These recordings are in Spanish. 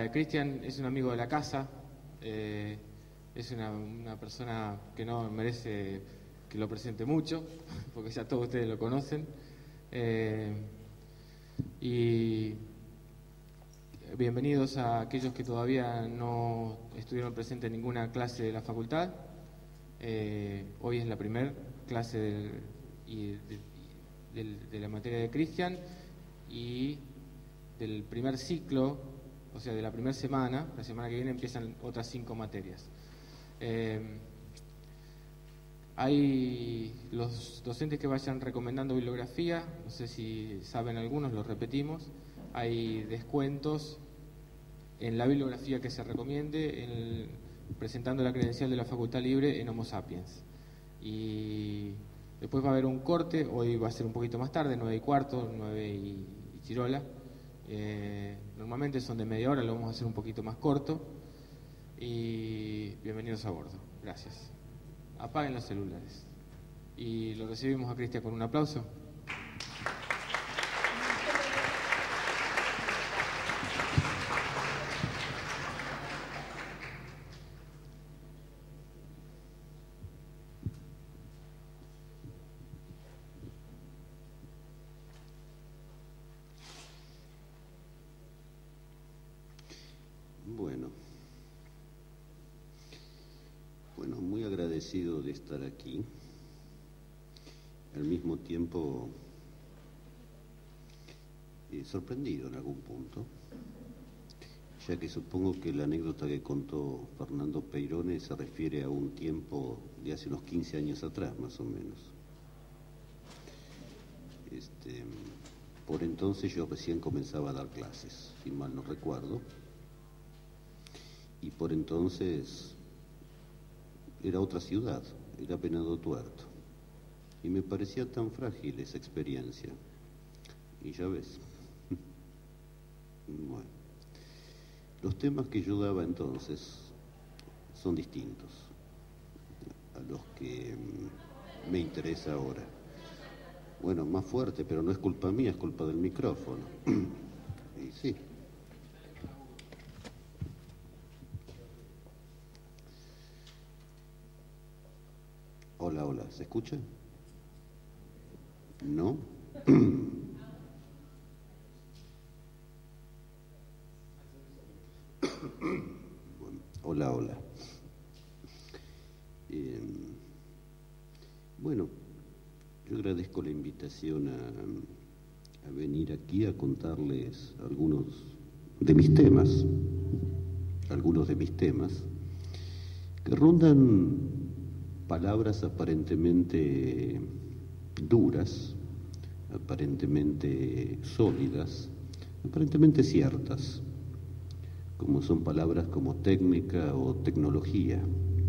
Cristian es un amigo de la casa, es una persona que no merece que lo presente mucho, porque ya todos ustedes lo conocen. Y bienvenidos a aquellos que todavía no estuvieron presentes en ninguna clase de la facultad. Hoy es la primera clase de la materia de Cristian y del primer ciclo, o sea, de la primera semana. La semana que viene empiezan otras 5 materias. Hay los docentes que vayan recomendando bibliografía, no sé si saben algunos, los repetimos. Hay descuentos en la bibliografía que se recomiende, presentando la credencial de la Facultad Libre en Homo Sapiens. Y después va a haber un corte, hoy va a ser un poquito más tarde, 9:15, 9 y chirola. Normalmente son de media hora, lo vamos a hacer un poquito más corto. Y bienvenidos a bordo. Gracias. Apaguen los celulares. Y lo recibimos a Cristian con un aplauso. Bueno, muy agradecido de estar aquí. Al mismo tiempo, sorprendido en algún punto, ya que supongo que la anécdota que contó Fernando Peirone se refiere a un tiempo de hace unos 15 años atrás, más o menos. Por entonces yo recién comenzaba a dar clases, si mal no recuerdo, y por entonces era otra ciudad, era Venado Tuerto, y me parecía tan frágil esa experiencia, y ya ves. Bueno, los temas que yo daba entonces son distintos a los que me interesa ahora. Bueno, más fuerte, pero no es culpa mía, es culpa del micrófono. Y sí. Hola, hola, ¿se escucha? ¿No? Bueno, hola, hola. Bueno, yo agradezco la invitación a venir aquí a contarles algunos de mis temas, que rondan palabras aparentemente duras, aparentemente sólidas, aparentemente ciertas, como son palabras como técnica o tecnología.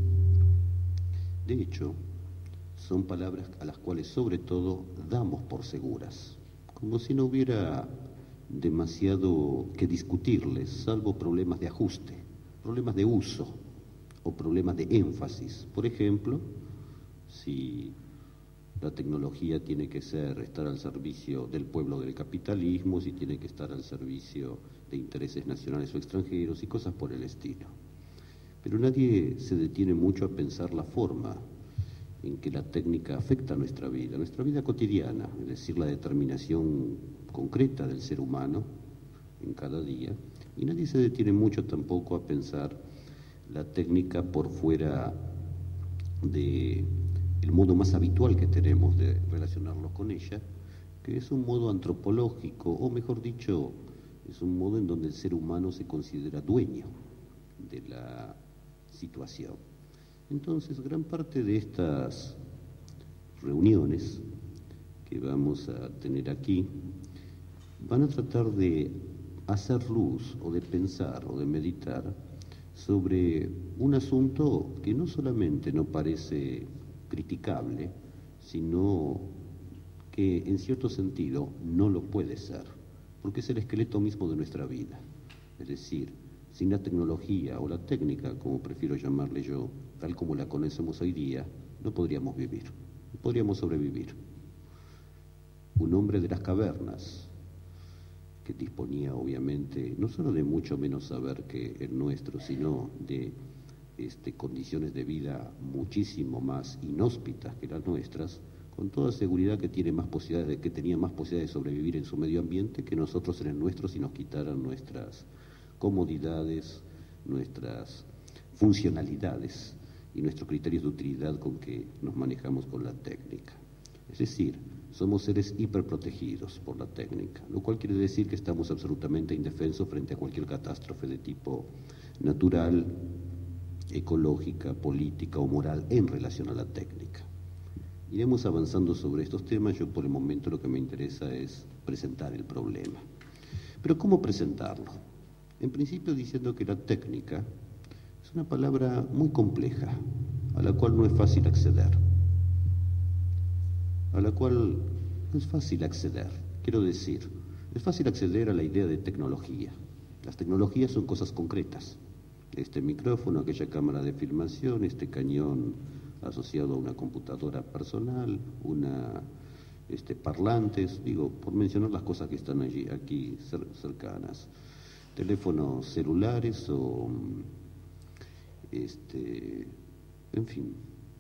De hecho, son palabras a las cuales sobre todo damos por seguras, como si no hubiera demasiado que discutirles, salvo problemas de ajuste, problemas de uso o problemas de énfasis. Por ejemplo, si la tecnología tiene que estar al servicio del pueblo del capitalismo, si tiene que estar al servicio de intereses nacionales o extranjeros y cosas por el estilo. Pero nadie se detiene mucho a pensar la forma en que la técnica afecta a nuestra vida cotidiana, es decir, la determinación concreta del ser humano en cada día, y nadie se detiene mucho tampoco a pensar la técnica por fuera del modo más habitual que tenemos de relacionarnos con ella, que es un modo antropológico, o mejor dicho, es un modo en donde el ser humano se considera dueño de la situación. Entonces, gran parte de estas reuniones que vamos a tener aquí van a tratar de hacer luz o de pensar o de meditar sobre un asunto que no solamente no parece criticable, sino que en cierto sentido no lo puede ser, porque es el esqueleto mismo de nuestra vida. Es decir, sin la tecnología o la técnica, como prefiero llamarle yo, tal como la conocemos hoy día, no podríamos vivir, no podríamos sobrevivir. Un hombre de las cavernas que disponía obviamente no solo de mucho menos saber que el nuestro, sino de condiciones de vida muchísimo más inhóspitas que las nuestras, con toda seguridad que tenía más posibilidades de sobrevivir en su medio ambiente que nosotros en el nuestro, si nos quitaran nuestras comodidades, nuestras funcionalidades y nuestros criterios de utilidad con que nos manejamos con la técnica. Es decir, somos seres hiperprotegidos por la técnica, lo cual quiere decir que estamos absolutamente indefensos frente a cualquier catástrofe de tipo natural, ecológica, política o moral en relación a la técnica. Iremos avanzando sobre estos temas. Yo por el momento lo que me interesa es presentar el problema. Pero ¿cómo presentarlo? En principio diciendo que la técnica es una palabra muy compleja, a la cual no es fácil acceder. Quiero decir, es fácil acceder a la idea de tecnología. Las tecnologías son cosas concretas. Este micrófono, aquella cámara de filmación, este cañón asociado a una computadora personal, parlantes, digo, por mencionar las cosas que están aquí cercanas. Teléfonos celulares o, en fin,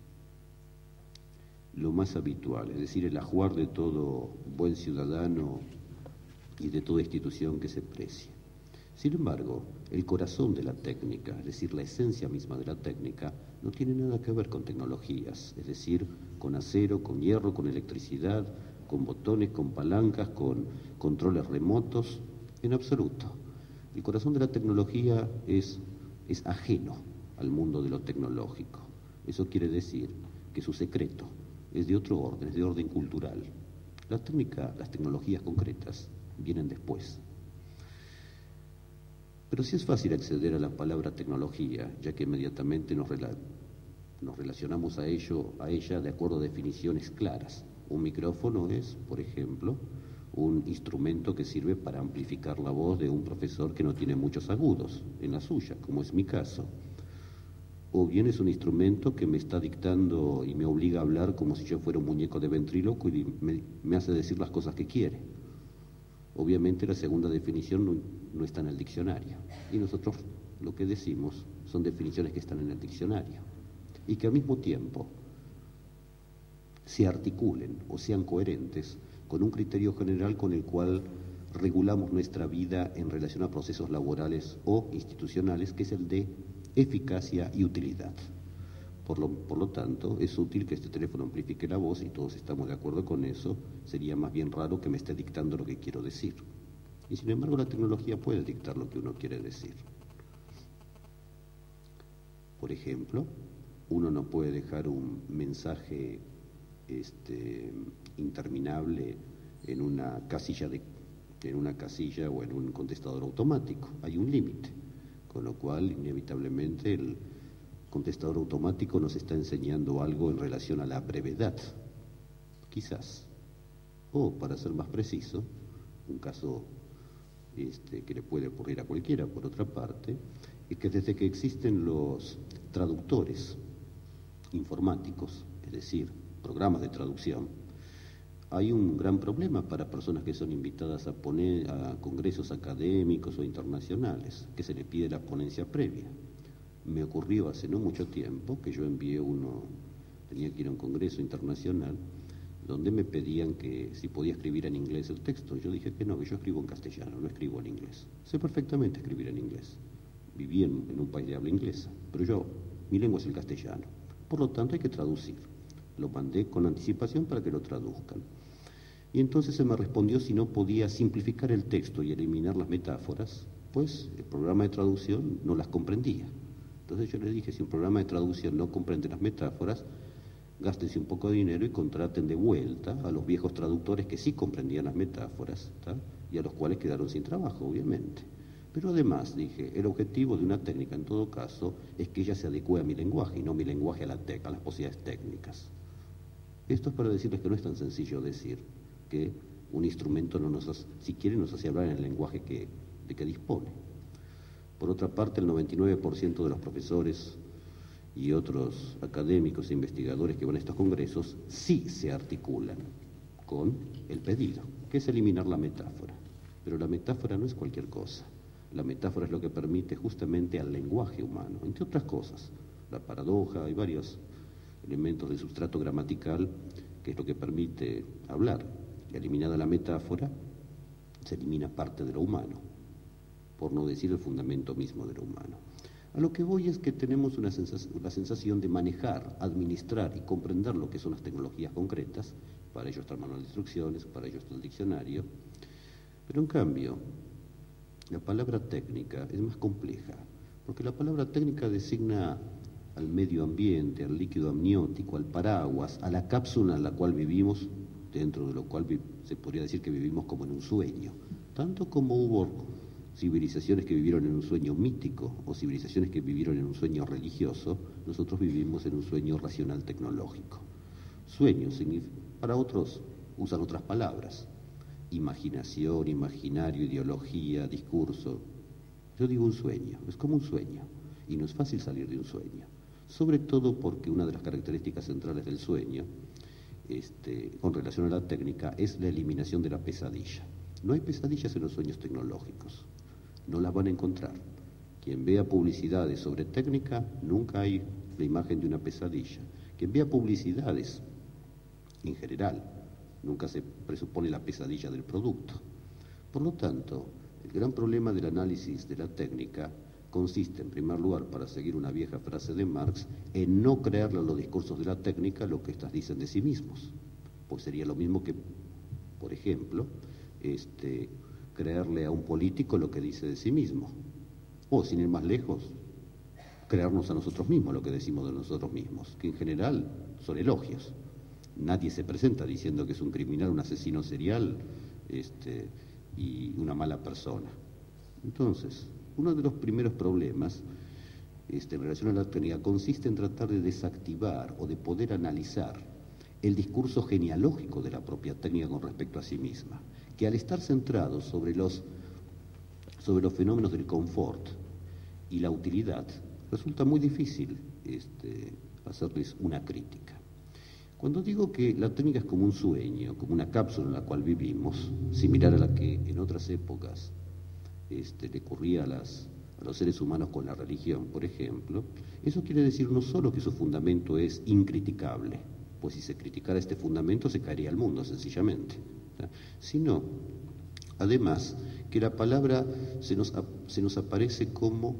lo más habitual, es decir, el ajuar de todo buen ciudadano y de toda institución que se precie. Sin embargo, el corazón de la técnica, es decir, la esencia misma de la técnica, no tiene nada que ver con tecnologías, es decir, con acero, con hierro, con electricidad, con botones, con palancas, con controles remotos, en absoluto. El corazón de la tecnología es ajeno al mundo de lo tecnológico. Eso quiere decir que su secreto es de otro orden, es de orden cultural. Las tecnologías concretas vienen después. Pero sí es fácil acceder a la palabra tecnología, ya que inmediatamente nos relacionamos a ella de acuerdo a definiciones claras. Un micrófono es, por ejemplo, un instrumento que sirve para amplificar la voz de un profesor que no tiene muchos agudos en la suya, como es mi caso. O bien es un instrumento que me está dictando y me obliga a hablar como si yo fuera un muñeco de ventríloco y me hace decir las cosas que quiere. Obviamente la segunda definición no está en el diccionario, y nosotros lo que decimos son definiciones que están en el diccionario, y que al mismo tiempo se articulen o sean coherentes con un criterio general con el cual regulamos nuestra vida en relación a procesos laborales o institucionales, que es el de eficacia y utilidad. Por lo tanto, es útil que este teléfono amplifique la voz y todos estamos de acuerdo con eso. Sería más bien raro que me esté dictando lo que quiero decir. Y sin embargo, la tecnología puede dictar lo que uno quiere decir. Por ejemplo, uno no puede dejar un mensaje interminable en una casilla o en un contestador automático. Hay un límite, con lo cual inevitablemente el contestador automático nos está enseñando algo en relación a la brevedad, quizás. O, para ser más preciso, un caso que le puede ocurrir a cualquiera, por otra parte, es que desde que existen los traductores informáticos, es decir, programas de traducción, hay un gran problema para personas que son invitadas a congresos académicos o internacionales, que se le pide la ponencia previa. Me ocurrió hace no mucho tiempo que yo tenía que ir a un congreso internacional donde me pedían que si podía escribir en inglés el texto. Yo dije que no, que yo escribo en castellano, no escribo en inglés. Sé perfectamente escribir en inglés. Viví en un país de habla inglesa, pero mi lengua es el castellano. Por lo tanto hay que traducir. Lo mandé con anticipación para que lo traduzcan. Y entonces se me respondió si no podía simplificar el texto y eliminar las metáforas, pues el programa de traducción no las comprendía. Entonces yo les dije, si un programa de traducción no comprende las metáforas, gástense un poco de dinero y contraten de vuelta a los viejos traductores que sí comprendían las metáforas, ¿tá? Y a los cuales quedaron sin trabajo, obviamente. Pero además, dije, el objetivo de una técnica, en todo caso, es que ella se adecue a mi lenguaje y no mi lenguaje a las posibilidades técnicas. Esto es para decirles que no es tan sencillo decir que un instrumento si quiere nos hace hablar en el lenguaje de que dispone. Por otra parte, el 99% de los profesores y otros académicos e investigadores que van a estos congresos sí se articulan con el pedido, que es eliminar la metáfora. pero la metáfora no es cualquier cosa. La metáfora es lo que permite justamente al lenguaje humano, entre otras cosas, la paradoja y varios elementos del sustrato gramatical, que es lo que permite hablar. Y eliminada la metáfora, se elimina parte de lo humano, por no decir el fundamento mismo de lo humano. A lo que voy es que tenemos la sensación de manejar, administrar y comprender lo que son las tecnologías concretas. Para ello está el manual de instrucciones, para ello está el diccionario. Pero en cambio, la palabra técnica es más compleja, porque la palabra técnica designa al medio ambiente, al líquido amniótico, al paraguas, a la cápsula en la cual vivimos, dentro de lo cual se podría decir que vivimos como en un sueño. Tanto como hubo civilizaciones que vivieron en un sueño mítico o civilizaciones que vivieron en un sueño religioso, nosotros vivimos en un sueño racional tecnológico. Sueño, para otros usan otras palabras: imaginación, imaginario, ideología, discurso. Yo digo un sueño, es como un sueño, y no es fácil salir de un sueño, sobre todo porque una de las características centrales del sueño, con relación a la técnica, es la eliminación de la pesadilla. No hay pesadillas en los sueños tecnológicos, no las van a encontrar. Quien vea publicidades sobre técnica, nunca hay la imagen de una pesadilla. Quien vea publicidades, en general, nunca se presupone la pesadilla del producto. Por lo tanto, el gran problema del análisis de la técnica consiste, en primer lugar, para seguir una vieja frase de Marx, en no creerle a los discursos de la técnica lo que éstas dicen de sí mismos. Pues sería lo mismo que, por ejemplo, creerle a un político lo que dice de sí mismo. O, sin ir más lejos, creernos a nosotros mismos lo que decimos de nosotros mismos, que en general son elogios. Nadie se presenta diciendo que es un criminal, un asesino serial y una mala persona. Entonces, uno de los primeros problemas en relación a la técnica consiste en tratar de desactivar o de poder analizar el discurso genealógico de la propia técnica con respecto a sí misma, que al estar centrado sobre los fenómenos del confort y la utilidad, resulta muy difícil hacerles una crítica. Cuando digo que la técnica es como un sueño, como una cápsula en la cual vivimos, similar a la que en otras épocas le ocurría a los seres humanos con la religión, por ejemplo, eso quiere decir no solo que su fundamento es incriticable, pues si se criticara este fundamento se caería el mundo, sencillamente, sino, además, que la palabra se nos aparece como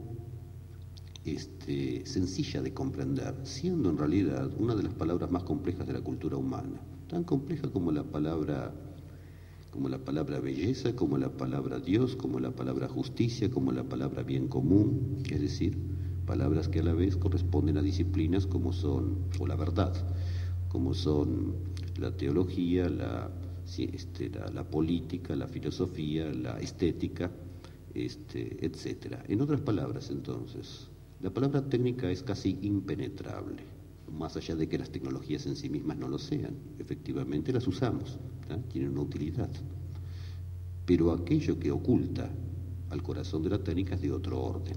sencilla de comprender, siendo en realidad una de las palabras más complejas de la cultura humana, tan compleja como la palabra belleza, como la palabra Dios, como la palabra justicia, como la palabra bien común, es decir, palabras que a la vez corresponden a disciplinas como son, o la verdad, como son la teología, la política, la filosofía, la estética, etcétera. En otras palabras, entonces, la palabra técnica es casi impenetrable, más allá de que las tecnologías en sí mismas no lo sean. Efectivamente las usamos, tienen una utilidad. Pero aquello que oculta al corazón de la técnica es de otro orden.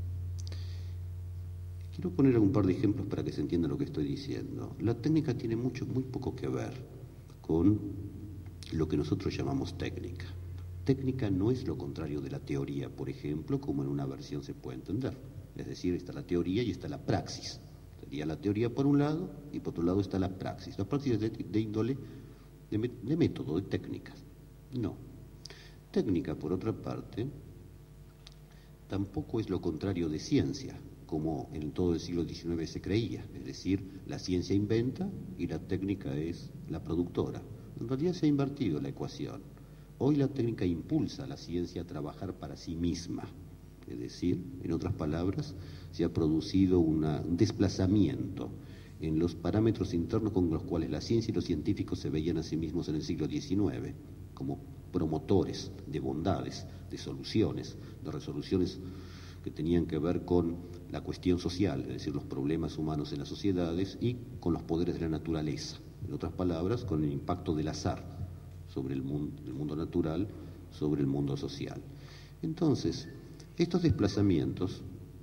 Quiero poner un par de ejemplos para que se entienda lo que estoy diciendo. La técnica tiene muy poco que ver con lo que nosotros llamamos técnica. Técnica no es lo contrario de la teoría, por ejemplo, como en una versión se puede entender. Es decir, está la teoría y está la praxis. Sería la teoría por un lado y por otro lado está la praxis. La praxis es de índole, de método, de técnicas. No. Técnica, por otra parte, tampoco es lo contrario de ciencia, como en todo el siglo XIX se creía. Es decir, la ciencia inventa y la técnica es la productora. En realidad se ha invertido la ecuación. Hoy la técnica impulsa a la ciencia a trabajar para sí misma. Es decir, en otras palabras, se ha producido un desplazamiento en los parámetros internos con los cuales la ciencia y los científicos se veían a sí mismos en el siglo XIX, como promotores de bondades, de soluciones, de resoluciones que tenían que ver con la cuestión social, es decir, los problemas humanos en las sociedades y con los poderes de la naturaleza. En otras palabras, con el impacto del azar sobre el mundo natural, sobre el mundo social. Entonces, estos desplazamientos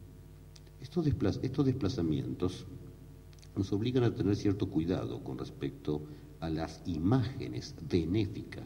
nos obligan a tener cierto cuidado con respecto a las imágenes benéficas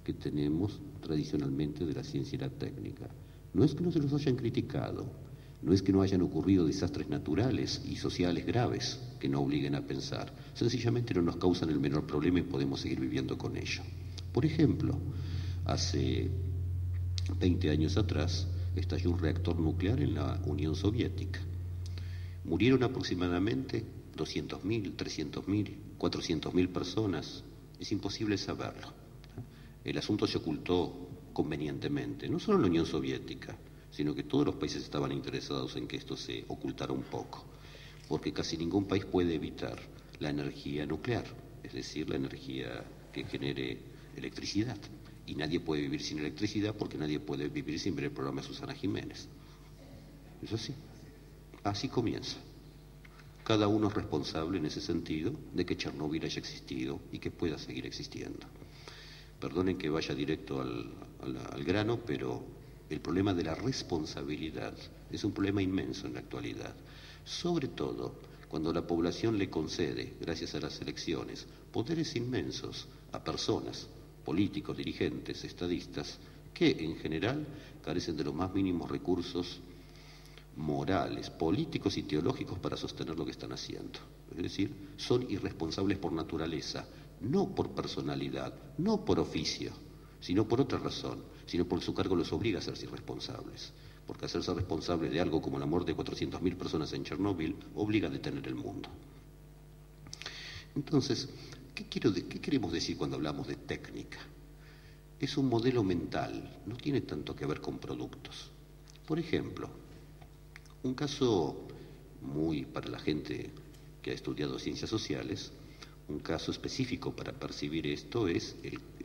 que tenemos tradicionalmente de la ciencia y la técnica. No es que no se los hayan criticado, no es que no hayan ocurrido desastres naturales y sociales graves que no obliguen a pensar, sencillamente no nos causan el menor problema y podemos seguir viviendo con ello. Por ejemplo, hace 20 años atrás estalló un reactor nuclear en la Unión Soviética. Murieron aproximadamente 200.000, 300.000, 400.000 personas. Es imposible saberlo. El asunto se ocultó convenientemente, no solo en la Unión Soviética, sino que todos los países estaban interesados en que esto se ocultara un poco, porque casi ningún país puede evitar la energía nuclear, es decir, la energía que genere electricidad. Y nadie puede vivir sin electricidad porque nadie puede vivir sin ver el programa de Susana Jiménez. Es así. Así comienza. Cada uno es responsable en ese sentido de que Chernóbil haya existido y que pueda seguir existiendo. Perdonen que vaya directo al grano, pero el problema de la responsabilidad es un problema inmenso en la actualidad. Sobre todo cuando la población le concede, gracias a las elecciones, poderes inmensos a personas, políticos, dirigentes, estadistas, que en general carecen de los más mínimos recursos morales, políticos y teológicos para sostener lo que están haciendo. Es decir, son irresponsables por naturaleza, no por personalidad, no por oficio, sino por otra razón, sino porque su cargo los obliga a serse irresponsables. Porque hacerse responsable de algo como la muerte de 400.000 personas en Chernóbil obliga a detener el mundo. Entonces, ¿qué queremos decir cuando hablamos de técnica? Es un modelo mental, no tiene tanto que ver con productos. Por ejemplo, un caso muy para la gente que ha estudiado ciencias sociales, un caso específico para percibir esto es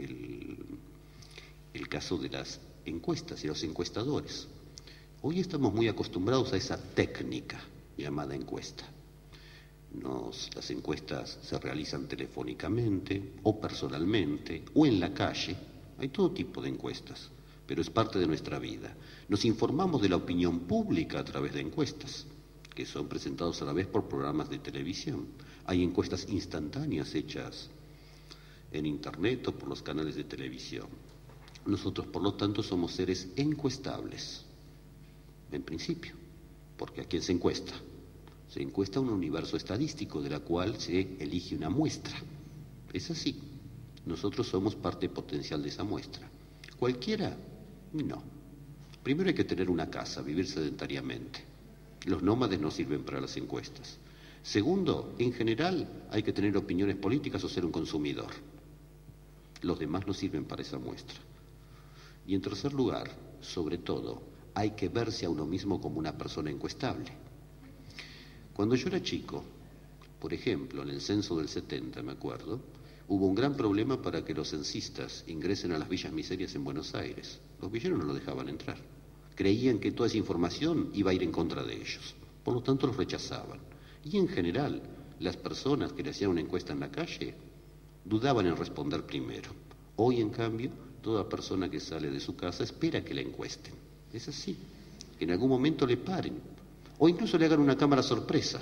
el caso de las encuestas y los encuestadores. Hoy estamos muy acostumbrados a esa técnica llamada encuesta. Las encuestas se realizan telefónicamente o personalmente o en la calle. Hay todo tipo de encuestas, pero es parte de nuestra vida. Nos informamos de la opinión pública a través de encuestas, que son presentados a la vez por programas de televisión. Hay encuestas instantáneas hechas en Internet o por los canales de televisión. Nosotros, por lo tanto, somos seres encuestables, en principio, porque ¿a quién se encuesta? Se encuesta un universo estadístico de la cual se elige una muestra. Es así. Nosotros somos parte potencial de esa muestra. ¿Cualquiera? No. Primero hay que tener una casa, vivir sedentariamente. Los nómades no sirven para las encuestas. Segundo, en general hay que tener opiniones políticas o ser un consumidor. Los demás no sirven para esa muestra. Y en tercer lugar, sobre todo, hay que verse a uno mismo como una persona encuestable. Cuando yo era chico, por ejemplo, en el censo del 70, me acuerdo, hubo un gran problema para que los censistas ingresen a las villas miserias en Buenos Aires. Los villeros no lo dejaban entrar. Creían que toda esa información iba a ir en contra de ellos. Por lo tanto, los rechazaban. Y en general, las personas que le hacían una encuesta en la calle dudaban en responder primero. Hoy, en cambio, toda persona que sale de su casa espera que la encuesten. Es así. Que en algún momento le paren. O incluso le hagan una cámara sorpresa.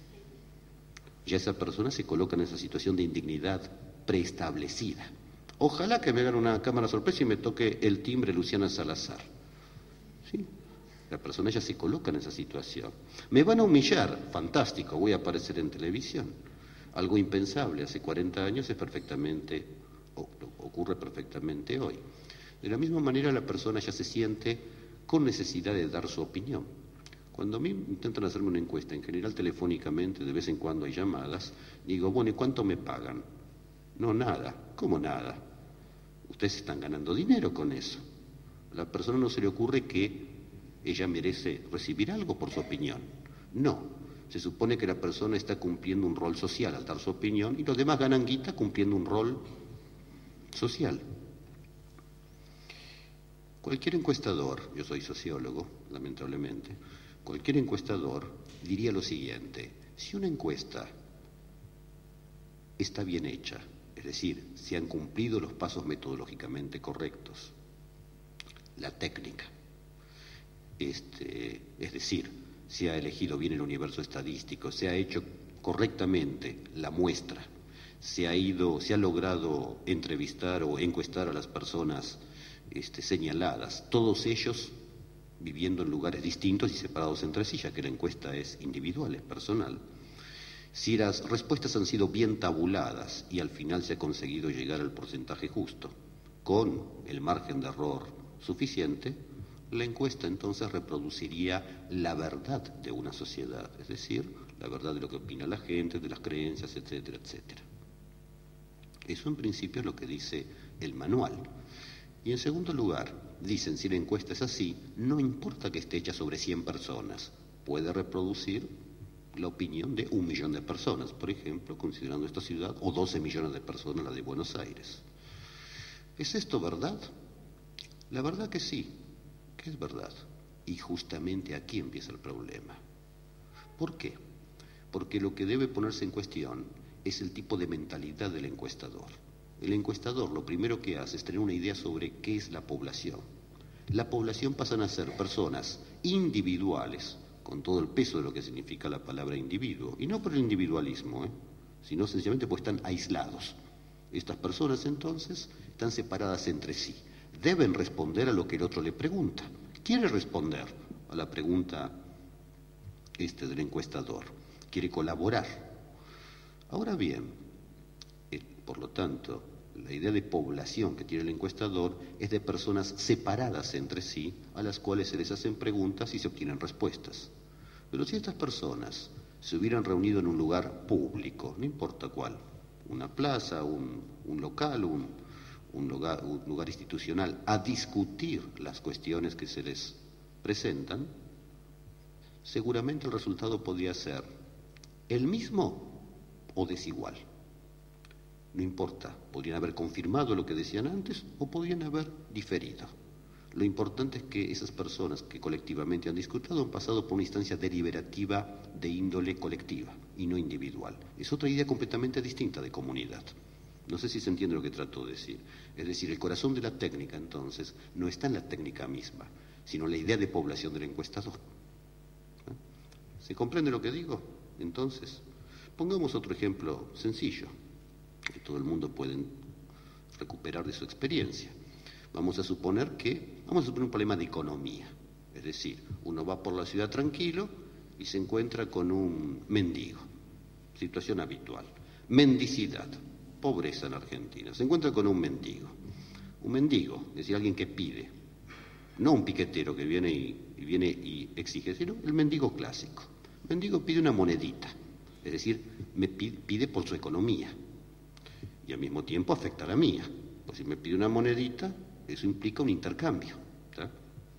Ya esa persona se coloca en esa situación de indignidad preestablecida. Ojalá que me hagan una cámara sorpresa y me toque el timbre Luciana Salazar. ¿Sí? La persona ya se coloca en esa situación. Me van a humillar, fantástico, voy a aparecer en televisión. Algo impensable hace 40 años ocurre perfectamente hoy. De la misma manera la persona ya se siente con necesidad de dar su opinión. Cuando a mí intentan hacerme una encuesta, en general telefónicamente, de vez en cuando hay llamadas, digo, bueno, ¿y cuánto me pagan? No, nada. ¿Cómo nada? Ustedes están ganando dinero con eso. A la persona no se le ocurre que ella merece recibir algo por su opinión. No. Se supone que la persona está cumpliendo un rol social al dar su opinión y los demás ganan guita cumpliendo un rol social. Cualquier encuestador, yo soy sociólogo, lamentablemente, cualquier encuestador diría lo siguiente: si una encuesta está bien hecha, es decir, si han cumplido los pasos metodológicamente correctos, la técnica, es decir, se ha elegido bien el universo estadístico, se ha hecho correctamente la muestra, se ha logrado entrevistar o encuestar a las personas señaladas, todos ellos viviendo en lugares distintos y separados entre sí, ya que la encuesta es individual, es personal. Si las respuestas han sido bien tabuladas y al final se ha conseguido llegar al porcentaje justo, con el margen de error suficiente, la encuesta entonces reproduciría la verdad de una sociedad, es decir, la verdad de lo que opina la gente, de las creencias, etcétera, etcétera. Eso en principio es lo que dice el manual. Y en segundo lugar, dicen, si la encuesta es así, no importa que esté hecha sobre 100 personas, puede reproducir la opinión de 1 millón de personas, por ejemplo, considerando esta ciudad, o 12 millones de personas, la de Buenos Aires. ¿Es esto verdad? La verdad que sí, que es verdad. Y justamente aquí empieza el problema. ¿Por qué? Porque lo que debe ponerse en cuestión es el tipo de mentalidad del encuestador. El encuestador lo primero que hace es tener una idea sobre qué es la población. La población pasan a ser personas individuales, con todo el peso de lo que significa la palabra individuo, y no por el individualismo, sino sencillamente porque están aislados. Estas personas entonces están separadas entre sí, deben responder a lo que el otro le pregunta. Quiere responder a la pregunta del encuestador, quiere colaborar. Ahora bien, por lo tanto, la idea de población que tiene el encuestador es de personas separadas entre sí, a las cuales se les hacen preguntas y se obtienen respuestas. Pero si estas personas se hubieran reunido en un lugar público, no importa cuál, una plaza, un local, un lugar institucional, a discutir las cuestiones que se les presentan, seguramente el resultado podría ser el mismo o desigual. No importa, podrían haber confirmado lo que decían antes o podrían haber diferido. Lo importante es que esas personas que colectivamente han discutido han pasado por una instancia deliberativa de índole colectiva y no individual. Es otra idea completamente distinta de comunidad. No sé si se entiende lo que trato de decir. Es decir, el corazón de la técnica, entonces, no está en la técnica misma, sino en la idea de población del encuestador. ¿Se comprende lo que digo? Entonces, pongamos otro ejemplo sencillo, que todo el mundo puede recuperar de su experiencia. Vamos a suponer un problema de economía. Es decir, uno va por la ciudad tranquilo y se encuentra con un mendigo. Situación habitual. Mendicidad, pobreza en Argentina. Se encuentra con un mendigo. Un mendigo, es decir, alguien que pide. No un piquetero que viene y exige, sino el mendigo clásico. El mendigo pide una monedita. Es decir, pide por su economía. Y al mismo tiempo afecta a la mía. Pues si me pide una monedita, eso implica un intercambio. ¿Tá?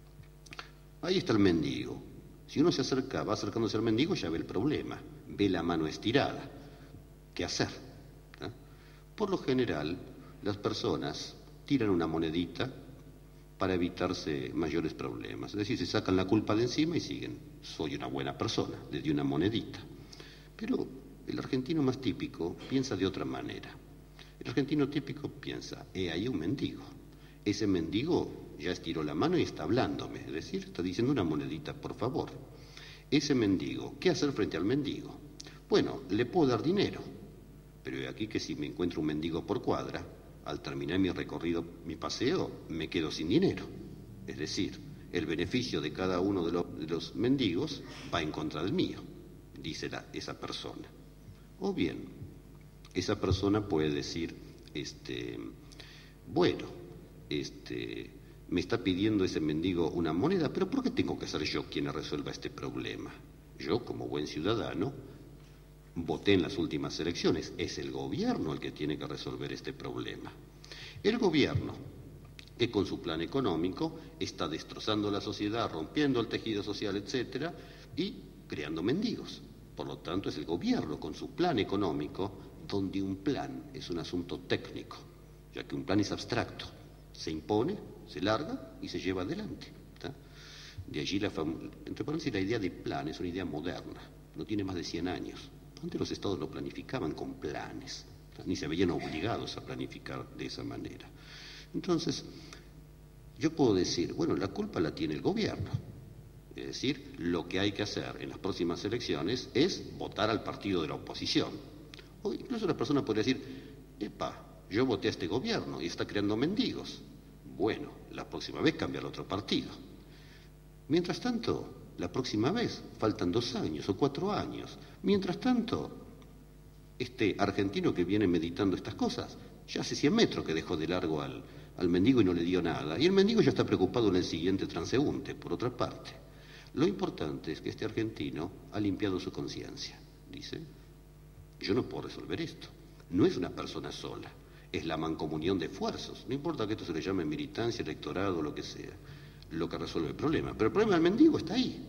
Ahí está el mendigo. Si uno va acercándose al mendigo, ya ve el problema, ve la mano estirada. ¿Qué hacer? ¿Tá? Por lo general, las personas tiran una monedita para evitarse mayores problemas. Es decir, se sacan la culpa de encima y siguen. Soy una buena persona, le di una monedita. Pero el argentino más típico piensa de otra manera. El argentino típico piensa, ahí un mendigo. Ese mendigo ya estiró la mano y está hablándome, es decir, está diciendo una monedita, por favor. Ese mendigo, ¿qué hacer frente al mendigo? Bueno, le puedo dar dinero, pero aquí que si me encuentro un mendigo por cuadra, al terminar mi recorrido, mi paseo, me quedo sin dinero. Es decir, el beneficio de cada uno de los mendigos va en contra del mío, dice esa persona. O bien, esa persona puede decir, me está pidiendo ese mendigo una moneda, pero ¿por qué tengo que ser yo quien resuelva este problema? Yo, como buen ciudadano, voté en las últimas elecciones. Es el gobierno el que tiene que resolver este problema. El gobierno, que con su plan económico está destrozando la sociedad, rompiendo el tejido social, etcétera, y creando mendigos. Por lo tanto, es el gobierno con su plan económico, donde un plan es un asunto técnico, ya que un plan es abstracto, se impone, se larga y se lleva adelante. ¿Tá? De allí, entre paréntesis, la idea de plan es una idea moderna, no tiene más de 100 años. Antes los estados no planificaban con planes, ni se veían obligados a planificar de esa manera. Entonces, yo puedo decir, bueno, la culpa la tiene el gobierno. Es decir, lo que hay que hacer en las próximas elecciones es votar al partido de la oposición. O incluso la persona podría decir, epa, yo voté a este gobierno y está creando mendigos. Bueno, la próxima vez cambia al otro partido. Mientras tanto, la próxima vez faltan 2 años o 4 años. Mientras tanto, este argentino que viene meditando estas cosas, ya hace 100 metros que dejó de largo al mendigo y no le dio nada. Y el mendigo ya está preocupado en el siguiente transeúnte, por otra parte. Lo importante es que este argentino ha limpiado su conciencia. Dice, yo no puedo resolver esto. No es una persona sola, es la mancomunión de esfuerzos. No importa que esto se le llame militancia, electorado, lo que sea, lo que resuelve el problema. Pero el problema del mendigo está ahí.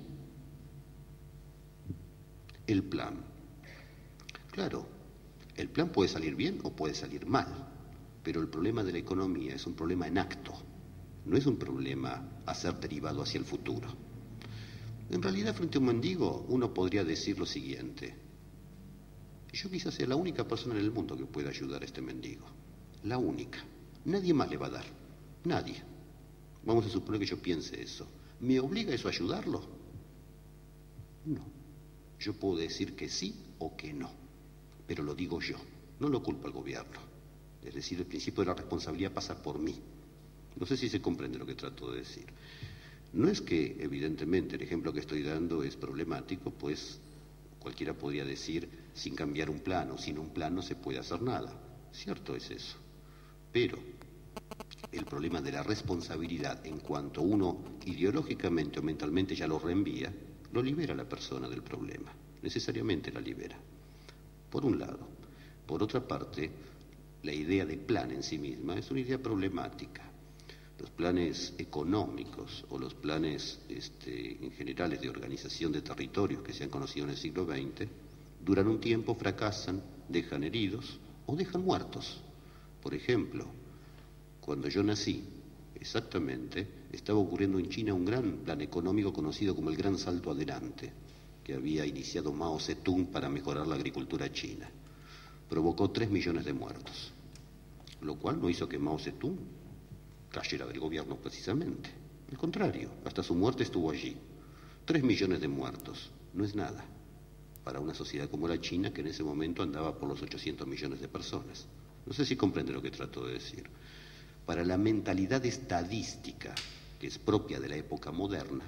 El plan. Claro, el plan puede salir bien o puede salir mal, pero el problema de la economía es un problema en acto, no es un problema a ser derivado hacia el futuro. En realidad, frente a un mendigo, uno podría decir lo siguiente: yo quizás sea la única persona en el mundo que pueda ayudar a este mendigo. La única. Nadie más le va a dar. Nadie. Vamos a suponer que yo piense eso. ¿Me obliga eso a ayudarlo? No. Yo puedo decir que sí o que no. Pero lo digo yo. No lo culpo al gobierno. Es decir, el principio de la responsabilidad pasa por mí. No sé si se comprende lo que trato de decir. No es que, evidentemente, el ejemplo que estoy dando es problemático, pues cualquiera podría decir, sin cambiar un plano, sin un plan no se puede hacer nada. Cierto es eso. Pero el problema de la responsabilidad, en cuanto uno ideológicamente o mentalmente ya lo reenvía, lo libera a la persona del problema. Necesariamente la libera. Por un lado. Por otra parte, la idea de plan en sí misma es una idea problemática. Los planes económicos o los planes en generales de organización de territorios que se han conocido en el siglo XX duran un tiempo, fracasan, dejan heridos o dejan muertos. Por ejemplo, cuando yo nací, exactamente, estaba ocurriendo en China un gran plan económico conocido como el Gran Salto Adelante, que había iniciado Mao Zedong para mejorar la agricultura china. Provocó 3 millones de muertos, lo cual no hizo que Mao Zedong cayera del gobierno precisamente. Al contrario, hasta su muerte estuvo allí. 3 millones de muertos no es nada para una sociedad como la China, que en ese momento andaba por los 800 millones de personas. No sé si comprende lo que trato de decir. Para la mentalidad estadística, que es propia de la época moderna,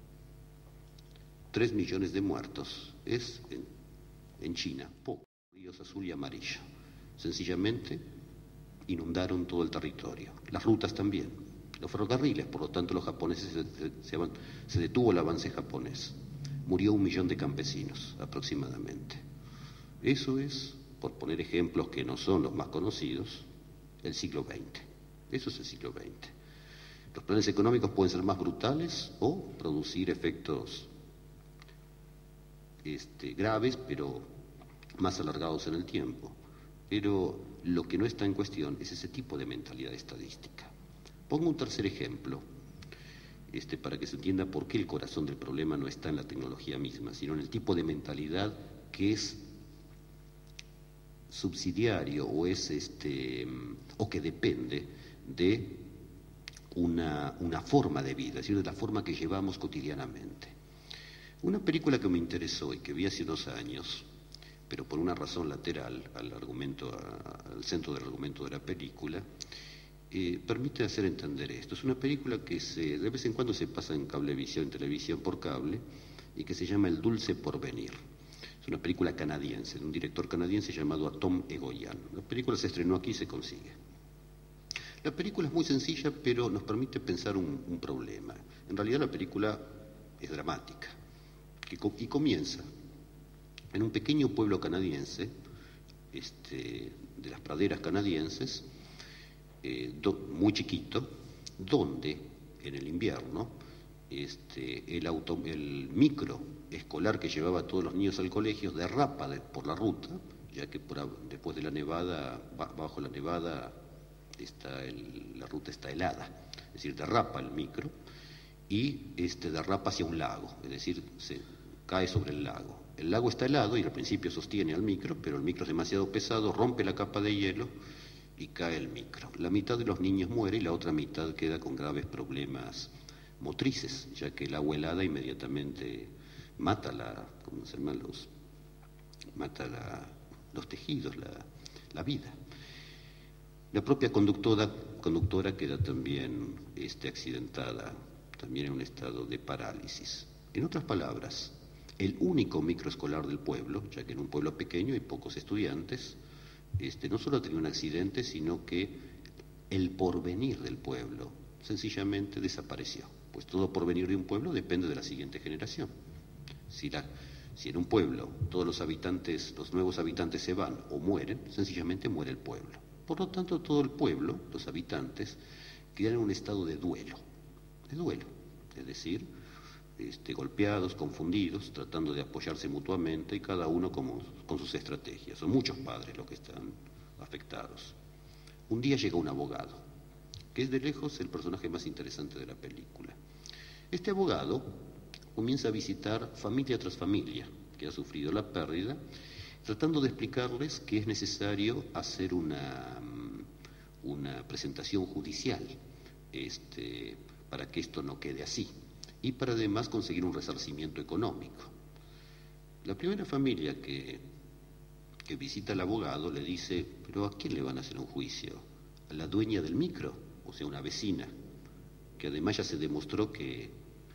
3 millones de muertos es, en China, poco. Ríos azul y amarillo. Sencillamente inundaron todo el territorio. Las rutas también. Los ferrocarriles, por lo tanto, los japoneses se detuvo el avance japonés. Murió 1 millón de campesinos, aproximadamente. Eso es, por poner ejemplos que no son los más conocidos, el siglo XX. Eso es el siglo XX. Los planes económicos pueden ser más brutales o producir efectos graves, pero más alargados en el tiempo. Pero lo que no está en cuestión es ese tipo de mentalidad estadística. Pongo un tercer ejemplo, para que se entienda por qué el corazón del problema no está en la tecnología misma, sino en el tipo de mentalidad que es subsidiario o o que depende de una forma de vida, es decir, de la forma que llevamos cotidianamente. Una película que me interesó y que vi hace unos años, pero por una razón lateral al centro del argumento de la película, permite hacer entender esto. Es una película que de vez en cuando se pasa en cablevisión, en televisión por cable, y que se llama El dulce porvenir. Es una película canadiense, de un director canadiense llamado Tom Egoyan. La película se estrenó aquí y se consigue. La película es muy sencilla, pero nos permite pensar un problema. En realidad la película es dramática, y comienza en un pequeño pueblo canadiense, de las praderas canadienses, muy chiquito, donde en el invierno el micro escolar que llevaba a todos los niños al colegio derrapa por la ruta, ya que después de la nevada, bajo la nevada, la ruta está helada, es decir, derrapa el micro y derrapa hacia un lago, es decir, se cae sobre el lago. El lago está helado y al principio sostiene al micro, pero el micro es demasiado pesado, rompe la capa de hielo y cae el micro. La mitad de los niños muere y la otra mitad queda con graves problemas motrices, ya que el agua helada inmediatamente mata los tejidos, la vida. La propia conductora queda también accidentada, también en un estado de parálisis. En otras palabras, el único microescolar del pueblo, ya que en un pueblo pequeño hay pocos estudiantes, no solo tenía un accidente, sino que el porvenir del pueblo sencillamente desapareció. Pues todo porvenir de un pueblo depende de la siguiente generación. Si en un pueblo todos los nuevos habitantes se van o mueren, sencillamente muere el pueblo. Por lo tanto, todo el pueblo, los habitantes, quedan en un estado de duelo, es decir, golpeados, confundidos, tratando de apoyarse mutuamente y cada uno con sus estrategias. Son muchos padres los que están afectados. Un día llega un abogado, que es de lejos el personaje más interesante de la película. Este abogado comienza a visitar familia tras familia que ha sufrido la pérdida, tratando de explicarles que es necesario hacer una presentación judicial para que esto no quede así y para además conseguir un resarcimiento económico. La primera familia que visita al abogado le dice: ¿pero a quién le van a hacer un juicio? ¿A la dueña del micro? O sea, una vecina, que además ya se demostró que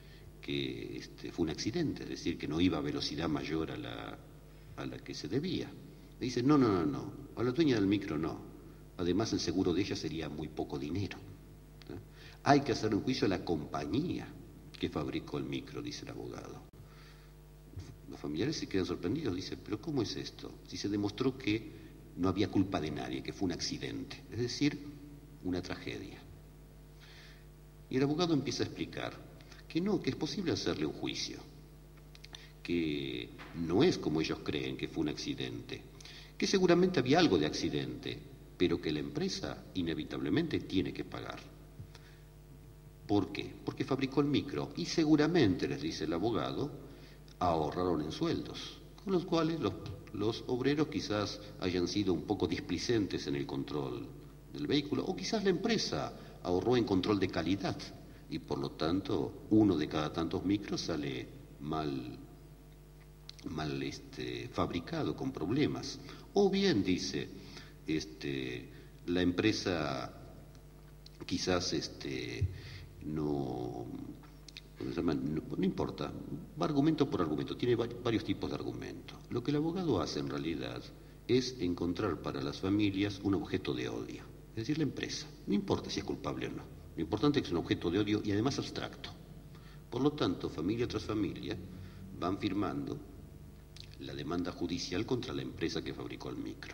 fue un accidente, es decir, que no iba a velocidad mayor a la que se debía. Le dice: no, a la dueña del micro no. Además, el seguro de ella sería muy poco dinero. Hay que hacer un juicio a la compañía que fabricó el micro, dice el abogado. Los familiares se quedan sorprendidos, dicen: ¿pero cómo es esto? Si se demostró que no había culpa de nadie, que fue un accidente, es decir, una tragedia. Y el abogado empieza a explicar que no, que es posible hacerle un juicio, que no es como ellos creen, que fue un accidente, que seguramente había algo de accidente, pero que la empresa inevitablemente tiene que pagar. ¿Por qué? Porque fabricó el micro y seguramente, les dice el abogado, ahorraron en sueldos, con los cuales los obreros quizás hayan sido un poco displicentes en el control del vehículo, o quizás la empresa ahorró en control de calidad y por lo tanto uno de cada tantos micros sale mal fabricado, con problemas. O bien, dice, la empresa quizás no importa, va argumento por argumento, tiene varios tipos de argumentos. Lo que el abogado hace en realidad es encontrar para las familias un objeto de odio, es decir, la empresa. No importa si es culpable o no, lo importante es que es un objeto de odio y además abstracto. Por lo tanto, familia tras familia van firmando la demanda judicial contra la empresa que fabricó el micro.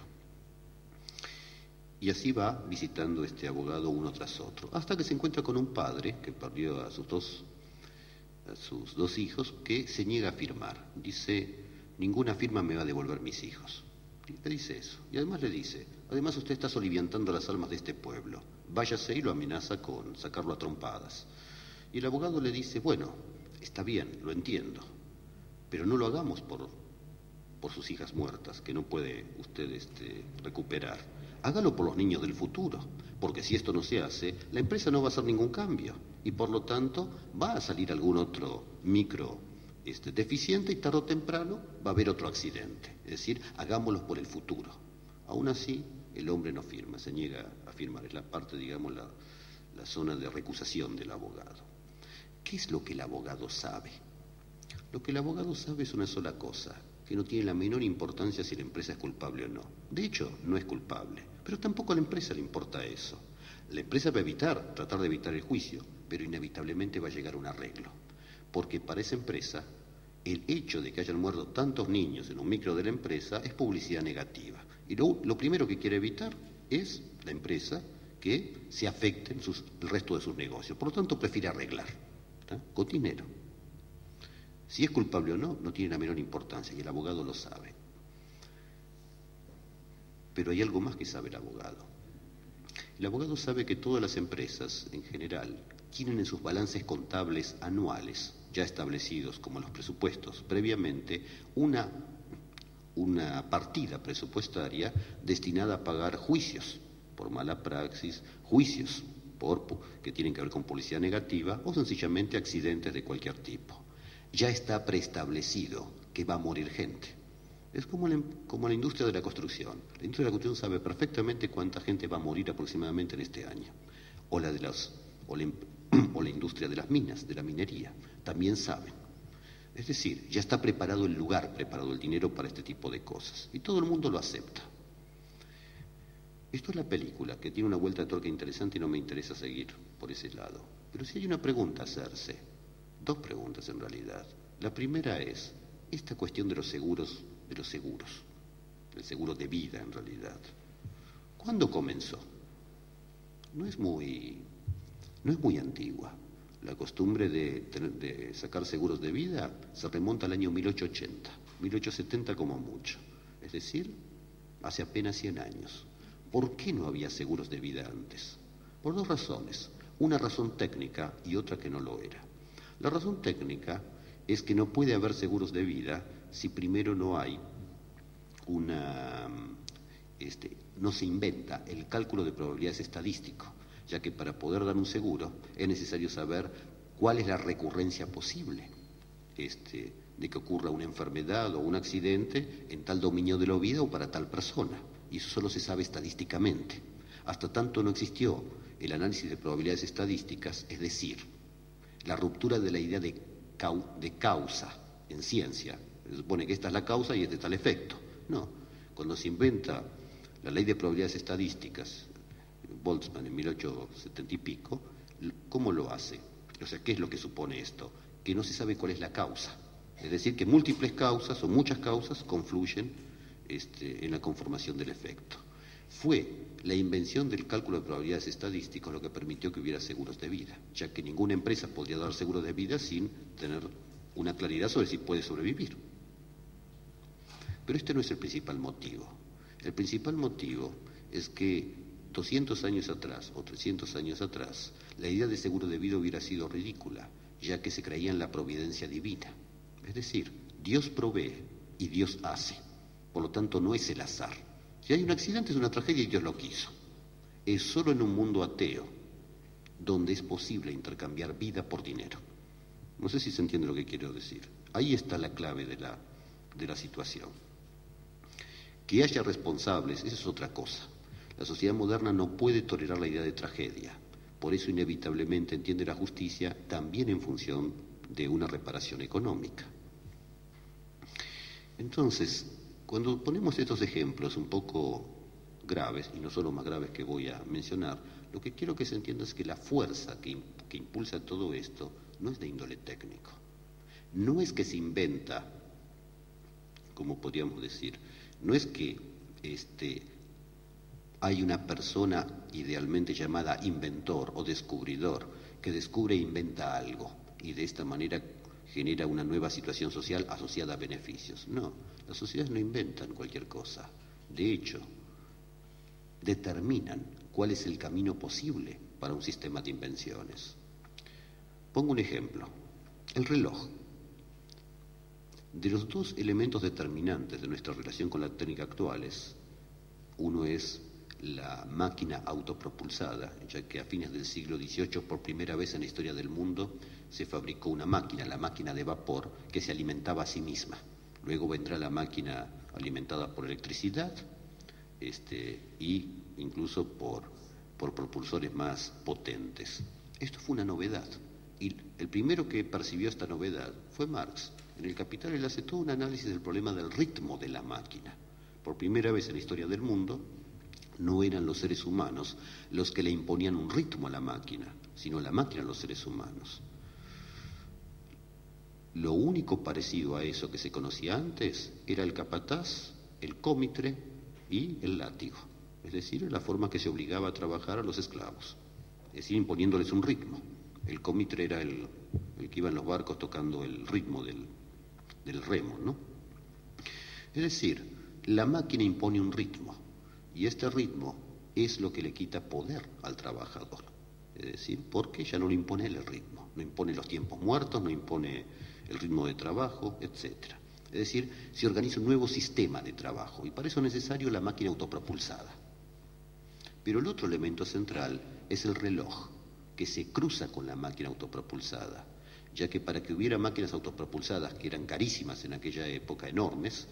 Y así va visitando este abogado uno tras otro, hasta que se encuentra con un padre que perdió a sus dos hijos, que se niega a firmar. Dice: ninguna firma me va a devolver mis hijos. Le dice eso. Y además le dice: además usted está soliviantando las almas de este pueblo. Váyase, y lo amenaza con sacarlo a trompadas. Y el abogado le dice: bueno, está bien, lo entiendo, pero no lo hagamos por sus hijas muertas, que no puede usted recuperar. Hágalo por los niños del futuro, porque si esto no se hace, la empresa no va a hacer ningún cambio y por lo tanto va a salir algún otro micro deficiente y tarde o temprano va a haber otro accidente. Es decir, hagámoslo por el futuro. Aún así, el hombre no firma, se niega a firmar. Es la parte, digamos, la zona de recusación del abogado. ¿Qué es lo que el abogado sabe? Lo que el abogado sabe es una sola cosa: que no tiene la menor importancia si la empresa es culpable o no. De hecho, no es culpable, pero tampoco a la empresa le importa eso. La empresa va a tratar de evitar el juicio, pero inevitablemente va a llegar a un arreglo, porque para esa empresa el hecho de que hayan muerto tantos niños en un micro de la empresa es publicidad negativa. Y lo primero que quiere evitar es la empresa que se afecten el resto de sus negocios. Por lo tanto, prefiere arreglar, con dinero. Si es culpable o no, no tiene la menor importancia, y el abogado lo sabe. Pero hay algo más que sabe el abogado. El abogado sabe que todas las empresas, en general, tienen en sus balances contables anuales, ya establecidos como los presupuestos previamente, una partida presupuestaria destinada a pagar juicios por mala praxis, juicios que tienen que ver con publicidad negativa o sencillamente accidentes de cualquier tipo. Ya está preestablecido que va a morir gente. Es como la industria de la construcción. La industria de la construcción sabe perfectamente cuánta gente va a morir aproximadamente en este año. O la industria de las minas, de la minería, también saben. Es decir, ya está preparado el lugar, preparado el dinero para este tipo de cosas. Y todo el mundo lo acepta. Esto es la película, que tiene una vuelta de tuerca interesante y no me interesa seguir por ese lado. Pero sí hay una pregunta a hacerse. Dos preguntas en realidad. La primera es, esta cuestión de los seguros, el seguro de vida en realidad, ¿cuándo comenzó? No es muy antigua. La costumbre de sacar seguros de vida se remonta al año 1880, 1870 como mucho. Es decir, hace apenas 100 años. ¿Por qué no había seguros de vida antes? Por dos razones. Una razón técnica y otra que no lo era. La razón técnica es que no puede haber seguros de vida si primero no hay no se inventa el cálculo de probabilidades estadístico, ya que para poder dar un seguro es necesario saber cuál es la recurrencia posible de que ocurra una enfermedad o un accidente en tal dominio de la vida o para tal persona, y eso solo se sabe estadísticamente. Hasta tanto no existió el análisis de probabilidades estadísticas, es decir, la ruptura de la idea de causa en ciencia. Se supone que esta es la causa y este está el efecto. No, cuando se inventa la ley de probabilidades estadísticas, Boltzmann en 1870 y pico, ¿cómo lo hace? O sea, ¿qué es lo que supone esto? Que no se sabe cuál es la causa. Es decir, que múltiples causas o muchas causas confluyen en la conformación del efecto. Fue la invención del cálculo de probabilidades estadísticas lo que permitió que hubiera seguros de vida, ya que ninguna empresa podría dar seguros de vida sin tener una claridad sobre si puede sobrevivir. Pero este no es el principal motivo. El principal motivo es que 200 años atrás o 300 años atrás, la idea de seguro de vida hubiera sido ridícula, ya que se creía en la providencia divina. Es decir, Dios provee y Dios hace. Por lo tanto, no es el azar. Si hay un accidente es una tragedia y Dios lo quiso. Es solo en un mundo ateo donde es posible intercambiar vida por dinero. No sé si se entiende lo que quiero decir. Ahí está la clave de la situación. Que haya responsables, esa es otra cosa. La sociedad moderna no puede tolerar la idea de tragedia. Por eso inevitablemente entiende la justicia también en función de una reparación económica. Entonces, cuando ponemos estos ejemplos un poco graves, y no son los más graves que voy a mencionar, lo que quiero que se entienda es que la fuerza que impulsa todo esto no es de índole técnico. No es que se inventa, como podríamos decir, no es que hay una persona idealmente llamada inventor o descubridor que descubre e inventa algo y de esta manera genera una nueva situación social asociada a beneficios. No, las sociedades no inventan cualquier cosa. De hecho, determinan cuál es el camino posible para un sistema de invenciones. Pongo un ejemplo, el reloj. De los dos elementos determinantes de nuestra relación con la técnica actuales, uno es la máquina autopropulsada, ya que a fines del siglo XVIII, por primera vez en la historia del mundo, se fabricó una máquina, la máquina de vapor, que se alimentaba a sí misma. Luego vendrá la máquina alimentada por electricidad y incluso por propulsores más potentes. Esto fue una novedad. Y el primero que percibió esta novedad fue Marx. En el Capital él hace todo un análisis del problema del ritmo de la máquina. Por primera vez en la historia del mundo, no eran los seres humanos los que le imponían un ritmo a la máquina, sino la máquina a los seres humanos. Lo único parecido a eso que se conocía antes era el capataz, el cómitre y el látigo. Es decir, la forma que se obligaba a trabajar a los esclavos. Es decir, imponiéndoles un ritmo. El cómitre era el que iba en los barcos tocando el ritmo del remo, ¿no? Es decir, la máquina impone un ritmo y este ritmo es lo que le quita poder al trabajador. Es decir, porque ya no le impone el ritmo, no impone los tiempos muertos, no impone el ritmo de trabajo, etc. Es decir, se organiza un nuevo sistema de trabajo y para eso es necesario la máquina autopropulsada. Pero el otro elemento central es el reloj, que se cruza con la máquina autopropulsada, ya que para que hubiera máquinas autopropulsadas, que eran carísimas en aquella época, enormes,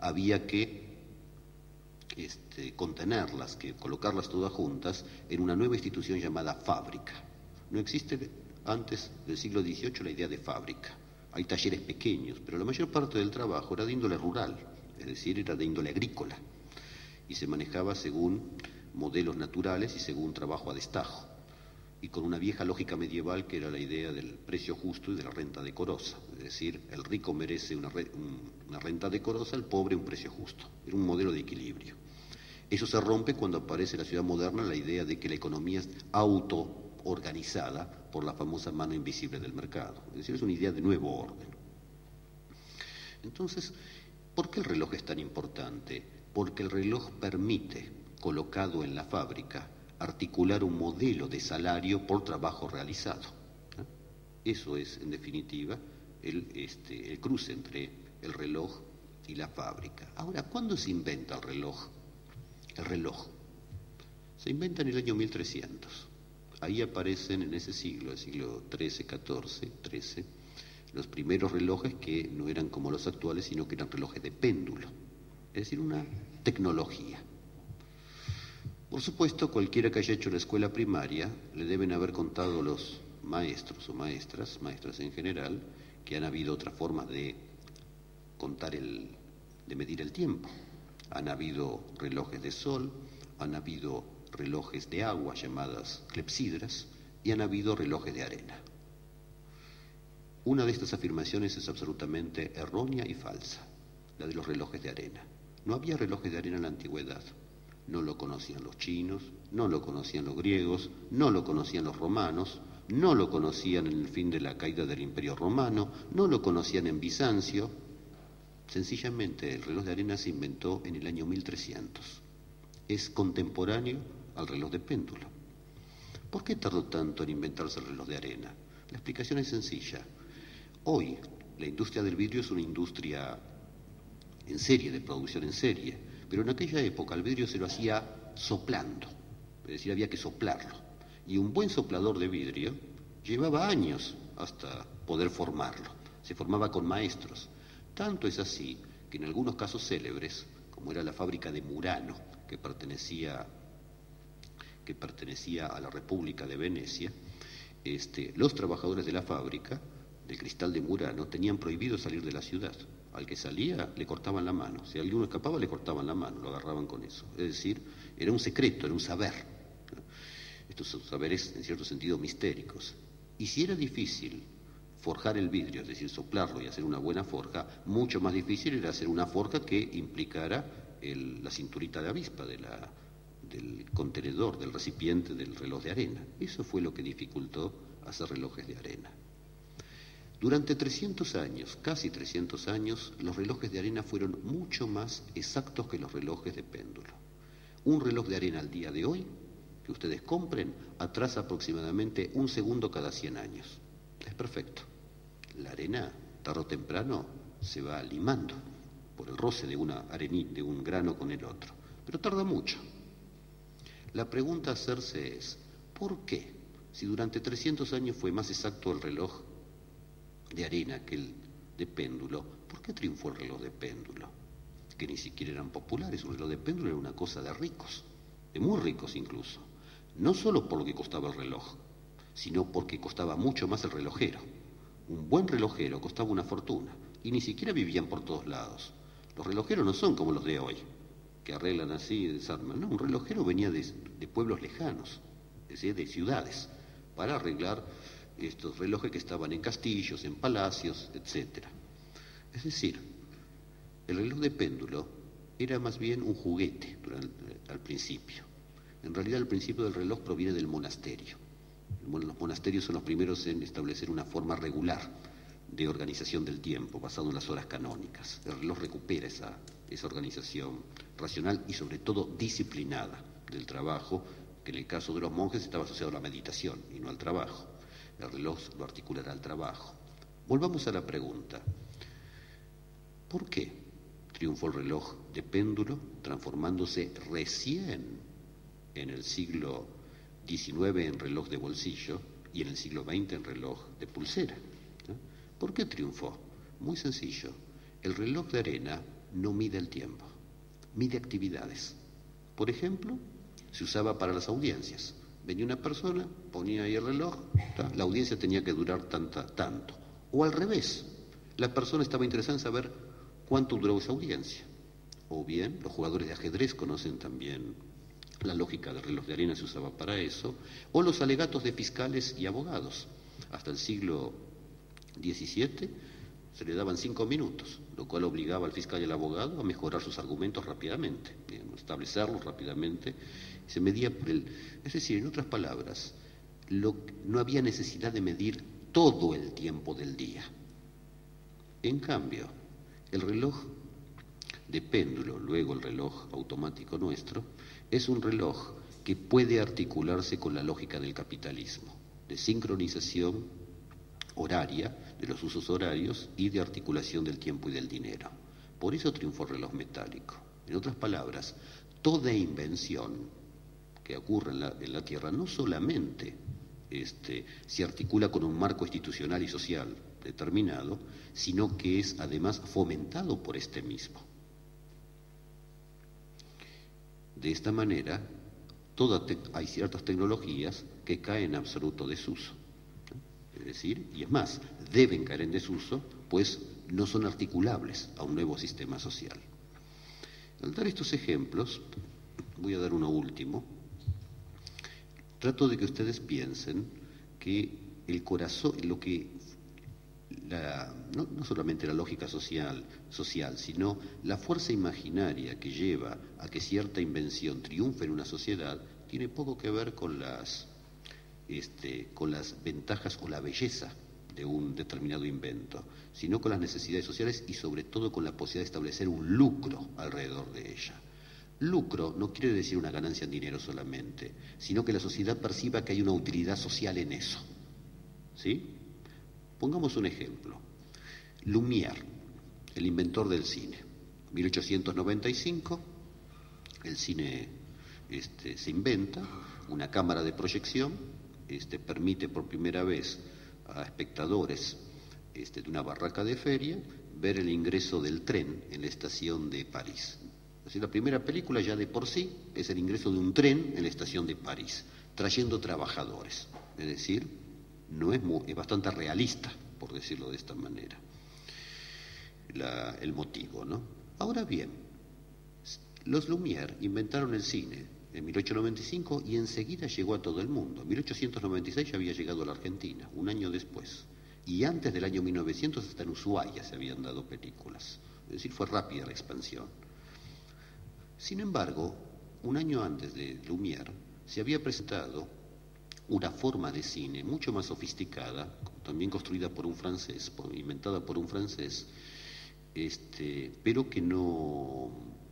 había que contenerlas, que colocarlas todas juntas en una nueva institución llamada fábrica. No existe antes del siglo XVIII la idea de fábrica. Hay talleres pequeños, pero la mayor parte del trabajo era de índole rural, es decir, era de índole agrícola, y se manejaba según modelos naturales y según trabajo a destajo, y con una vieja lógica medieval que era la idea del precio justo y de la renta decorosa, es decir, el rico merece una renta decorosa, el pobre un precio justo. Era un modelo de equilibrio. Eso se rompe cuando aparece en la ciudad moderna la idea de que la economía es autoorganizada por la famosa mano invisible del mercado, es decir, es una idea de nuevo orden. Entonces, ¿por qué el reloj es tan importante? Porque el reloj permite, colocado en la fábrica, articular un modelo de salario por trabajo realizado. Eso es, en definitiva, el cruce entre el reloj y la fábrica. Ahora, ¿cuándo se inventa el reloj? El reloj se inventa en el año 1300. Ahí aparecen en ese siglo, el siglo XIII, XIV, XIII, los primeros relojes que no eran como los actuales, sino que eran relojes de péndulo, es decir, una tecnología. Por supuesto, cualquiera que haya hecho la escuela primaria le deben haber contado los maestros o maestras en general, que han habido otras formas de de medir el tiempo. Han habido relojes de sol, han habido relojes de agua llamadas clepsidras y han habido relojes de arena. Una de estas afirmaciones es absolutamente errónea y falsa, la de los relojes de arena. No había relojes de arena en la antigüedad. No lo conocían los chinos, no lo conocían los griegos, no lo conocían los romanos, no lo conocían en el fin de la caída del Imperio Romano, no lo conocían en Bizancio. Sencillamente el reloj de arena se inventó en el año 1300. Es contemporáneo al reloj de péndulo. ¿Por qué tardó tanto en inventarse el reloj de arena? La explicación es sencilla. Hoy la industria del vidrio es una industria en serie, de producción en serie, pero en aquella época el vidrio se lo hacía soplando, es decir, había que soplarlo. Y un buen soplador de vidrio llevaba años hasta poder formarlo. Se formaba con maestros. Tanto es así que en algunos casos célebres, como era la fábrica de Murano, que pertenecía a la República de Venecia, los trabajadores de la fábrica del cristal de Murano tenían prohibido salir de la ciudad. Al que salía le cortaban la mano, si alguno escapaba le cortaban la mano, lo agarraban con eso. Es decir, era un secreto, era un saber. Estos son saberes en cierto sentido mistéricos. Y si era difícil forjar el vidrio, es decir, soplarlo y hacer una buena forja, mucho más difícil era hacer una forja que implicara la cinturita de avispa del contenedor, del recipiente del reloj de arena. Eso fue lo que dificultó hacer relojes de arena. Durante 300 años, casi 300 años, los relojes de arena fueron mucho más exactos que los relojes de péndulo. Un reloj de arena al día de hoy, que ustedes compren, atrasa aproximadamente 1 segundo cada 100 años. Es perfecto. La arena, tarde o temprano, se va limando por el roce de de un grano con el otro, pero tarda mucho. La pregunta a hacerse es, ¿por qué? Si durante 300 años fue más exacto el reloj de arena que el de péndulo, ¿por qué triunfó el reloj de péndulo? Que ni siquiera eran populares. Un reloj de péndulo era una cosa de ricos, de muy ricos incluso. No solo por lo que costaba el reloj, sino porque costaba mucho más el relojero. Un buen relojero costaba una fortuna y ni siquiera vivían por todos lados. Los relojeros no son como los de hoy, que arreglan así y desarman. No, un relojero venía de pueblos lejanos, es decir, de ciudades, para arreglar estos relojes que estaban en castillos, en palacios, etc. Es decir, el reloj de péndulo era más bien un juguete al principio. En realidad el principio del reloj proviene del monasterio. Los monasterios son los primeros en establecer una forma regular de organización del tiempo, basado en las horas canónicas. El reloj recupera esa organización racional y sobre todo disciplinada del trabajo, que en el caso de los monjes estaba asociado a la meditación y no al trabajo. El reloj lo articulará al trabajo. Volvamos a la pregunta. ¿Por qué triunfó el reloj de péndulo, transformándose recién en el siglo XIX en reloj de bolsillo y en el siglo XX en reloj de pulsera? ¿No? ¿Por qué triunfó? Muy sencillo. El reloj de arena no mide el tiempo, mide actividades. Por ejemplo, se usaba para las audiencias. Venía una persona, ponía ahí el reloj, la audiencia tenía que durar tanto. O al revés, la persona estaba interesada en saber cuánto duró esa audiencia. O bien, los jugadores de ajedrez conocen también la lógica del reloj de arena, se usaba para eso. O los alegatos de fiscales y abogados. Hasta el siglo XVII se le daban 5 minutos, lo cual obligaba al fiscal y al abogado a mejorar sus argumentos rápidamente, establecerlos rápidamente. Se medía por es decir, en otras palabras, no había necesidad de medir todo el tiempo del día. En cambio, el reloj de péndulo, luego el reloj automático nuestro, es un reloj que puede articularse con la lógica del capitalismo, de sincronización horaria, de los usos horarios y de articulación del tiempo y del dinero. Por eso triunfó el reloj metálico. En otras palabras, toda invención que ocurre en la Tierra no solamente se articula con un marco institucional y social determinado, sino que es además fomentado por este mismo. De esta manera, hay ciertas tecnologías que caen en absoluto desuso. Es decir, y es más, deben caer en desuso, pues no son articulables a un nuevo sistema social. Al dar estos ejemplos, voy a dar uno último. Trato de que ustedes piensen que el corazón, no solamente la lógica social, sino la fuerza imaginaria que lleva a que cierta invención triunfe en una sociedad, tiene poco que ver con las ventajas o la belleza de un determinado invento, sino con las necesidades sociales y sobre todo con la posibilidad de establecer un lucro alrededor de ella. Lucro no quiere decir una ganancia en dinero solamente, sino que la sociedad perciba que hay una utilidad social en eso. ¿Sí? Pongamos un ejemplo. Lumière, el inventor del cine. 1895, el cine se inventa, una cámara de proyección, permite por primera vez a espectadores de una barraca de feria ver el ingreso del tren en la estación de París. Es decir, la primera película ya de por sí es el ingreso de un tren en la estación de París, trayendo trabajadores. Es decir, es bastante realista, por decirlo de esta manera, el motivo, ¿no? Ahora bien, los Lumière inventaron el cine en 1895 y enseguida llegó a todo el mundo. En 1896 ya había llegado a la Argentina, un año después. Y antes del año 1900 hasta en Ushuaia se habían dado películas. Es decir, fue rápida la expansión. Sin embargo, un año antes de Lumière se había presentado una forma de cine mucho más sofisticada, también construida por un francés, inventada por un francés, pero que no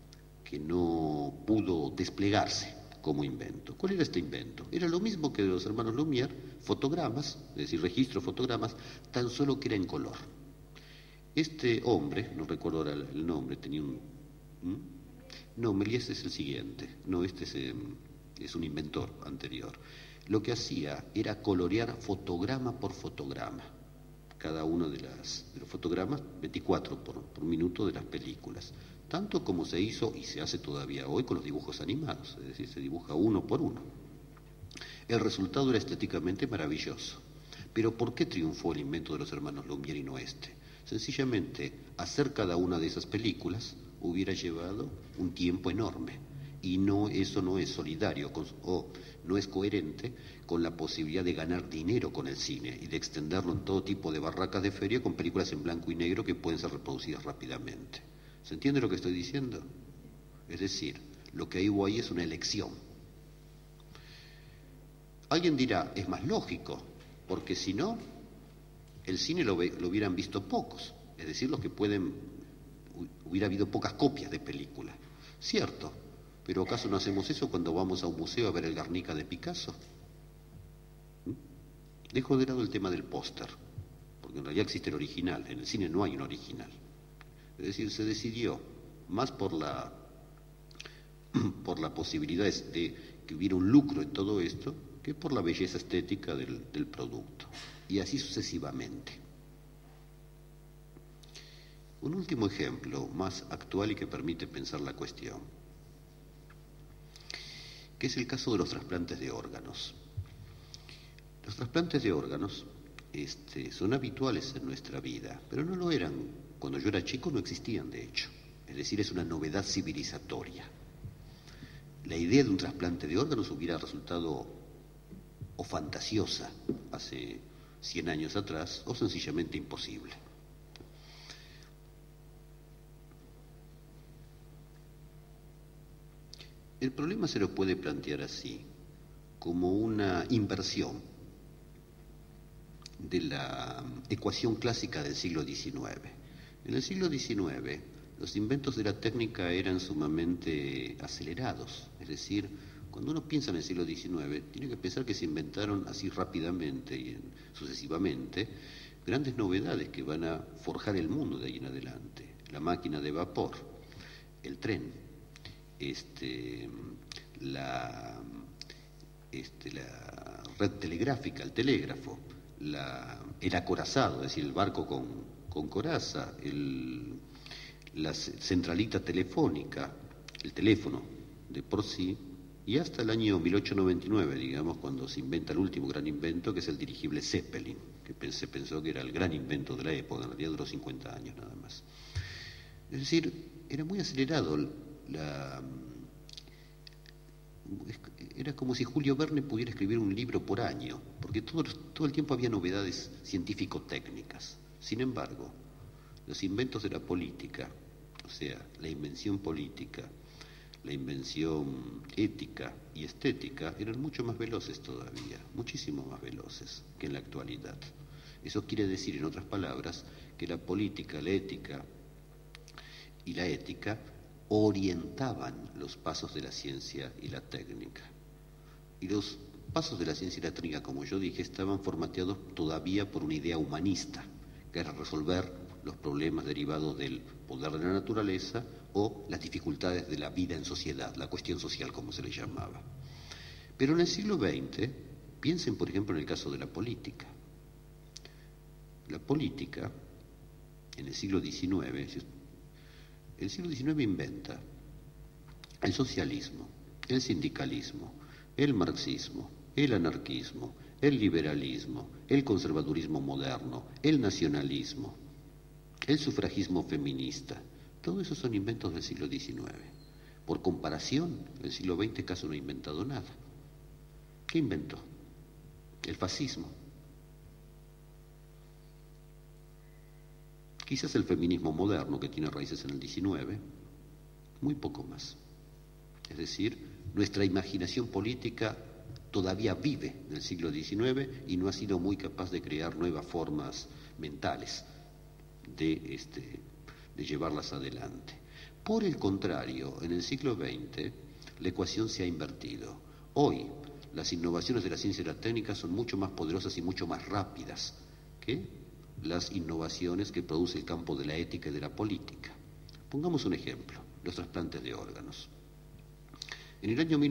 pudo desplegarse como invento. ¿Cuál era este invento? Era lo mismo que de los hermanos Lumière, fotogramas, es decir, registro de fotogramas, tan solo que era en color. Este hombre, no recuerdo ahora el nombre, tenía un... No, Méliès es el siguiente, no, este es un inventor anterior. Lo que hacía era colorear fotograma por fotograma, cada uno de los fotogramas, 24 por minuto de las películas, tanto como se hizo y se hace todavía hoy con los dibujos animados, es decir, se dibuja uno por uno. El resultado era estéticamente maravilloso. Pero ¿por qué triunfó el invento de los hermanos Lumière y no este? Sencillamente, hacer cada una de esas películas hubiera llevado un tiempo enorme y eso no es solidario o no es coherente con la posibilidad de ganar dinero con el cine y de extenderlo en todo tipo de barracas de feria con películas en blanco y negro que pueden ser reproducidas rápidamente. ¿Se entiende lo que estoy diciendo? Es decir, lo que hubo ahí es una elección. Alguien dirá, es más lógico, porque si no, el cine lo hubieran visto pocos, es decir, hubiera habido pocas copias de películas. Cierto, pero ¿acaso no hacemos eso cuando vamos a un museo a ver el Guernica de Picasso? Dejo de lado el tema del póster, porque en realidad existe el original, en el cine no hay un original. Es decir, se decidió más por la posibilidad de que hubiera un lucro en todo esto que por la belleza estética del producto. Y así sucesivamente. Un último ejemplo, más actual y que permite pensar la cuestión, que es el caso de los trasplantes de órganos. Los trasplantes de órganos son habituales en nuestra vida, pero no lo eran. Cuando yo era chico no existían, de hecho. Es decir, es una novedad civilizatoria. La idea de un trasplante de órganos hubiera resultado o fantasiosa hace 100 años atrás, o sencillamente imposible. El problema se lo puede plantear así, como una inversión de la ecuación clásica del siglo XIX. En el siglo XIX, los inventos de la técnica eran sumamente acelerados, es decir, cuando uno piensa en el siglo XIX, tiene que pensar que se inventaron así rápidamente y sucesivamente grandes novedades que van a forjar el mundo de ahí en adelante. La máquina de vapor, el tren, la red telegráfica, el telégrafo, el acorazado, es decir, el barco con coraza, la centralita telefónica, el teléfono de por sí, y hasta el año 1899, digamos, cuando se inventa el último gran invento, que es el dirigible Zeppelin, que se pensó que era el gran invento de la época, en realidad duró 50 años nada más. Es decir, era muy acelerado. Era como si Julio Verne pudiera escribir un libro por año, porque todo el tiempo había novedades científico-técnicas. Sin embargo, los inventos de la política, o sea, la invención política, la invención ética y estética, eran mucho más veloces todavía, muchísimo más veloces que en la actualidad. Eso quiere decir, en otras palabras, que la política, la ética y la ética orientaban los pasos de la ciencia y la técnica. Y los pasos de la ciencia y la técnica, como yo dije, estaban formateados todavía por una idea humanista, que era resolver los problemas derivados del poder de la naturaleza o las dificultades de la vida en sociedad, la cuestión social, como se le llamaba. Pero en el siglo XX, piensen por ejemplo en el caso de la política. La política, en el siglo XIX, inventa el socialismo, el sindicalismo, el marxismo, el anarquismo, el liberalismo, el conservadurismo moderno, el nacionalismo, el sufragismo feminista. Todo eso son inventos del siglo XIX. Por comparación, el siglo XX casi no ha inventado nada. ¿Qué inventó? El fascismo. Quizás el feminismo moderno, que tiene raíces en el XIX, muy poco más. Es decir, nuestra imaginación política todavía vive del siglo XIX y no ha sido muy capaz de crear nuevas formas mentales de llevarlas adelante. Por el contrario, en el siglo XX la ecuación se ha invertido. Hoy las innovaciones de la ciencia y la técnica son mucho más poderosas y mucho más rápidas que las innovaciones que produce el campo de la ética y de la política. Pongamos un ejemplo, los trasplantes de órganos. En el año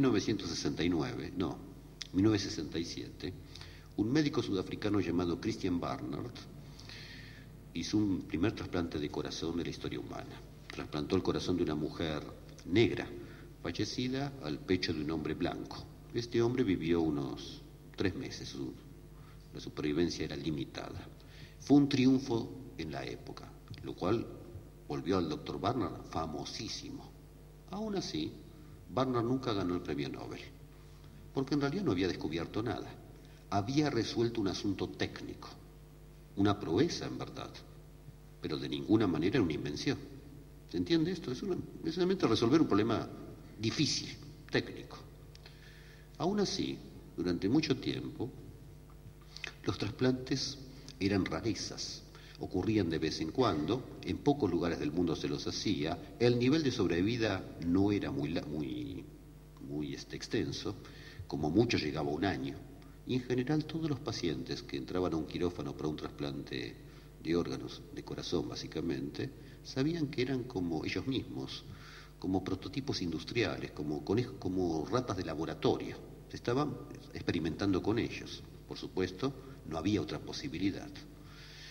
1967, un médico sudafricano llamado Christian Barnard hizo un primer trasplante de corazón de la historia humana. Trasplantó el corazón de una mujer negra, fallecida, al pecho de un hombre blanco. Este hombre vivió unos 3 meses, la supervivencia era limitada. Fue un triunfo en la época, lo cual volvió al doctor Barnard famosísimo. Aún así, Barnard nunca ganó el premio Nobel, porque en realidad no había descubierto nada. Había resuelto un asunto técnico, una proeza en verdad, pero de ninguna manera era una invención. ¿Se entiende esto? Es solamente resolver un problema difícil, técnico. Aún así, durante mucho tiempo, los trasplantes eran rarezas, ocurrían de vez en cuando, en pocos lugares del mundo se los hacía, el nivel de sobrevida no era muy extenso, como mucho llegaba a 1 año, y en general todos los pacientes que entraban a un quirófano para un trasplante de órganos, de corazón básicamente, sabían que eran como ellos mismos, como prototipos industriales, como ratas de laboratorio, se estaban experimentando con ellos, por supuesto. No había otra posibilidad.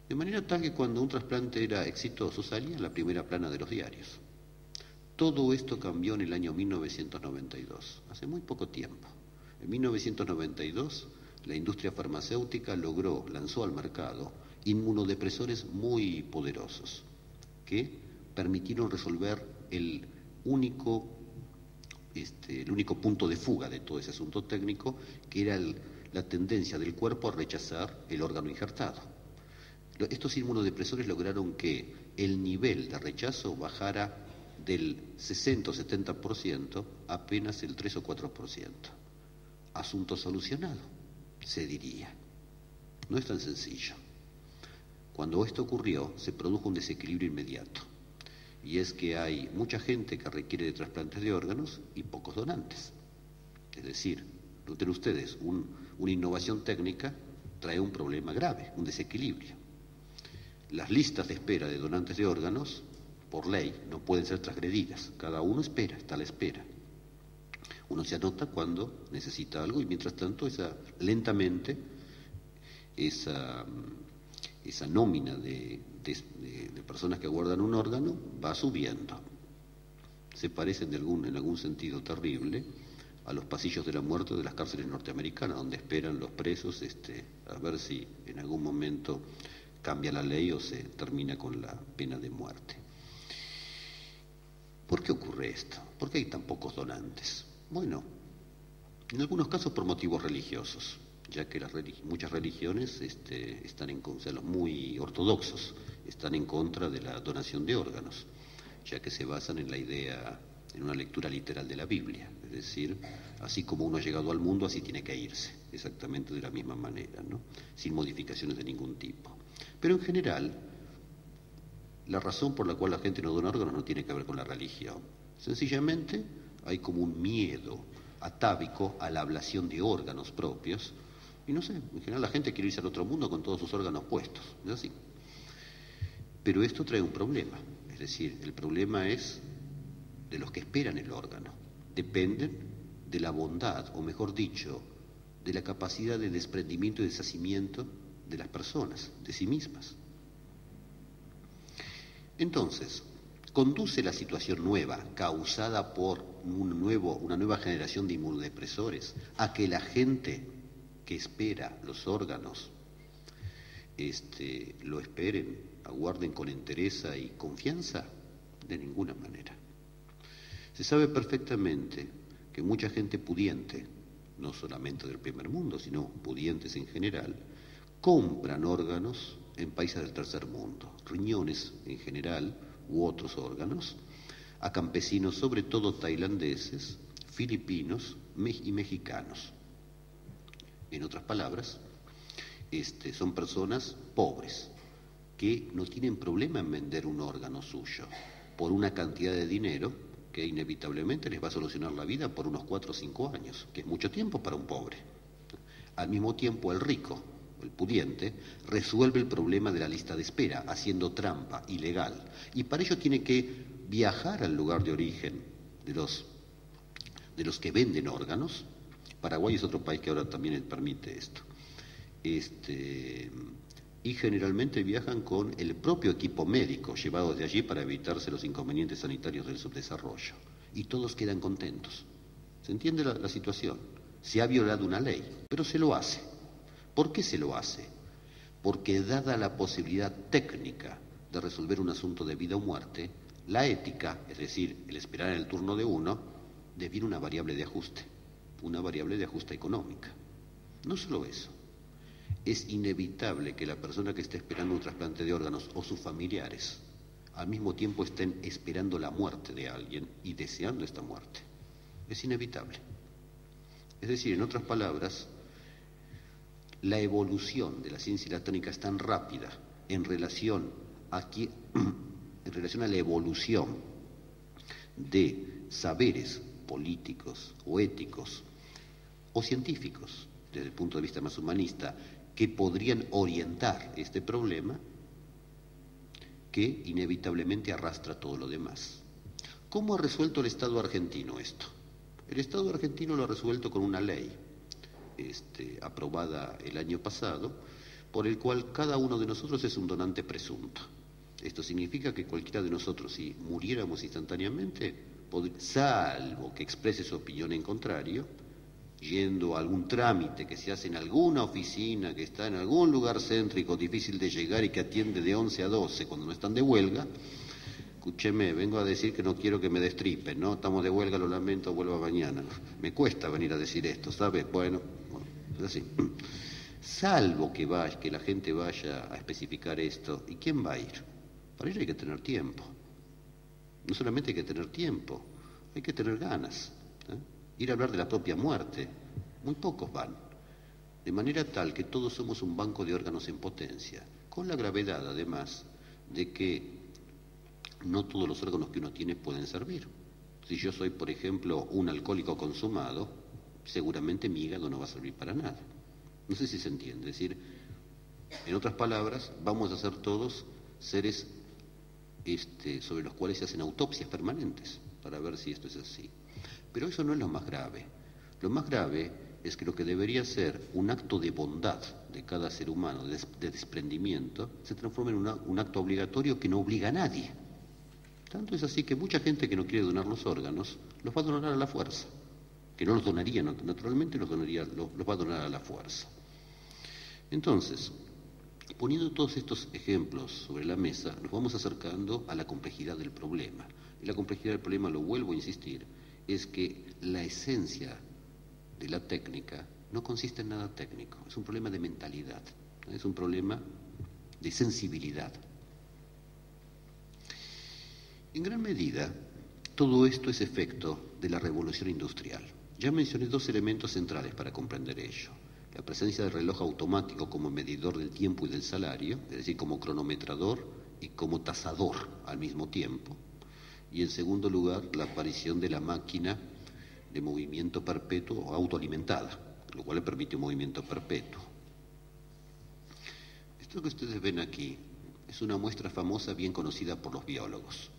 De manera tal que cuando un trasplante era exitoso salía en la primera plana de los diarios. Todo esto cambió en el año 1992, hace muy poco tiempo. En 1992 la industria farmacéutica lanzó al mercado inmunodepresores muy poderosos que permitieron resolver el único punto de fuga de todo ese asunto técnico, que era la tendencia del cuerpo a rechazar el órgano injertado. Estos inmunodepresores lograron que el nivel de rechazo bajara del 60 o 70% a apenas el 3 o 4%. Asunto solucionado, se diría. No es tan sencillo. Cuando esto ocurrió, se produjo un desequilibrio inmediato. Y es que hay mucha gente que requiere de trasplantes de órganos y pocos donantes. Es decir, noten ustedes, una innovación técnica trae un problema grave, un desequilibrio. Las listas de espera de donantes de órganos, por ley, no pueden ser transgredidas. Cada uno espera, está a la espera. Uno se anota cuando necesita algo y mientras tanto lentamente esa nómina de personas que aguardan un órgano va subiendo. Se parecen en algún sentido terrible a los pasillos de la muerte de las cárceles norteamericanas, donde esperan los presos a ver si en algún momento cambia la ley o se termina con la pena de muerte. ¿Por qué ocurre esto? ¿Por qué hay tan pocos donantes? Bueno, en algunos casos por motivos religiosos, ya que muchas religiones los muy ortodoxos están en contra de la donación de órganos, ya que se basan en una lectura literal de la Biblia, es decir, así como uno ha llegado al mundo, así tiene que irse, exactamente de la misma manera, ¿no? Sin modificaciones de ningún tipo. Pero en general, la razón por la cual la gente no dona órganos no tiene que ver con la religión. Sencillamente hay como un miedo atávico a la ablación de órganos propios. Y no sé, en general la gente quiere irse al otro mundo con todos sus órganos puestos, es así. Pero esto trae un problema, es decir, el problema es de los que esperan el órgano. Dependen de la bondad, o mejor dicho, de la capacidad de desprendimiento y deshacimiento de las personas, de sí mismas. Entonces, ¿conduce la situación nueva, causada por una nueva generación de inmunodepresores, a que la gente que espera los órganos lo esperen, aguarden con entereza y confianza? De ninguna manera. Se sabe perfectamente que mucha gente pudiente, no solamente del primer mundo, sino pudientes en general, compran órganos en países del tercer mundo, riñones en general u otros órganos, a campesinos, sobre todo tailandeses, filipinos y mexicanos. En otras palabras, son personas pobres que no tienen problema en vender un órgano suyo por una cantidad de dinero que inevitablemente les va a solucionar la vida por unos 4 o 5 años, que es mucho tiempo para un pobre. Al mismo tiempo, el rico, el pudiente, resuelve el problema de la lista de espera, haciendo trampa ilegal. Y para ello tiene que viajar al lugar de origen de los que venden órganos. Paraguay es otro país que ahora también permite esto. Y generalmente viajan con el propio equipo médico llevado de allí para evitarse los inconvenientes sanitarios del subdesarrollo. Y todos quedan contentos. ¿Se entiende la situación? Se ha violado una ley, pero se lo hace. ¿Por qué se lo hace? Porque dada la posibilidad técnica de resolver un asunto de vida o muerte, la ética, es decir, el esperar en el turno de uno, deviene una variable de ajuste económica. No solo eso, es inevitable que la persona que esté esperando un trasplante de órganos o sus familiares al mismo tiempo estén esperando la muerte de alguien y deseando esta muerte. Es inevitable. Es decir, en otras palabras, la evolución de la ciencia y la técnica es tan rápida en relación a la evolución de saberes políticos o éticos o científicos, desde el punto de vista más humanista, que podrían orientar este problema, que inevitablemente arrastra todo lo demás. ¿Cómo ha resuelto el Estado argentino esto? El Estado argentino lo ha resuelto con una ley aprobada el año pasado, por el cual cada uno de nosotros es un donante presunto. Esto significa que cualquiera de nosotros, si muriéramos instantáneamente, salvo que exprese su opinión en contrario, yendo a algún trámite que se hace en alguna oficina, que está en algún lugar céntrico, difícil de llegar y que atiende de 11 a 12 cuando no están de huelga, escúcheme, vengo a decir que no quiero que me destripen, ¿no? Estamos de huelga, lo lamento, vuelva mañana. Me cuesta venir a decir esto, ¿sabe? Bueno, es así. Salvo que la gente vaya a especificar esto, ¿y quién va a ir? Para ello hay que tener tiempo. No solamente hay que tener tiempo, hay que tener ganas. Ir a hablar de la propia muerte, muy pocos van. De manera tal que todos somos un banco de órganos en potencia, con la gravedad, además, de que no todos los órganos que uno tiene pueden servir. Si yo soy, por ejemplo, un alcohólico consumado, seguramente mi hígado no va a servir para nada. No sé si se entiende. Es decir, en otras palabras, vamos a ser todos seres sobre los cuales se hacen autopsias permanentes para ver si esto es así. Pero eso no es lo más grave. Lo más grave es que lo que debería ser un acto de bondad de cada ser humano, de desprendimiento, se transforma en un acto obligatorio que no obliga a nadie. Tanto es así que mucha gente que no quiere donar los órganos los va a donar a la fuerza. Que no los donaría, naturalmente los va a donar a la fuerza. Entonces, poniendo todos estos ejemplos sobre la mesa, nos vamos acercando a la complejidad del problema. Y la complejidad del problema, lo vuelvo a insistir, es que la esencia de la técnica no consiste en nada técnico, es un problema de mentalidad, es un problema de sensibilidad. En gran medida, todo esto es efecto de la revolución industrial. Ya mencioné dos elementos centrales para comprender ello. La presencia del reloj automático como medidor del tiempo y del salario, es decir, como cronometrador y como tasador al mismo tiempo. Y en segundo lugar, la aparición de la máquina de movimiento perpetuo autoalimentada, lo cual le permite un movimiento perpetuo. Esto que ustedes ven aquí es una muestra famosa bien conocida por los biólogos.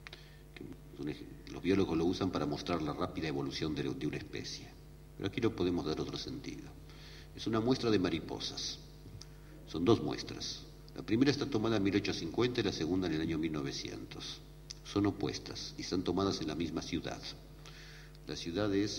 Los biólogos lo usan para mostrar la rápida evolución de una especie, pero aquí lo podemos dar otro sentido. Es una muestra de mariposas. Son dos muestras. La primera está tomada en 1850 y la segunda en el año 1900. Son opuestas y están tomadas en la misma ciudad. La ciudad es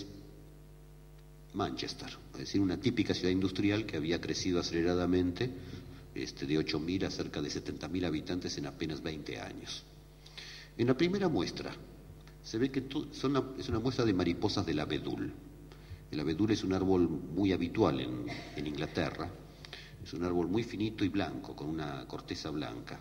Manchester, es decir, una típica ciudad industrial que había crecido aceleradamente de 8.000 a cerca de 70.000 habitantes en apenas 20 años. En la primera muestra se ve que es una muestra de mariposas del abedul. El abedul es un árbol muy habitual en Inglaterra. Es un árbol muy finito y blanco, con una corteza blanca.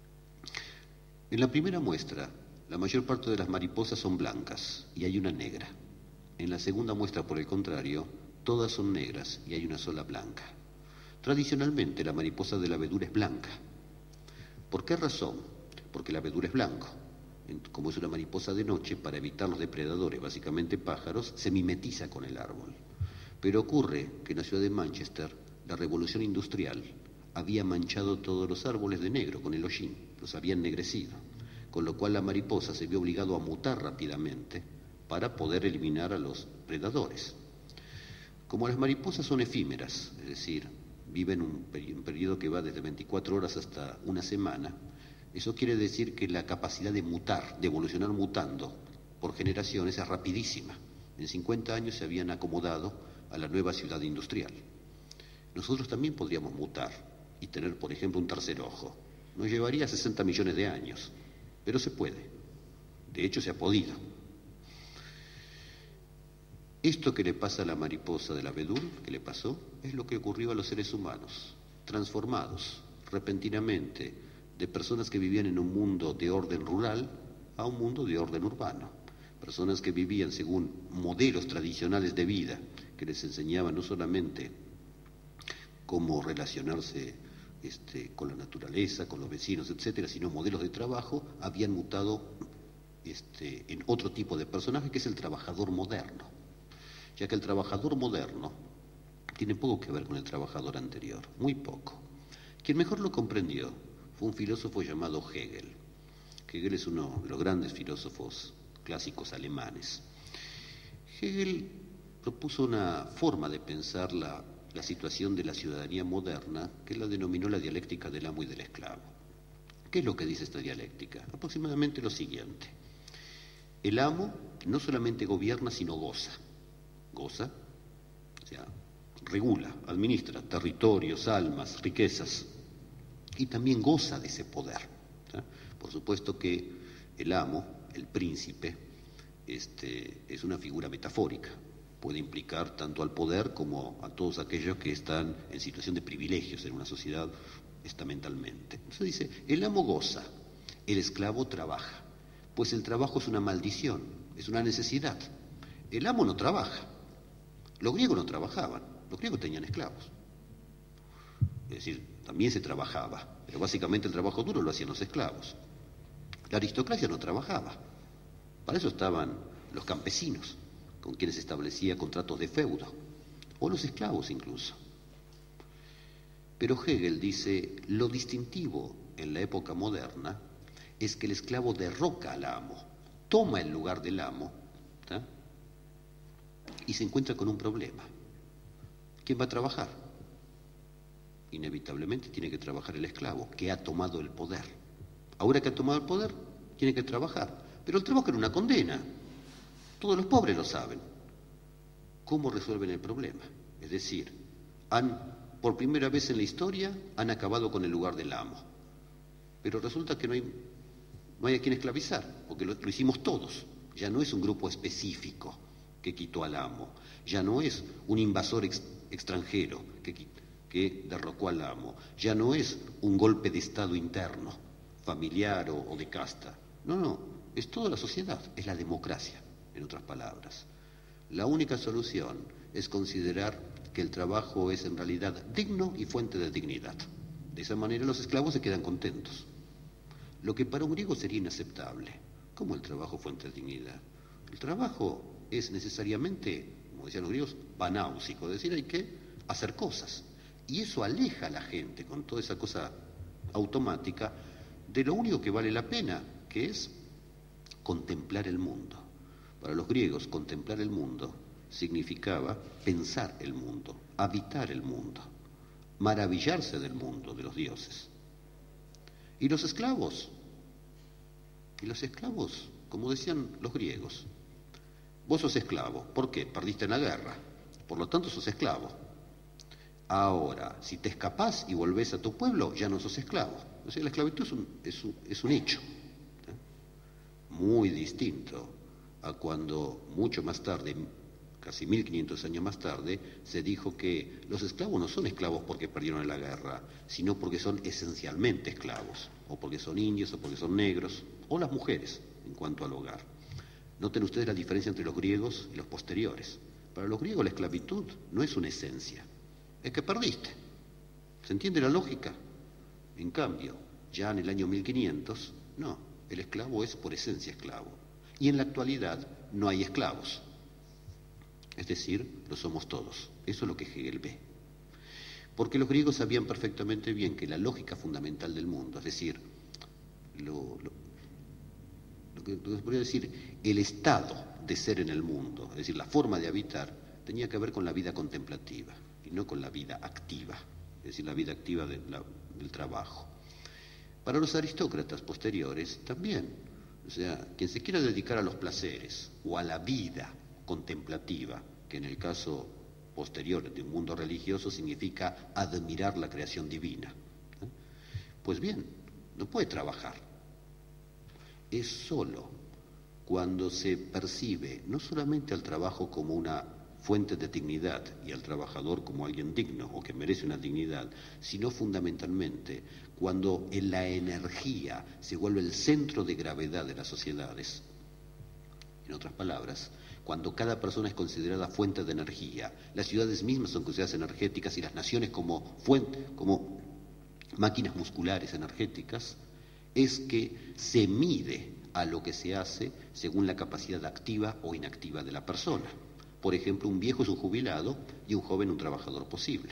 En la primera muestra, la mayor parte de las mariposas son blancas y hay una negra. En la segunda muestra, por el contrario, todas son negras y hay una sola blanca. Tradicionalmente, la mariposa del abedul es blanca. ¿Por qué razón? Porque el abedul es blanco. Como es una mariposa de noche, para evitar los depredadores, básicamente pájaros, se mimetiza con el árbol. Pero ocurre que en la ciudad de Manchester, la revolución industrial había manchado todos los árboles de negro con el hollín, los había ennegrecido, con lo cual la mariposa se vio obligado a mutar rápidamente para poder eliminar a los predadores. Como las mariposas son efímeras, es decir, viven un periodo que va desde 24 horas hasta una semana, eso quiere decir que la capacidad de mutar, de evolucionar mutando por generaciones es rapidísima. En 50 años se habían acomodado a la nueva ciudad industrial. Nosotros también podríamos mutar y tener, por ejemplo, un tercer ojo. Nos llevaría 60 millones de años, pero se puede. De hecho, se ha podido. Esto que le pasa a la mariposa del abedul, que le pasó, es lo que ocurrió a los seres humanos, transformados repentinamente de personas que vivían en un mundo de orden rural a un mundo de orden urbano. Personas que vivían según modelos tradicionales de vida, que les enseñaban no solamente cómo relacionarse con la naturaleza, con los vecinos, etcétera, sino modelos de trabajo, habían mutado en otro tipo de personaje, que es el trabajador moderno. Ya que el trabajador moderno tiene poco que ver con el trabajador anterior, muy poco. Quien mejor lo comprendió fue un filósofo llamado Hegel. Hegel es uno de los grandes filósofos clásicos alemanes. Hegel propuso una forma de pensar la la situación de la ciudadanía moderna, que la denominó la dialéctica del amo y del esclavo. ¿Qué es lo que dice esta dialéctica? Aproximadamente lo siguiente. El amo no solamente gobierna, sino goza. Goza, o sea, regula, administra territorios, almas, riquezas, y también goza de ese poder. ¿Sí? Por supuesto que el amo, el príncipe, es una figura metafórica. Puede implicar tanto al poder como a todos aquellos que están en situación de privilegios en una sociedad estamentalmente. Entonces dice, el amo goza, el esclavo trabaja, pues el trabajo es una maldición, es una necesidad. El amo no trabaja. Los griegos no trabajaban, los griegos tenían esclavos. Es decir, también se trabajaba, pero básicamente el trabajo duro lo hacían los esclavos. La aristocracia no trabajaba, para eso estaban los campesinos, con quienes se establecía contratos de feudo, o los esclavos incluso. Pero Hegel dice, lo distintivo en la época moderna es que el esclavo derroca al amo, toma el lugar del amo, ¿tá? Y se encuentra con un problema. ¿Quién va a trabajar? Inevitablemente tiene que trabajar el esclavo, que ha tomado el poder. Ahora que ha tomado el poder, tiene que trabajar. Pero el trabajo era una condena. Todos los pobres lo saben. ¿Cómo resuelven el problema? Es decir, por primera vez en la historia, han acabado con el lugar del amo. Pero resulta que no hay a quien esclavizar, porque lo hicimos todos. Ya no es un grupo específico que quitó al amo. Ya no es un invasor extranjero que derrocó al amo. Ya no es un golpe de estado interno, familiar o de casta. No, es toda la sociedad, es la democracia, en otras palabras. La única solución es considerar que el trabajo es en realidad digno y fuente de dignidad. De esa manera los esclavos se quedan contentos. Lo que para un griego sería inaceptable. ¿Cómo el trabajo fuente de dignidad? El trabajo es necesariamente, como decían los griegos, panáusico, es decir, hay que hacer cosas. Y eso aleja a la gente, con toda esa cosa automática, de lo único que vale la pena, que es contemplar el mundo. Para los griegos, contemplar el mundo significaba pensar el mundo, habitar el mundo, maravillarse del mundo, de los dioses. ¿Y los esclavos? Y los esclavos, como decían los griegos, vos sos esclavo, ¿por qué? Perdiste en la guerra, por lo tanto sos esclavo. Ahora, si te escapás y volvés a tu pueblo, ya no sos esclavo. O sea, la esclavitud es un hecho, muy distinto a cuando mucho más tarde, casi 1500 años más tarde, se dijo que los esclavos no son esclavos porque perdieron en la guerra, sino porque son esencialmente esclavos, o porque son indios, o porque son negros, o las mujeres en cuanto al hogar. Noten ustedes la diferencia entre los griegos y los posteriores. Para los griegos la esclavitud no es una esencia, es que perdiste. ¿Se entiende la lógica? En cambio, ya en el año 1500, no, el esclavo es por esencia esclavo. Y en la actualidad no hay esclavos. Es decir, lo somos todos. Eso es lo que Hegel ve. Porque los griegos sabían perfectamente bien que la lógica fundamental del mundo, es decir, lo que se podría decir, el estado de ser en el mundo, es decir, la forma de habitar, tenía que ver con la vida contemplativa y no con la vida activa, es decir, la vida activa del trabajo. Para los aristócratas posteriores también, o sea, quien se quiera dedicar a los placeres o a la vida contemplativa, que en el caso posterior de un mundo religioso significa admirar la creación divina, pues bien, no puede trabajar. Es solo cuando se percibe no solamente al trabajo como una fuente de dignidad y al trabajador como alguien digno o que merece una dignidad, sino fundamentalmente cuando en la energía se vuelve el centro de gravedad de las sociedades. En otras palabras, cuando cada persona es considerada fuente de energía, las ciudades mismas son consideradas energéticas y las naciones como máquinas musculares energéticas, es que se mide a lo que se hace según la capacidad activa o inactiva de la persona. Por ejemplo, un viejo es un jubilado y un joven un trabajador posible.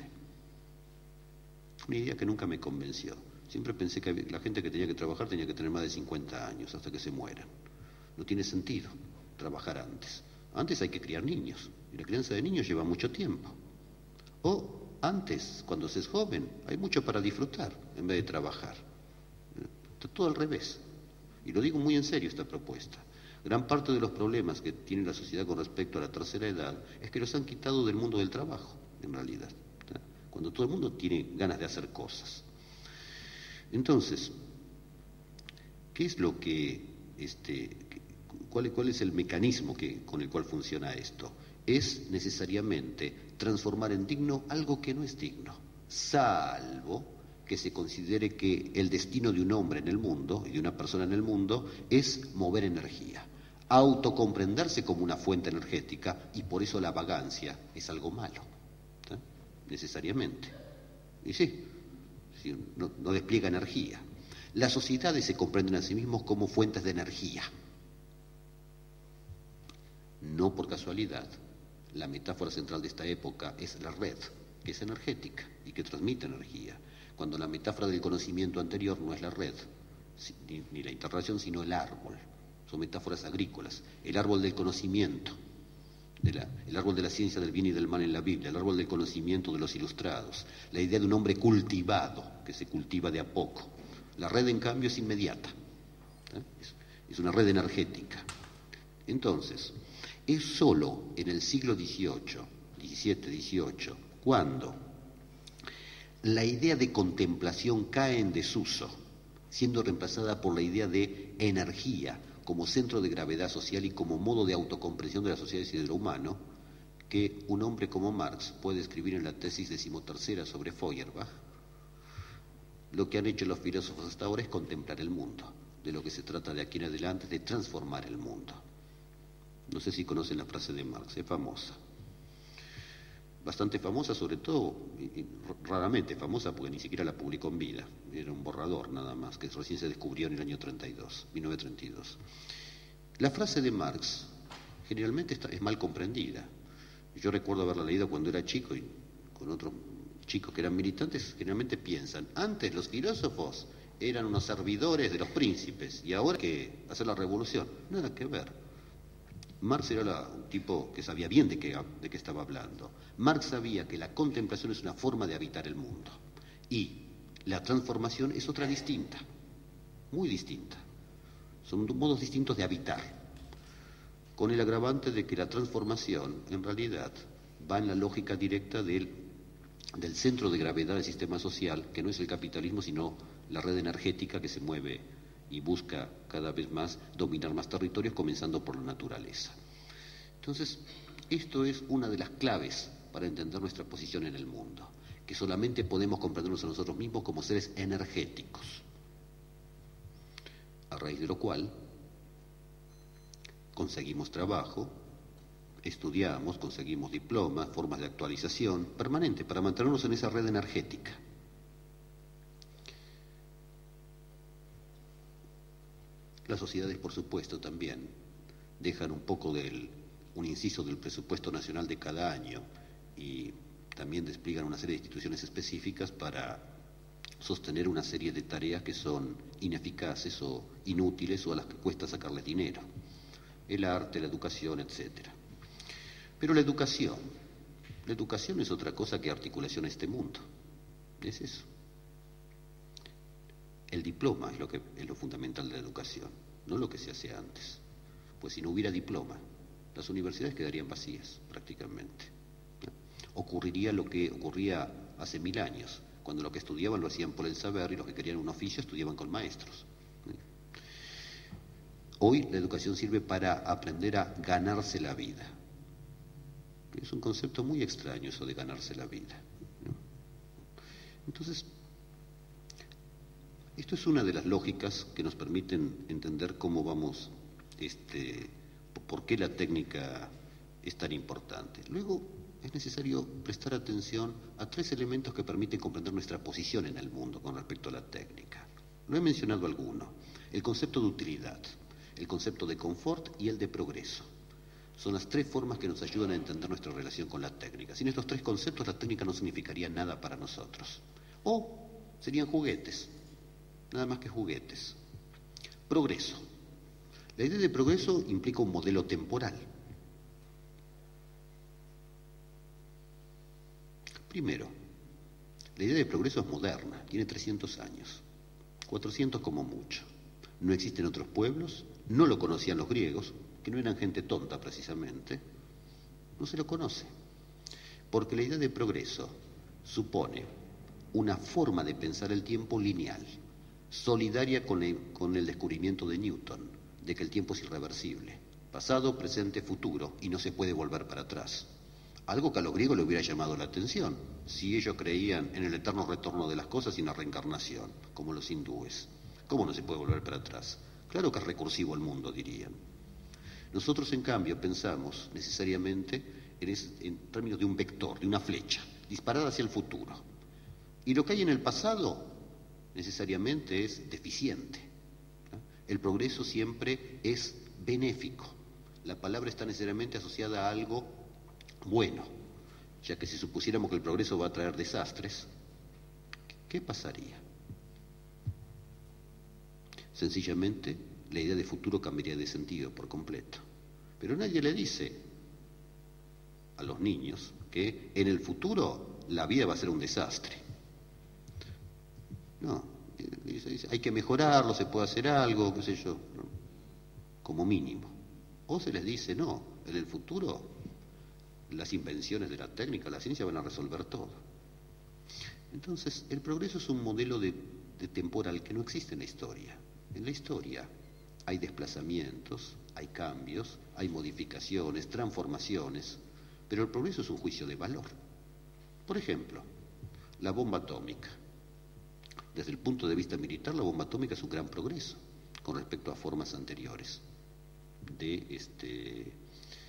Una idea que nunca me convenció. Siempre pensé que la gente que tenía que trabajar tenía que tener más de 50 años hasta que se mueran. No tiene sentido trabajar antes. Antes hay que criar niños, y la crianza de niños lleva mucho tiempo. O Antes, cuando se es joven, hay mucho para disfrutar en vez de trabajar. Está todo al revés. Y lo digo muy en serio esta propuesta. Gran parte de los problemas que tiene la sociedad con respecto a la tercera edad es que los han quitado del mundo del trabajo, en realidad. Cuando todo el mundo tiene ganas de hacer cosas. Entonces, ¿qué es lo que, cuál es el mecanismo con el cual funciona esto? Es necesariamente transformar en digno algo que no es digno, salvo que se considere que el destino de un hombre en el mundo y de una persona en el mundo es mover energía, autocomprenderse como una fuente energética, y por eso la vagancia es algo malo, necesariamente. Y sí, no despliega energía. Las sociedades se comprenden a sí mismos como fuentes de energía. No por casualidad, la metáfora central de esta época es la red, que es energética y que transmite energía, cuando la metáfora del conocimiento anterior no es la red, ni la interrelación, sino el árbol. Son metáforas agrícolas. El árbol del conocimiento, el árbol de la ciencia del bien y del mal en la Biblia, el árbol del conocimiento de los ilustrados, la idea de un hombre cultivado, que se cultiva de a poco. La red, en cambio, es inmediata, es una red energética. Entonces, es solo en el siglo XVII, cuando la idea de contemplación cae en desuso, siendo reemplazada por la idea de energía como centro de gravedad social y como modo de autocomprensión de las sociedades y de lo humano, que un hombre como Marx puede escribir en la tesis 13ª sobre Feuerbach. Lo que han hecho los filósofos hasta ahora es contemplar el mundo. De lo que se trata de aquí en adelante es de transformar el mundo. No sé si conocen la frase de Marx, es famosa. Bastante famosa, sobre todo, raramente famosa, porque ni siquiera la publicó en vida. Era un borrador nada más, que recién se descubrió en el año 1932. La frase de Marx generalmente es mal comprendida. Yo recuerdo haberla leído cuando era chico y con otros chicos que eran militantes, generalmente piensan, antes los filósofos eran unos servidores de los príncipes y ahora hay que hacer la revolución. Nada que ver. Marx era un tipo que sabía bien de qué estaba hablando. Marx sabía que la contemplación es una forma de habitar el mundo y la transformación es otra distinta, muy distinta. Son modos distintos de habitar, con el agravante de que la transformación en realidad va en la lógica directa del centro de gravedad del sistema social, que no es el capitalismo, sino la red energética que se mueve y busca cada vez más dominar más territorios, comenzando por la naturaleza. Entonces, esto es una de las claves para entender nuestra posición en el mundo, que solamente podemos comprendernos a nosotros mismos como seres energéticos, a raíz de lo cual conseguimos trabajo, estudiamos, conseguimos diplomas, formas de actualización permanente para mantenernos en esa red energética. Las sociedades, por supuesto, también dejan un poco un inciso del presupuesto nacional de cada año y también despliegan una serie de instituciones específicas para sostener una serie de tareas que son ineficaces o inútiles o a las que cuesta sacarles dinero. El arte, la educación, etcétera. Pero la educación es otra cosa que articulación a este mundo. Es eso. El diploma es lo fundamental de la educación, no lo que se hace antes. Pues si no hubiera diploma, las universidades quedarían vacías prácticamente. Ocurriría lo que ocurría hace 1000 años, cuando lo que estudiaban lo hacían por el saber y los que querían un oficio estudiaban con maestros. Hoy la educación sirve para aprender a ganarse la vida. Es un concepto muy extraño eso de ganarse la vida, ¿no? Entonces, esto es una de las lógicas que nos permiten entender cómo vamos, por qué la técnica es tan importante. Luego es necesario prestar atención a 3 elementos que permiten comprender nuestra posición en el mundo con respecto a la técnica. Lo he mencionado alguno: el concepto de utilidad, el concepto de confort y el de progreso. Son las 3 formas que nos ayudan a entender nuestra relación con la técnica. Sin estos 3 conceptos, la técnica no significaría nada para nosotros. O serían juguetes. Nada más que juguetes. Progreso. La idea de progreso implica un modelo temporal. Primero, La idea de progreso es moderna, tiene 300 años, 400 como mucho. No existen otros pueblos, no lo conocían los griegos, que no eran gente tonta precisamente, no se lo conoce. Porque la idea de progreso supone una forma de pensar el tiempo lineal, solidaria con el descubrimiento de Newton, de que el tiempo es irreversible, pasado, presente, futuro, y no se puede volver para atrás. Algo que a los griegos le hubiera llamado la atención, si ellos creían en el eterno retorno de las cosas y en la reencarnación, como los hindúes. ¿Cómo no se puede volver para atrás? Claro que es recursivo el mundo, dirían. Nosotros, en cambio, pensamos necesariamente en términos de un vector, de una flecha, disparada hacia el futuro. Y lo que hay en el pasado necesariamente es deficiente. El progreso siempre es benéfico. La palabra está necesariamente asociada a algo bueno, ya que si supusiéramos que el progreso va a traer desastres, ¿qué pasaría? Sencillamente, la idea de futuro cambiaría de sentido por completo. Pero nadie le dice a los niños que en el futuro la vida va a ser un desastre. No, dice, hay que mejorarlo, se puede hacer algo, qué sé yo, ¿no? Como mínimo. O se les dice, no, en el futuro las invenciones de la técnica, la ciencia van a resolver todo. Entonces, el progreso es un modelo de temporal que no existe en la historia. En la historia hay desplazamientos, hay cambios, hay modificaciones, transformaciones, pero el progreso es un juicio de valor. Por ejemplo, la bomba atómica. Desde el punto de vista militar, la bomba atómica es un gran progreso con respecto a formas anteriores de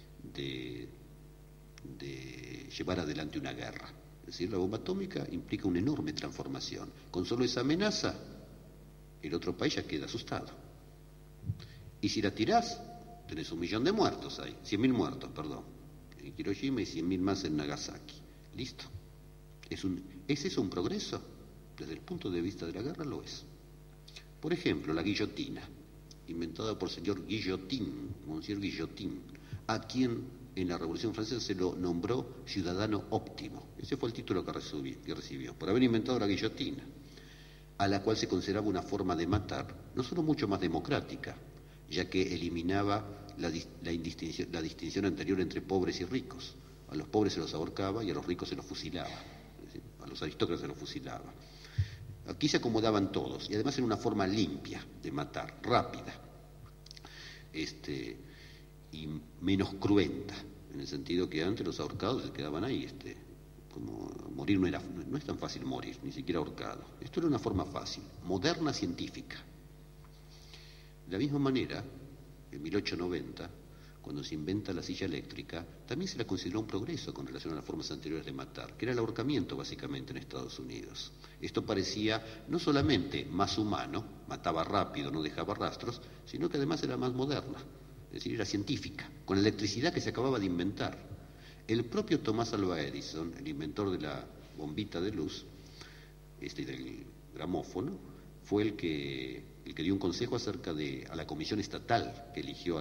llevar adelante una guerra. Es decir, la bomba atómica implica una enorme transformación. Con solo esa amenaza, el otro país ya queda asustado. Y si la tirás, tenés 1.000.000 de muertos ahí, 100.000 muertos, perdón, en Hiroshima y 100.000 más en Nagasaki. Listo. ¿Es eso un progreso? Desde el punto de vista de la guerra lo es. Por ejemplo, la guillotina, inventada por el señor Guillotin, Monsieur Guillotin, a quien en la Revolución Francesa se lo nombró ciudadano óptimo. Ese fue el título que recibió, por haber inventado la guillotina, a la cual se consideraba una forma de matar, no solo mucho más democrática, ya que eliminaba la distinción anterior entre pobres y ricos. A los pobres se los ahorcaba y a los ricos se los fusilaba, es decir, a los aristócratas se los fusilaba. Aquí se acomodaban todos, y además era una forma limpia de matar, rápida, y menos cruenta, en el sentido que antes los ahorcados se quedaban ahí, como morir no es tan fácil morir, ni siquiera ahorcado. Esto era una forma fácil, moderna, científica. De la misma manera, en 1890, cuando se inventa la silla eléctrica, también se la consideró un progreso con relación a las formas anteriores de matar, que era el ahorcamiento básicamente en Estados Unidos. Esto parecía no solamente más humano, mataba rápido, no dejaba rastros, sino que además era más moderna, es decir, era científica, con la electricidad que se acababa de inventar. El propio Thomas Alva Edison, el inventor de la bombita de luz, del gramófono, fue el que dio un consejo acerca a la comisión estatal que eligió a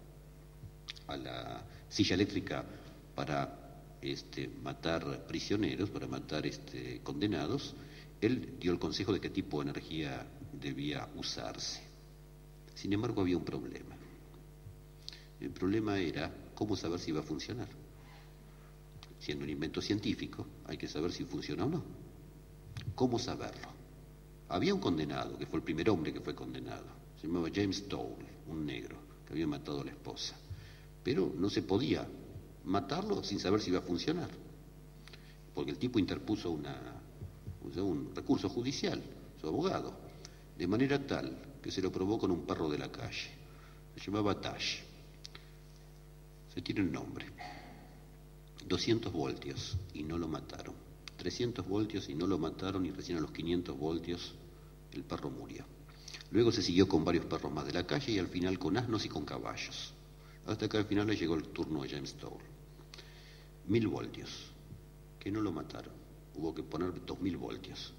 la silla eléctrica para matar prisioneros, para matar condenados. Él dio el consejo de qué tipo de energía debía usarse. Sin embargo, había un problema. El problema era cómo saber si iba a funcionar. Siendo un invento científico, hay que saber si funciona o no. ¿Cómo saberlo? Había un condenado, que fue el primer hombre que fue condenado. Se llamaba James Dole, un negro, que había matado a la esposa. Pero no se podía matarlo sin saber si iba a funcionar. Porque el tipo interpuso un recurso judicial, su abogado, de manera tal que se lo probó con un perro de la calle. Se llamaba Tash. Se tiene el nombre. 200 voltios y no lo mataron. 300 voltios y no lo mataron, y recién a los 500 voltios el perro murió. Luego se siguió con varios perros más de la calle y al final con asnos y con caballos. Hasta que al final le llegó el turno a James Dole. 1000 voltios, que no lo mataron. Hubo que poner 2000 voltios.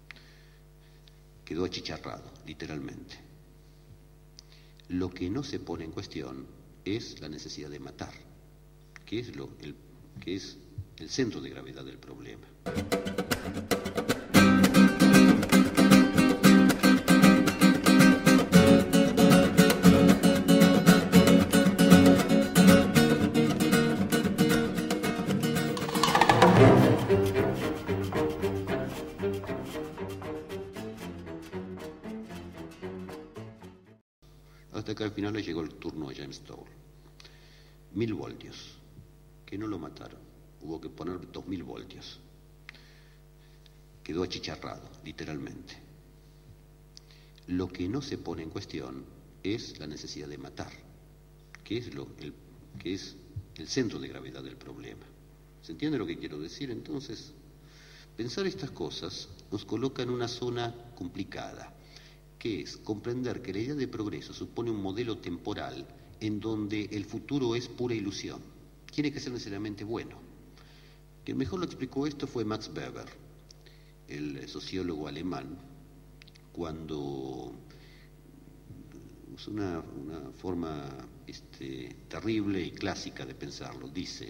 Quedó achicharrado, literalmente. Lo que no se pone en cuestión es la necesidad de matar, que es el centro de gravedad del problema. Hasta que al final le llegó el turno a James Toll. 1000 voltios, que no lo mataron, hubo que poner 2000 voltios. Quedó achicharrado, literalmente. Lo que no se pone en cuestión es la necesidad de matar, que es el centro de gravedad del problema. ¿Se entiende lo que quiero decir? Entonces, pensar estas cosas nos coloca en una zona complicada, que es comprender que la idea de progreso supone un modelo temporal en donde el futuro es pura ilusión. Tiene que ser necesariamente bueno. Quien mejor lo explicó esto fue Max Weber, el sociólogo alemán, cuando usó una forma terrible y clásica de pensarlo.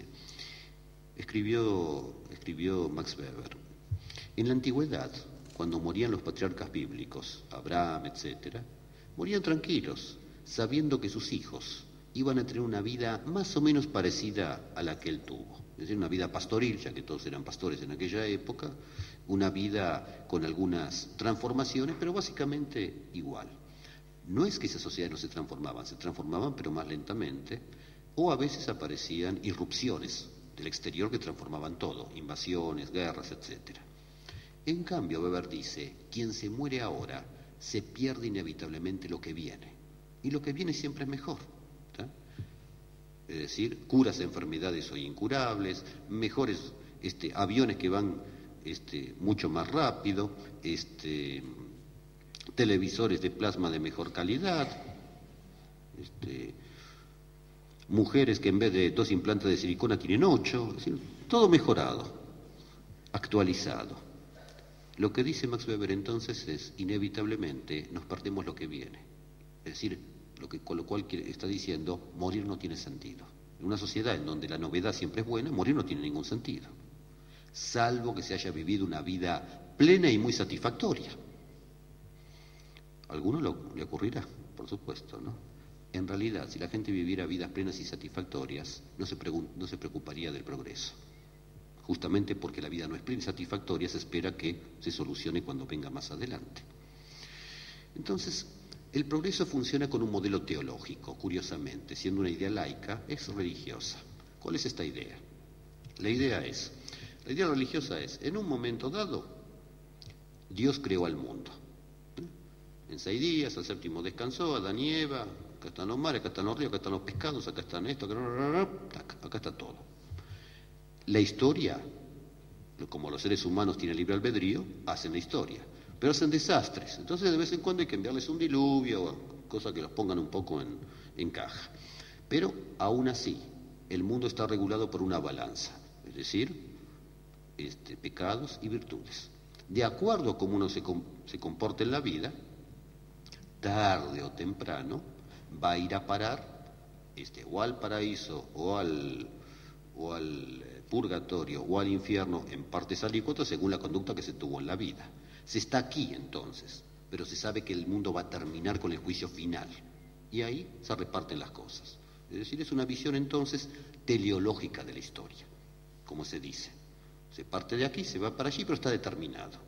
Escribió Max Weber: en la antigüedad, cuando morían los patriarcas bíblicos, Abraham, etc., morían tranquilos, sabiendo que sus hijos iban a tener una vida más o menos parecida a la que él tuvo. Es decir, una vida pastoril, ya que todos eran pastores en aquella época, una vida con algunas transformaciones, pero básicamente igual. No es que esas sociedades no se transformaban pero más lentamente, o a veces aparecían irrupciones del exterior que transformaban todo, invasiones, guerras, etc. En cambio, Weber dice, quien se muere ahora se pierde inevitablemente lo que viene, y lo que viene siempre es mejor. ¿Tá? Es decir, curas de enfermedades hoy incurables, mejores aviones que van mucho más rápido, televisores de plasma de mejor calidad, mujeres que en vez de 2 implantes de silicona tienen 8, es decir, todo mejorado, actualizado. Lo que dice Max Weber entonces es, inevitablemente nos perdemos lo que viene. Es decir, con lo cual está diciendo, morir no tiene sentido. En una sociedad en donde la novedad siempre es buena, morir no tiene ningún sentido, salvo que se haya vivido una vida plena y muy satisfactoria. A alguno le ocurrirá, por supuesto, ¿no? En realidad, si la gente viviera vidas plenas y satisfactorias, no se preocuparía del progreso. Justamente porque la vida no es plena y satisfactoria, se espera que se solucione cuando venga más adelante. Entonces, el progreso funciona con un modelo teológico, curiosamente, siendo una idea laica, es religiosa. ¿Cuál es esta idea? La idea religiosa es, en un momento dado, Dios creó al mundo. En 6 días, al 7º descansó, Adán y Eva, acá están los mares, acá están los ríos, acá están los pescados, acá están esto, acá está todo. La historia, como los seres humanos tienen libre albedrío, hacen la historia, pero hacen desastres. Entonces de vez en cuando hay que enviarles un diluvio, cosas que los pongan un poco en caja. Pero aún así, el mundo está regulado por una balanza, es decir, pecados y virtudes. De acuerdo a cómo uno se comporta en la vida, tarde o temprano va a ir a parar o al paraíso o al purgatorio o al infierno en partes alícuotas según la conducta que se tuvo en la vida. Se está aquí entonces, pero se sabe que el mundo va a terminar con el juicio final y ahí se reparten las cosas. Es decir, es una visión entonces teleológica de la historia, como se dice. Se parte de aquí, se va para allí, pero está determinado.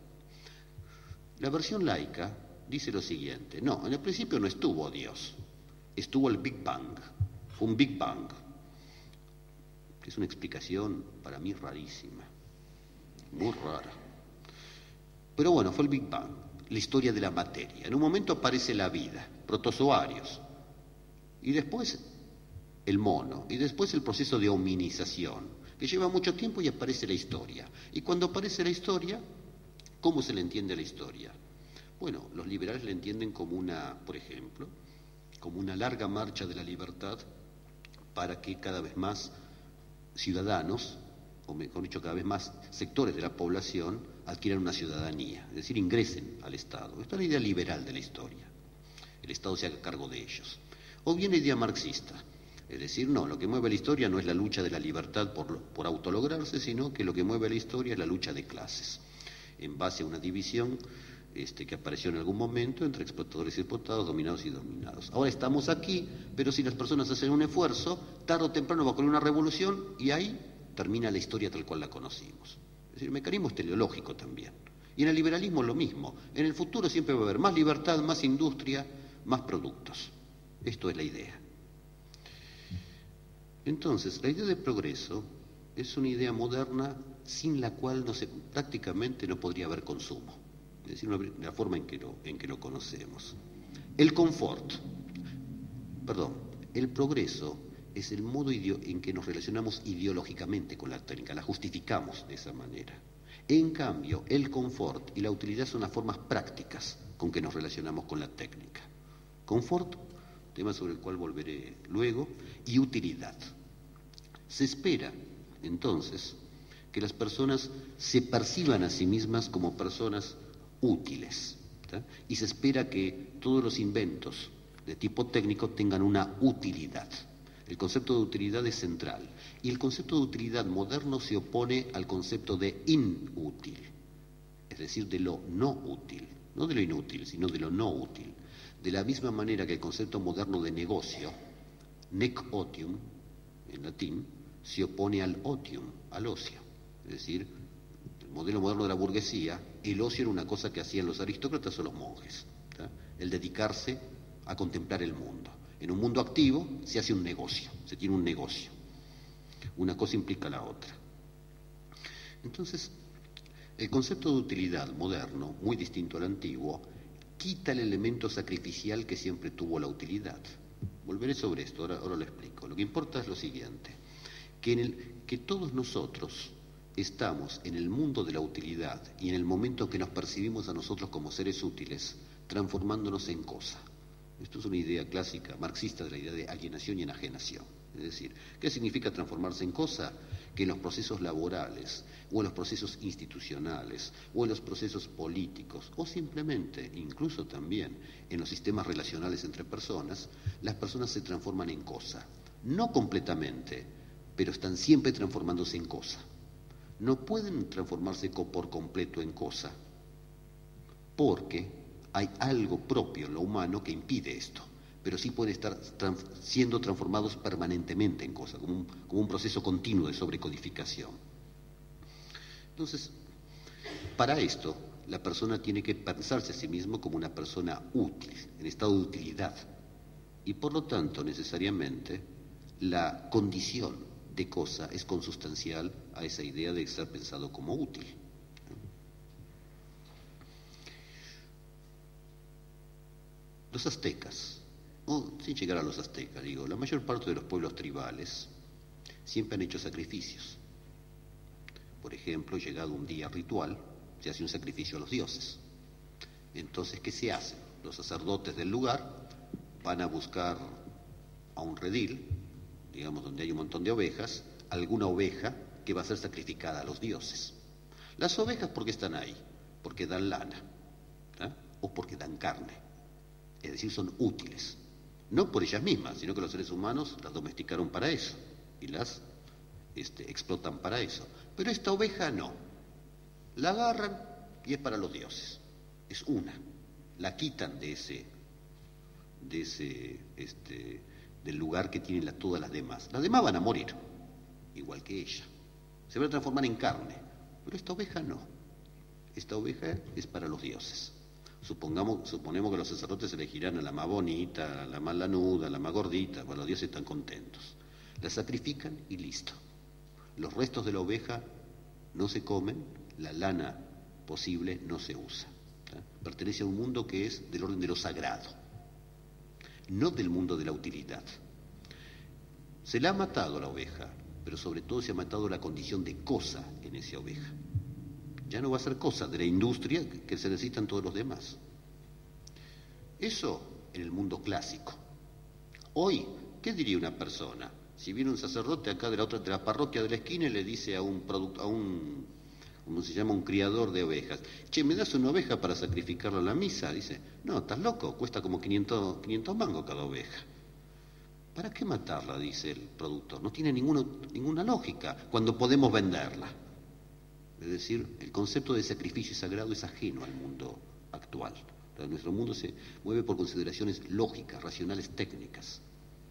La versión laica dice lo siguiente: no, en el principio no estuvo Dios, estuvo el Big Bang, un Big Bang, que es una explicación para mí rarísima, muy rara. Pero bueno, fue el Big Bang, la historia de la materia. En un momento aparece la vida, protozoarios, y después el mono, y después el proceso de hominización, que lleva mucho tiempo, y aparece la historia. Y cuando aparece la historia, ¿cómo se le entiende la historia? Bueno, los liberales la entienden como por ejemplo, como una larga marcha de la libertad para que cada vez más ciudadanos, o mejor dicho, cada vez más sectores de la población adquieran una ciudadanía, es decir, ingresen al Estado. Esta es la idea liberal de la historia. El Estado se haga cargo de ellos. O bien la idea marxista, es decir, no, lo que mueve la historia no es la lucha de la libertad por autolograrse, sino que lo que mueve la historia es la lucha de clases, en base a una división que apareció en algún momento entre explotadores y explotados, dominados y dominados. Ahora estamos aquí, pero si las personas hacen un esfuerzo, tarde o temprano va a ocurrir una revolución y ahí termina la historia tal cual la conocimos. Es decir, el mecanismo es teleológico también. Y en el liberalismo lo mismo. En el futuro siempre va a haber más libertad, más industria, más productos. Esto es la idea. Entonces, la idea de progreso es una idea moderna sin la cual prácticamente no podría haber consumo. Es decir, la forma en que lo conocemos. El confort, el progreso es el modo en que nos relacionamos ideológicamente con la técnica, la justificamos de esa manera. En cambio, el confort y la utilidad son las formas prácticas con que nos relacionamos con la técnica. Confort, tema sobre el cual volveré luego, y utilidad. Se espera, entonces, que las personas se perciban a sí mismas como personas útiles, ¿tá? Y se espera que todos los inventos de tipo técnico tengan una utilidad. El concepto de utilidad es central. Y el concepto de utilidad moderno se opone al concepto de inútil, es decir, de lo no útil, no de lo inútil, sino de lo no útil. De la misma manera que el concepto moderno de negocio, nec otium, en latín, se opone al otium, al ocio. Es decir, el modelo moderno de la burguesía, el ocio era una cosa que hacían los aristócratas o los monjes, ¿tá? El dedicarse a contemplar el mundo. En un mundo activo se hace un negocio, se tiene un negocio. Una cosa implica la otra. Entonces, el concepto de utilidad moderno, muy distinto al antiguo, quita el elemento sacrificial que siempre tuvo la utilidad. Volveré sobre esto, ahora lo explico. Lo que importa es lo siguiente, que todos nosotros estamos en el mundo de la utilidad y en el momento en que nos percibimos a nosotros como seres útiles, transformándonos en cosa. Esto es una idea clásica marxista de la idea de alienación y enajenación. Es decir, ¿qué significa transformarse en cosa? Que en los procesos laborales, o en los procesos institucionales, o en los procesos políticos, o simplemente, incluso también, en los sistemas relacionales entre personas, las personas se transforman en cosa. No completamente, pero están siempre transformándose en cosa. No pueden transformarse por completo en cosa, porque hay algo propio en lo humano que impide esto, pero sí pueden estar siendo transformados permanentemente en cosa, como un proceso continuo de sobrecodificación. Entonces, para esto, la persona tiene que pensarse a sí mismo como una persona útil, en estado de utilidad, y por lo tanto, necesariamente, la condición de cosa es consustancial a esa idea de ser pensado como útil. Los aztecas, o sin llegar a los aztecas, la mayor parte de los pueblos tribales siempre han hecho sacrificios. Por ejemplo, llegado un día ritual, se hace un sacrificio a los dioses. Entonces, ¿qué se hace? Los sacerdotes del lugar van a buscar a un redil, digamos, donde hay un montón de ovejas, alguna oveja que va a ser sacrificada a los dioses. Las ovejas, ¿por qué están ahí? Porque dan lana, ¿tá? O porque dan carne. Es decir, son útiles. No por ellas mismas, sino que los seres humanos las domesticaron para eso y las explotan para eso. Pero esta oveja no. La agarran y es para los dioses. Es una. La quitan del lugar que tienen todas las demás. Las demás van a morir, igual que ella. Se van a transformar en carne. Pero esta oveja no. Esta oveja es para los dioses. Suponemos que los sacerdotes elegirán a la más bonita, a la más lanuda, a la más gordita, pues los dioses están contentos. La sacrifican y listo. Los restos de la oveja no se comen, la lana posible no se usa. ¿tá? Pertenece a un mundo que es del orden de lo sagrado, no del mundo de la utilidad. Se la ha matado a la oveja, pero sobre todo se ha matado la condición de cosa en esa oveja. Ya no va a ser cosa de la industria que se necesitan todos los demás. Eso en el mundo clásico. Hoy, ¿qué diría una persona? Si viene un sacerdote acá de la parroquia de la esquina y le dice a un ¿cómo se llama? Un criador de ovejas: che, ¿me das una oveja para sacrificarla a la misa? Dice: no, estás loco, cuesta como 500 mangos cada oveja. ¿Para qué matarla? Dice el productor. No tiene ninguna lógica cuando podemos venderla. Es decir, el concepto de sacrificio sagrado es ajeno al mundo actual. Entonces, nuestro mundo se mueve por consideraciones lógicas, racionales, técnicas.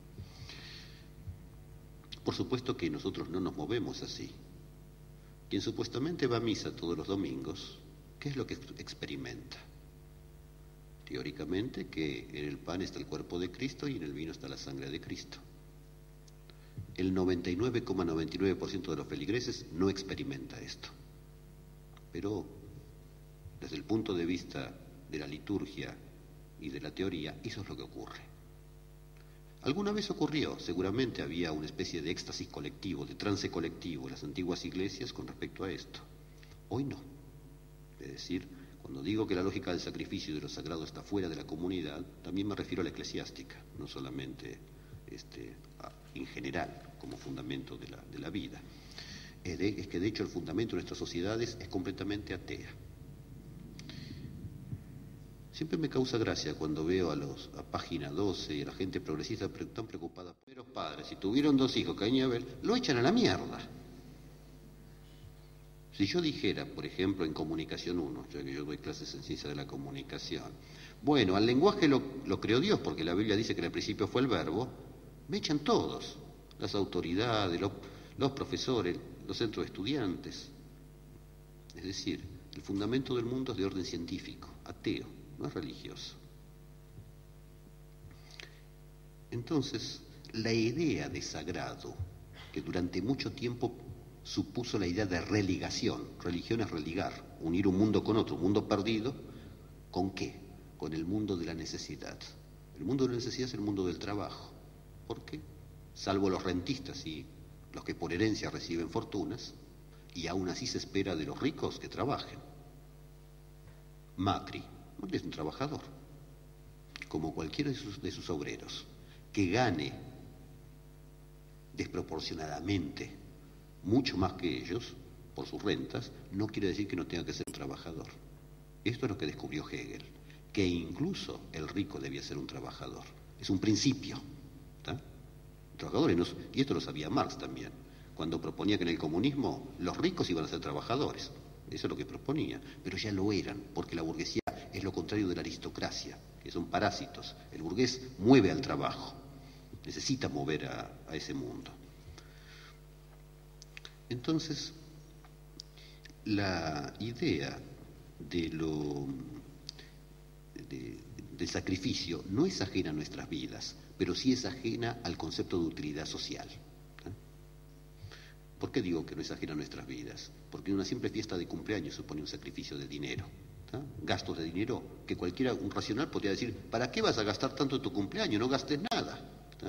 Por supuesto que nosotros no nos movemos así. Quien supuestamente va a misa todos los domingos, ¿qué es lo que experimenta? teóricamente, que en el pan está el cuerpo de Cristo y en el vino está la sangre de Cristo. El 99,99% de los feligreses no experimenta esto. Pero desde el punto de vista de la liturgia y de la teoría, eso es lo que ocurre. Alguna vez ocurrió, seguramente había una especie de éxtasis colectivo, de trance colectivo en las antiguas iglesias con respecto a esto. Hoy no. Es decir, cuando digo que la lógica del sacrificio y de lo sagrado está fuera de la comunidad, también me refiero a la eclesiástica, no solamente en general, como fundamento de la vida. Es que de hecho el fundamento de nuestras sociedades es completamente atea. Siempre me causa gracia cuando veo a Página 12 y a la gente progresista tan preocupada. Pero padres, si tuvieron 2 hijos, Caín y Abel, lo echan a la mierda. Si yo dijera, por ejemplo, en Comunicación 1, ya que yo doy clases en ciencia de la comunicación, bueno, al lenguaje lo creó Dios, porque la Biblia dice que en el principio fue el verbo, me echan todos, las autoridades, los profesores, los centros de estudiantes. Es decir, el fundamento del mundo es de orden científico, ateo, no es religioso. Entonces, la idea de sagrado, que durante mucho tiempo supuso la idea de religación. Religión es religar, unir un mundo con otro, un mundo perdido. ¿Con qué? Con el mundo de la necesidad. El mundo de la necesidad es el mundo del trabajo. ¿Por qué? Salvo los rentistas y los que por herencia reciben fortunas, y aún así se espera de los ricos que trabajen. Macri no es un trabajador, como cualquiera de sus obreros, que gane desproporcionadamente mucho más que ellos por sus rentas, no quiere decir que no tenga que ser un trabajador. Esto es lo que descubrió Hegel, que incluso el rico debía ser un trabajador. Es un principio, ¿está? Trabajadores, y esto lo sabía Marx también, cuando proponía que en el comunismo los ricos iban a ser trabajadores. Eso es lo que proponía, pero ya lo eran, porque la burguesía es lo contrario de la aristocracia, que son parásitos. El burgués mueve al trabajo, necesita mover a ese mundo. Entonces, la idea del sacrificio no es ajena a nuestras vidas, pero sí es ajena al concepto de utilidad social. ¿Por qué digo que no es ajena a nuestras vidas? Porque una simple fiesta de cumpleaños supone un sacrificio de dinero, gastos de dinero que cualquiera, un racional podría decir, ¿para qué vas a gastar tanto en tu cumpleaños? No gastes nada.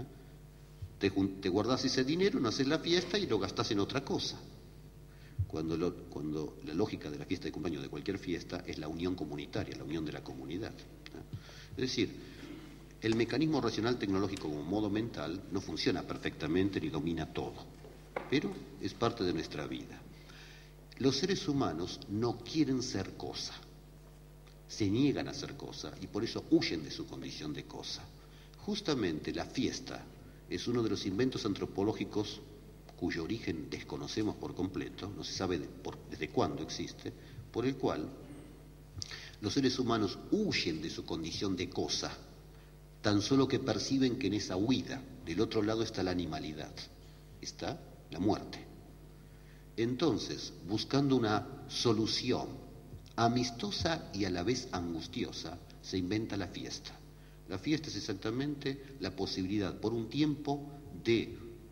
Te guardás ese dinero, no haces la fiesta y lo gastás en otra cosa. Cuando la lógica de la fiesta de cumpleaños, de cualquier fiesta, es la unión comunitaria, la unión de la comunidad. Es decir, el mecanismo racional tecnológico como modo mental no funciona perfectamente ni domina todo, pero es parte de nuestra vida. Los seres humanos no quieren ser cosa, se niegan a ser cosa y por eso huyen de su condición de cosa. Justamente la fiesta es uno de los inventos antropológicos cuyo origen desconocemos por completo, no se sabe desde cuándo existe, por el cual los seres humanos huyen de su condición de cosa, tan solo que perciben que en esa huida del otro lado está la animalidad, está la muerte. Entonces, buscando una solución amistosa y a la vez angustiosa, se inventa la fiesta. La fiesta es exactamente la posibilidad por un tiempo de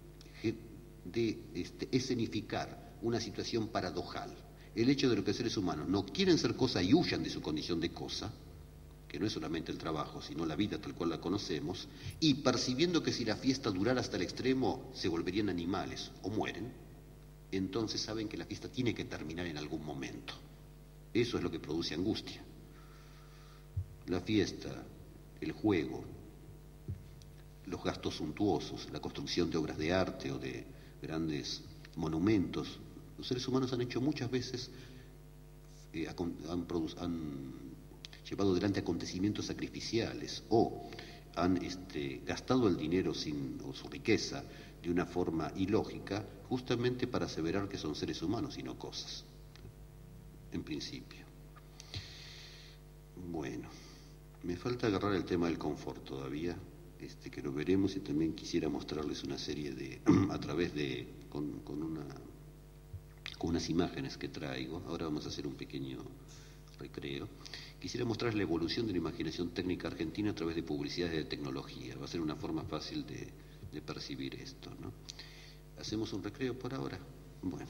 escenificar una situación paradojal. El hecho de que los seres humanos no quieren ser cosa y huyan de su condición de cosa, que no es solamente el trabajo, sino la vida tal cual la conocemos, y percibiendo que si la fiesta durara hasta el extremo se volverían animales o mueren, entonces saben que la fiesta tiene que terminar en algún momento. Eso es lo que produce angustia. La fiesta, el juego, los gastos suntuosos, la construcción de obras de arte o de grandes monumentos. Los seres humanos han hecho muchas veces, han llevado adelante acontecimientos sacrificiales o han gastado el dinero o su riqueza de una forma ilógica, justamente para aseverar que son seres humanos y no cosas, en principio. Bueno, me falta agarrar el tema del confort todavía, que lo veremos, y también quisiera mostrarles una serie de, a través de, con unas imágenes que traigo. Ahora vamos a hacer un pequeño recreo. quisiera mostrar la evolución de la imaginación técnica argentina a través de publicidades de tecnología. Va a ser una forma fácil de percibir esto, ¿no? ¿Hacemos un recreo por ahora? Bueno.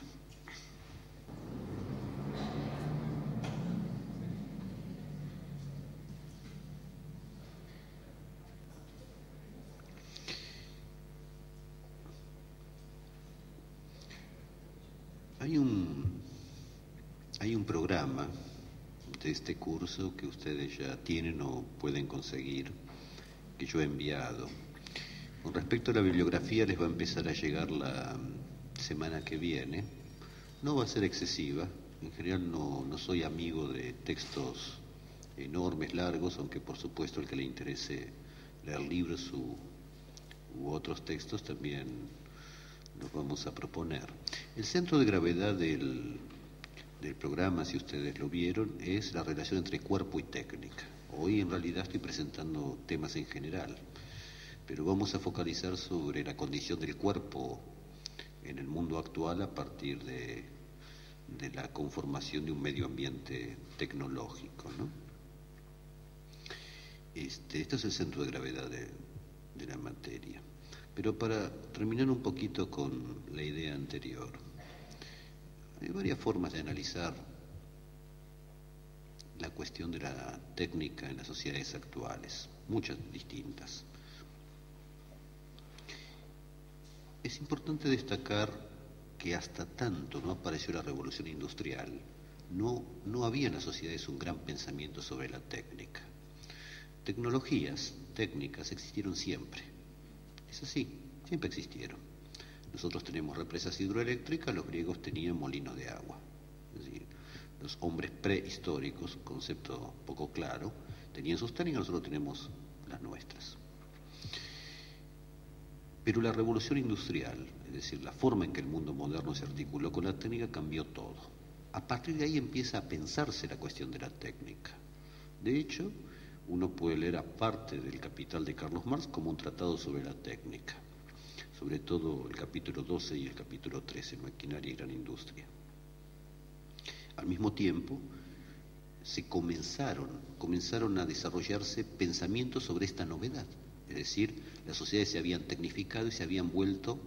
Hay un programa de este curso que ustedes ya tienen o pueden conseguir, que yo he enviado. Con respecto a la bibliografía, les va a empezar a llegar la semana que viene. No va a ser excesiva. En general no soy amigo de textos enormes, largos, aunque por supuesto el que le interese leer libros u otros textos también nos vamos a proponer. El centro de gravedad del programa, si ustedes lo vieron, es la relación entre cuerpo y técnica. Hoy en realidad estoy presentando temas en general, pero vamos a focalizar sobre la condición del cuerpo en el mundo actual a partir de la conformación de un medio ambiente tecnológico, ¿no? Este es el centro de gravedad de la materia. Pero para terminar un poquito con la idea anterior, hay varias formas de analizar la cuestión de la técnica en las sociedades actuales, muchas distintas. Es importante destacar que hasta tanto no apareció la revolución industrial, no había en las sociedades un gran pensamiento sobre la técnica. Tecnologías, técnicas existieron siempre. Es así, siempre existieron. Nosotros tenemos represas hidroeléctricas, los griegos tenían molinos de agua. Es decir, los hombres prehistóricos, concepto poco claro, tenían sus técnicas, nosotros tenemos las nuestras. Pero la revolución industrial, es decir, la forma en que el mundo moderno se articuló con la técnica, cambió todo. A partir de ahí empieza a pensarse la cuestión de la técnica. De hecho, uno puede leer aparte del Capital de Carlos Marx como un tratado sobre la técnica, sobre todo el capítulo 12 y el capítulo 13, Maquinaria y Gran Industria. Al mismo tiempo, comenzaron a desarrollarse pensamientos sobre esta novedad, es decir, las sociedades se habían tecnificado y se habían vuelto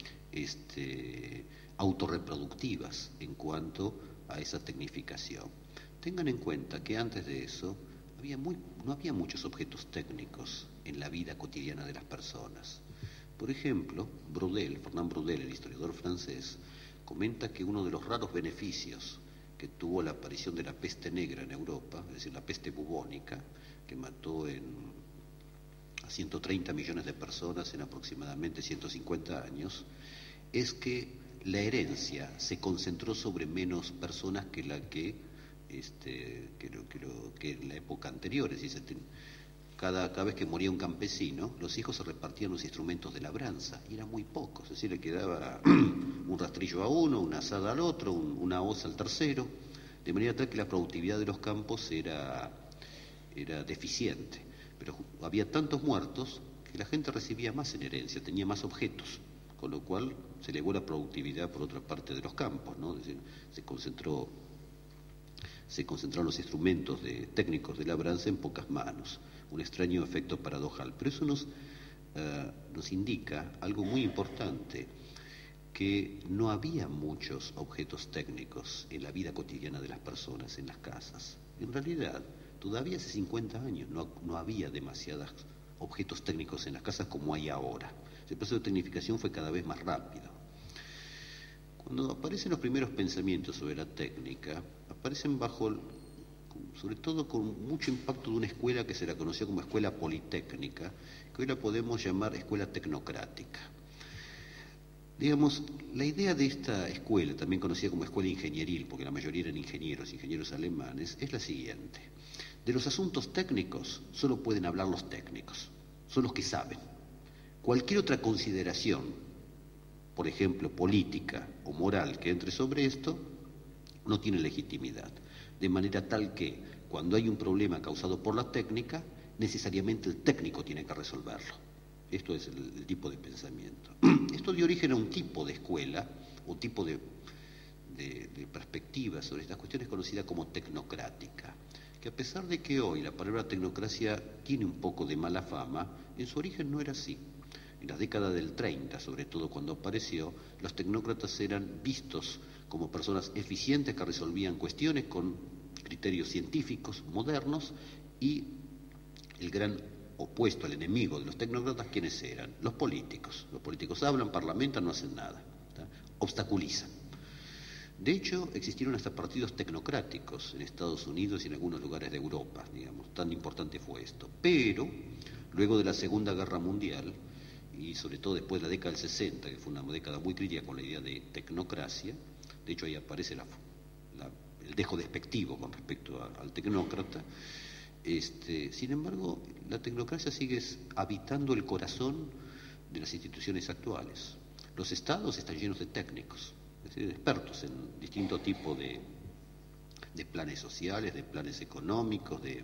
autorreproductivas en cuanto a esa tecnificación. Tengan en cuenta que antes de eso no había muchos objetos técnicos en la vida cotidiana de las personas. Por ejemplo, Fernand Braudel, el historiador francés, comenta que uno de los raros beneficios que tuvo la aparición de la peste negra en Europa, es decir, la peste bubónica, que mató a 130 millones de personas en aproximadamente 150 años, es que la herencia se concentró sobre menos personas que en la época anterior. Es decir, cada vez que moría un campesino, los hijos se repartían los instrumentos de labranza, y eran muy pocos. Es decir, le quedaba un rastrillo a uno, una azada al otro, una hoz al tercero, de manera tal que la productividad de los campos era deficiente. Pero había tantos muertos que la gente recibía más en herencia, tenía más objetos, con lo cual se elevó la productividad por otra parte de los campos, ¿no? Es decir, se concentraron los instrumentos técnicos de labranza en pocas manos, un extraño efecto paradojal. Pero eso nos indica algo muy importante, que no había muchos objetos técnicos en la vida cotidiana de las personas, en las casas. En realidad, todavía hace 50 años no había demasiados objetos técnicos en las casas como hay ahora. El proceso de tecnificación fue cada vez más rápido. Cuando aparecen los primeros pensamientos sobre la técnica, aparecen sobre todo con mucho impacto de una escuela que se la conoció como escuela politécnica, que hoy la podemos llamar escuela tecnocrática. Digamos, la idea de esta escuela, también conocida como escuela ingenieril, porque la mayoría eran ingenieros alemanes, es la siguiente. De los asuntos técnicos solo pueden hablar los técnicos, son los que saben. Cualquier otra consideración, por ejemplo, política o moral que entre sobre esto, no tiene legitimidad. De manera tal que cuando hay un problema causado por la técnica, necesariamente el técnico tiene que resolverlo. Esto es el tipo de pensamiento. Esto dio origen a un tipo de escuela, o tipo de perspectiva sobre estas cuestiones conocida como tecnocrática, que a pesar de que hoy la palabra tecnocracia tiene un poco de mala fama, en su origen no era así. En la década del 30, sobre todo cuando apareció, los tecnócratas eran vistos como personas eficientes que resolvían cuestiones con criterios científicos modernos, y el gran opuesto, el enemigo de los tecnócratas, ¿quiénes eran? Los políticos. Los políticos hablan, parlamentan, no hacen nada, ¿tá? Obstaculizan. De hecho, existieron hasta partidos tecnocráticos en Estados Unidos y en algunos lugares de Europa, digamos, tan importante fue esto. Pero, luego de la Segunda Guerra Mundial, y sobre todo después de la década del 60, que fue una década muy crítica con la idea de tecnocracia, de hecho ahí aparece el dejo despectivo con respecto al tecnócrata. Sin embargo, la tecnocracia sigue habitando el corazón de las instituciones actuales. Los estados están llenos de técnicos, es decir, de expertos en distintos tipos de planes sociales, de planes económicos, de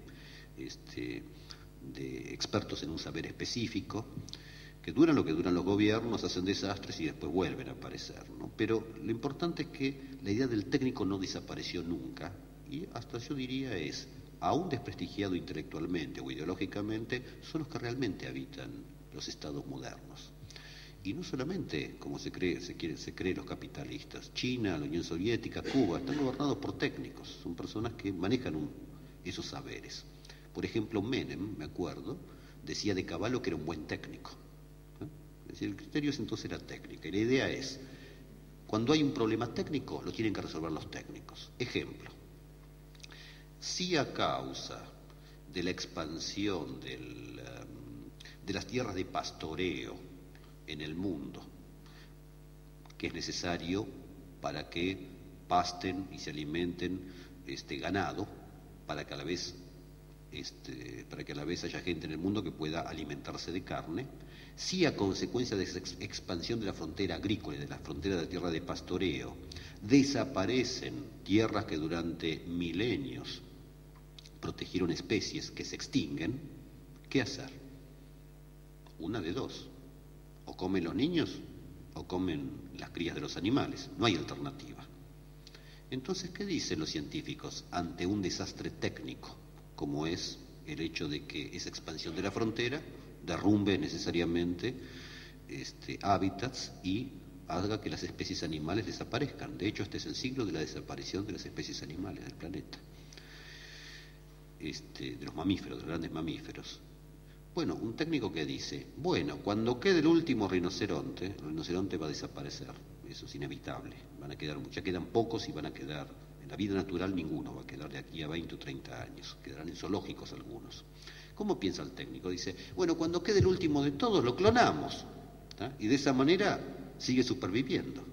expertos en un saber específico, que duran lo que duran los gobiernos, hacen desastres y después vuelven a aparecer, ¿no? Pero lo importante es que la idea del técnico no desapareció nunca, y hasta yo diría aún desprestigiado intelectualmente o ideológicamente, son los que realmente habitan los estados modernos. Y no solamente, como se cree los capitalistas. China, la Unión Soviética, Cuba, están gobernados por técnicos, son personas que manejan esos saberes. Por ejemplo, Menem, me acuerdo, decía de Cavallo que era un buen técnico. Es decir, el criterio entonces era técnica, y la idea es, cuando hay un problema técnico, lo tienen que resolver los técnicos. Ejemplo, si a causa de la expansión de las tierras de pastoreo en el mundo, que es necesario para que pasten y se alimenten ganado, para que a la vez haya gente en el mundo que pueda alimentarse de carne, si a consecuencia de esa expansión de la frontera agrícola y de la frontera de la tierra de pastoreo desaparecen tierras que durante milenios protegieron especies que se extinguen, ¿qué hacer? Una de dos: o comen los niños o comen las crías de los animales, no hay alternativa. Entonces, ¿qué dicen los científicos ante un desastre técnico, como es el hecho de que esa expansión de la frontera derrumbe necesariamente hábitats y haga que las especies animales desaparezcan? De hecho, este es el siglo de la desaparición de las especies animales del planeta, de los mamíferos, de los grandes mamíferos. Bueno, un técnico que dice, bueno, cuando quede el último rinoceronte, el rinoceronte va a desaparecer, eso es inevitable, ya quedan pocos y van a quedar, en la vida natural ninguno va a quedar de aquí a 20 o 30 años, quedarán en zoológicos algunos. ¿Cómo piensa el técnico? Dice, bueno, cuando quede el último de todos lo clonamos, ¿tá? Y de esa manera sigue superviviendo.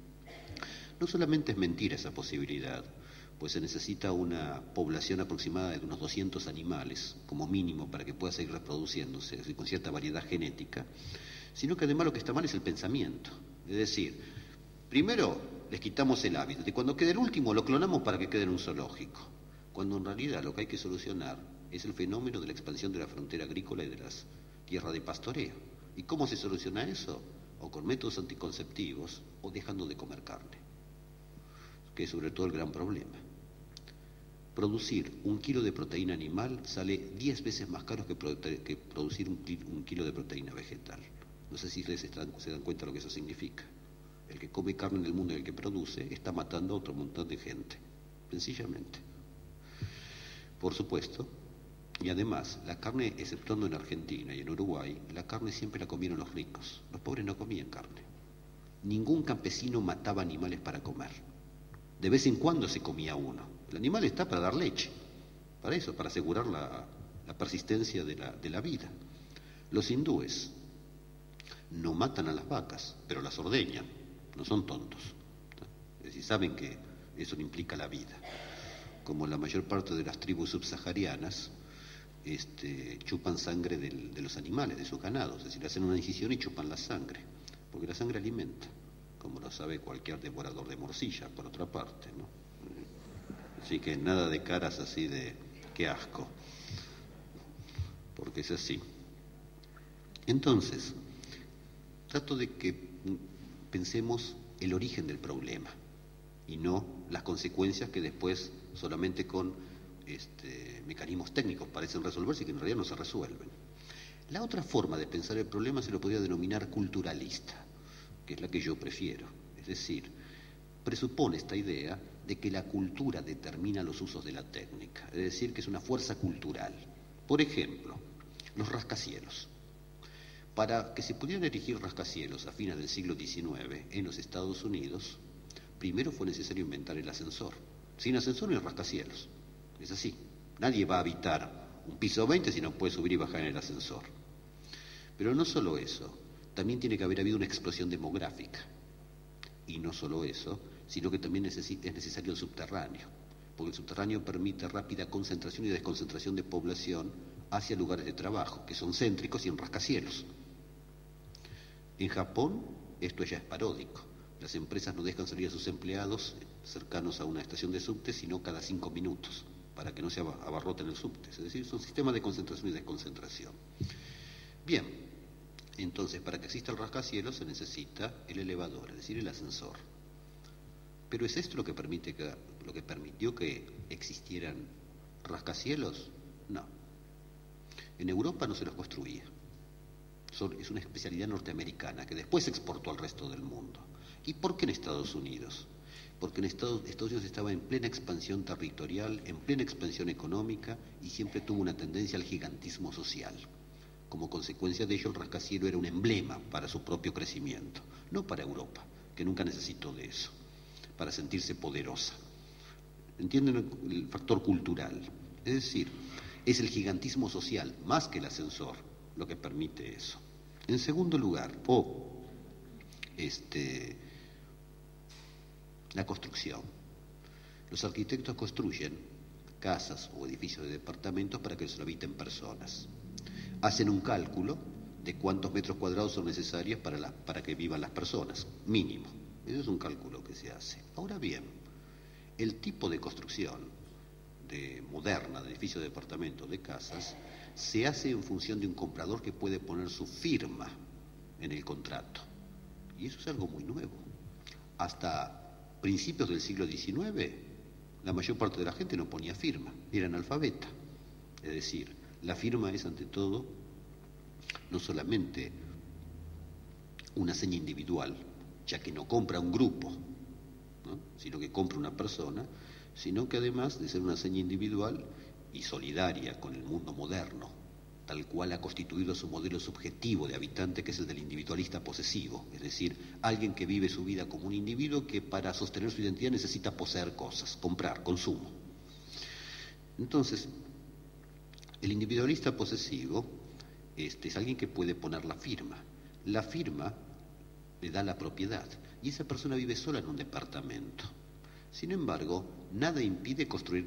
No solamente es mentira esa posibilidad, pues se necesita una población aproximada de unos 200 animales, como mínimo, para que pueda seguir reproduciéndose, con cierta variedad genética, sino que además lo que está mal es el pensamiento. Es decir, primero les quitamos el hábitat, y cuando quede el último lo clonamos para que quede en un zoológico, cuando en realidad lo que hay que solucionar es el fenómeno de la expansión de la frontera agrícola y de las tierras de pastoreo. ¿Y cómo se soluciona eso? O con métodos anticonceptivos o dejando de comer carne, que es sobre todo el gran problema. Producir 1 kilo de proteína animal sale 10 veces más caro que producir un kilo de proteína vegetal. No sé si se dan cuenta de lo que eso significa. El que come carne en el mundo y el que produce está matando a otro montón de gente, sencillamente. Por supuesto, y además, la carne, exceptuando en Argentina y en Uruguay, la carne siempre la comieron los ricos. Los pobres no comían carne. Ningún campesino mataba animales para comer. De vez en cuando se comía uno. El animal está para dar leche, para eso, para asegurar la persistencia de la vida. Los hindúes no matan a las vacas, pero las ordeñan, no son tontos. Es decir, saben que eso no implica la vida. Como la mayor parte de las tribus subsaharianas, chupan sangre de los animales, de sus ganados, es decir, hacen una incisión y chupan la sangre, porque la sangre alimenta, como lo sabe cualquier devorador de morcilla, por otra parte, ¿no? Así que nada de caras así de qué asco, porque es así. Entonces, trato de que pensemos el origen del problema y no las consecuencias que después, solamente con mecanismos técnicos parecen resolverse y que en realidad no se resuelven. La otra forma de pensar el problema se lo podría denominar culturalista, que es la que yo prefiero. Es decir, presupone esta idea de que la cultura determina los usos de la técnica, es decir, que es una fuerza cultural. Por ejemplo, los rascacielos. Para que se pudieran erigir rascacielos a fines del siglo XIX en los Estados Unidos, primero fue necesario inventar el ascensor. Sin ascensor no hay rascacielos. Es así. Nadie va a habitar un piso 20 si no puede subir y bajar en el ascensor. Pero no solo eso, también tiene que haber habido una explosión demográfica. Y no solo eso, sino que también es necesario el subterráneo, porque el subterráneo permite rápida concentración y desconcentración de población hacia lugares de trabajo, que son céntricos y en rascacielos. En Japón esto ya es paródico. Las empresas no dejan salir a sus empleados cercanos a una estación de subte, sino cada 5 minutos, para que no se abarroten el subte. Es decir, son sistemas de concentración y desconcentración. Bien, entonces para que exista el rascacielos se necesita el elevador, es decir, el ascensor. ¿Pero es esto lo que permitió que existieran rascacielos? No. En Europa no se los construía. Es una especialidad norteamericana que después se exportó al resto del mundo. ¿Y por qué en Estados Unidos? Porque en Estados Unidos estaba en plena expansión territorial, en plena expansión económica y siempre tuvo una tendencia al gigantismo social. Como consecuencia de ello, el rascacielos era un emblema para su propio crecimiento, no para Europa, que nunca necesitó de eso, para sentirse poderosa. ¿Entienden el factor cultural? Es decir, es el gigantismo social, más que el ascensor, lo que permite eso. En segundo lugar, la construcción. Los arquitectos construyen casas o edificios de departamentos para que los habiten personas. Hacen un cálculo de cuántos metros cuadrados son necesarios para que vivan las personas, mínimo. Eso es un cálculo que se hace. Ahora bien, el tipo de construcción moderna de edificios de departamentos, de casas, se hace en función de un comprador que puede poner su firma en el contrato. Y eso es algo muy nuevo. Hasta principios del siglo XIX, la mayor parte de la gente no ponía firma, era analfabeta. Es decir, la firma es ante todo no solamente una seña individual, ya que no compra un grupo, ¿no?, sino que compra una persona, sino que además de ser una seña individual y solidaria con el mundo moderno, tal cual ha constituido su modelo subjetivo de habitante, que es el del individualista posesivo, es decir, alguien que vive su vida como un individuo que para sostener su identidad necesita poseer cosas, comprar, consumo. Entonces, el individualista posesivo es alguien que puede poner la firma. La firma le da la propiedad y esa persona vive sola en un departamento. Sin embargo, nada impide construir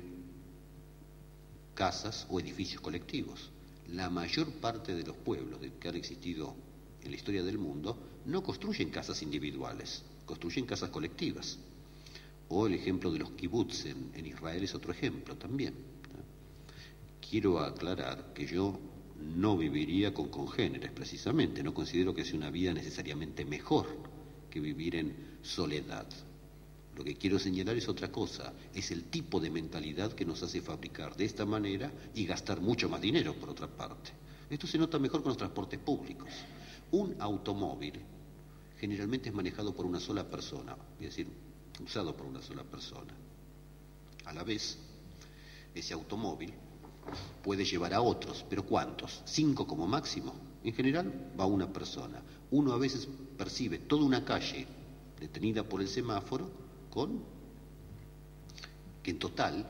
casas o edificios colectivos. La mayor parte de los pueblos que han existido en la historia del mundo no construyen casas individuales, construyen casas colectivas. O el ejemplo de los kibutz en Israel es otro ejemplo también. Quiero aclarar que yo no viviría con congéneres precisamente, no considero que sea una vida necesariamente mejor que vivir en soledad. Lo que quiero señalar es otra cosa, es el tipo de mentalidad que nos hace fabricar de esta manera y gastar mucho más dinero, por otra parte. Esto se nota mejor con los transportes públicos. Un automóvil generalmente es manejado por una sola persona, es decir, usado por una sola persona. A la vez, ese automóvil puede llevar a otros, pero ¿cuántos? 5 como máximo. En general va una persona. Uno a veces percibe toda una calle detenida por el semáforo que en total,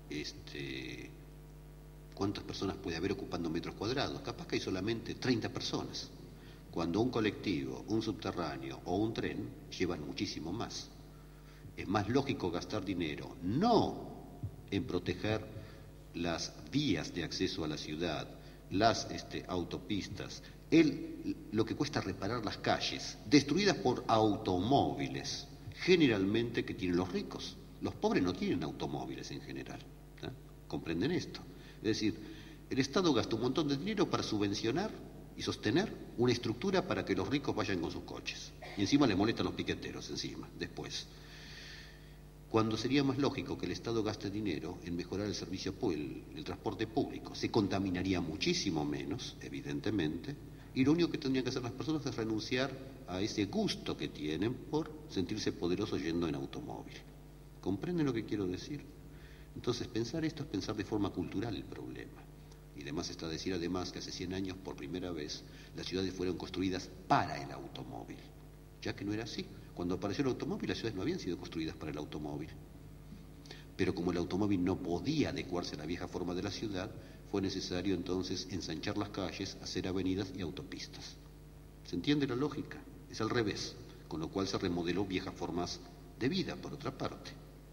¿cuántas personas puede haber ocupando metros cuadrados? Capaz que hay solamente 30 personas, cuando un colectivo, un subterráneo o un tren llevan muchísimo más. Es más lógico gastar dinero no en proteger las vías de acceso a la ciudad, las autopistas, lo que cuesta reparar las calles, destruidas por automóviles, generalmente que tienen los ricos. Los pobres no tienen automóviles en general, ¿eh? ¿Comprenden esto? Es decir, el Estado gasta un montón de dinero para subvencionar y sostener una estructura para que los ricos vayan con sus coches. Y encima le molestan los piqueteros, encima, después. cuando sería más lógico que el Estado gaste dinero en mejorar el servicio, el transporte público. Se contaminaría muchísimo menos, evidentemente, y lo único que tendrían que hacer las personas es renunciar a ese gusto que tienen por sentirse poderosos yendo en automóvil. ¿Comprenden lo que quiero decir? Entonces, pensar esto es pensar de forma cultural el problema. Y además está decir además que hace 100 años, por primera vez, las ciudades fueron construidas para el automóvil, ya que no era así. Cuando apareció el automóvil, las ciudades no habían sido construidas para el automóvil. Pero como el automóvil no podía adecuarse a la vieja forma de la ciudad, fue necesario entonces ensanchar las calles, hacer avenidas y autopistas. ¿Se entiende la lógica? Es al revés, con lo cual se remodeló viejas formas de vida, por otra parte.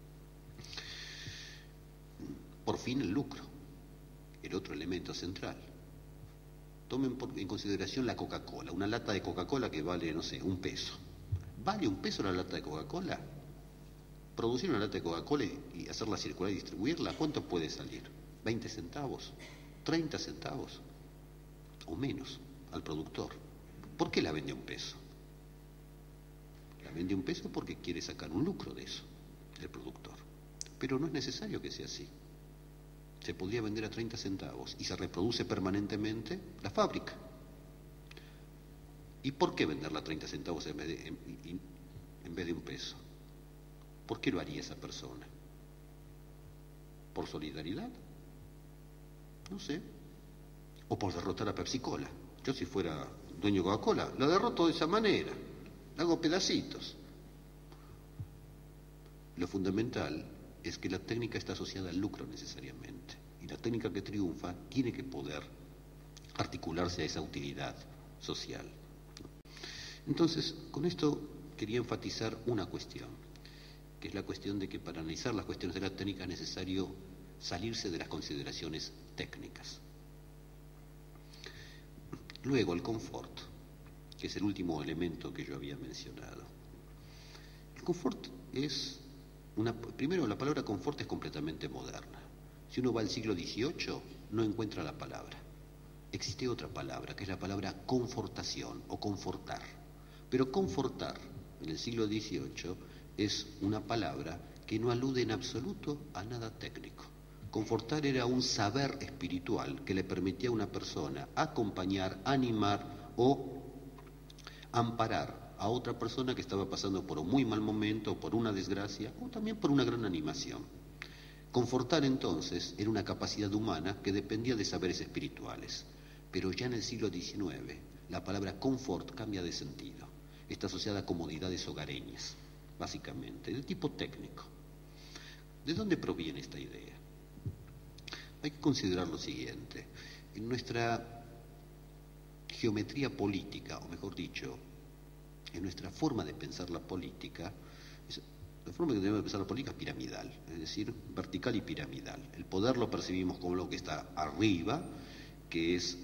Por fin el lucro, el otro elemento central. Tomen en consideración la Coca-Cola, una lata de Coca-Cola que vale, no sé, $1. ¿Vale $1 la lata de Coca-Cola? Producir una lata de Coca-Cola y hacerla circular y distribuirla, ¿cuánto puede salir? ¿20 centavos? ¿30 centavos? O menos al productor. ¿Por qué la vende a $1? La vende a $1 porque quiere sacar un lucro de eso, el productor. Pero no es necesario que sea así. Se podría vender a 30 centavos y se reproduce permanentemente la fábrica. ¿Y por qué venderla a 30 centavos en vez de $1? ¿Por qué lo haría esa persona? ¿Por solidaridad? No sé. O por derrotar a Pepsi-Cola. Yo, si fuera dueño de Coca-Cola, la derroto de esa manera. La hago pedacitos. Lo fundamental es que la técnica está asociada al lucro necesariamente. Y la técnica que triunfa tiene que poder articularse a esa utilidad social. Entonces, con esto quería enfatizar una cuestión, que es la cuestión de que para analizar las cuestiones de la técnica es necesario salirse de las consideraciones técnicas. Luego, el confort, que es el último elemento que yo había mencionado. El confort es primero, la palabra confort es completamente moderna. Si uno va al siglo XVIII, no encuentra la palabra. Existe otra palabra, que es la palabra confortación o confortar. Pero confortar, en el siglo XVIII, es una palabra que no alude en absoluto a nada técnico. Confortar era un saber espiritual que le permitía a una persona acompañar, animar o amparar a otra persona que estaba pasando por un muy mal momento, o por una desgracia, o también por una gran animación. Confortar entonces era una capacidad humana que dependía de saberes espirituales, pero ya en el siglo XIX la palabra confort cambia de sentido. Está asociada a comodidades hogareñas, básicamente, de tipo técnico. ¿De dónde proviene esta idea? Hay que considerar lo siguiente. En nuestra geometría política, o mejor dicho, en nuestra forma de pensar la política, la forma que tenemos de pensar la política es piramidal, es decir, vertical y piramidal. El poder lo percibimos como lo que está arriba, que es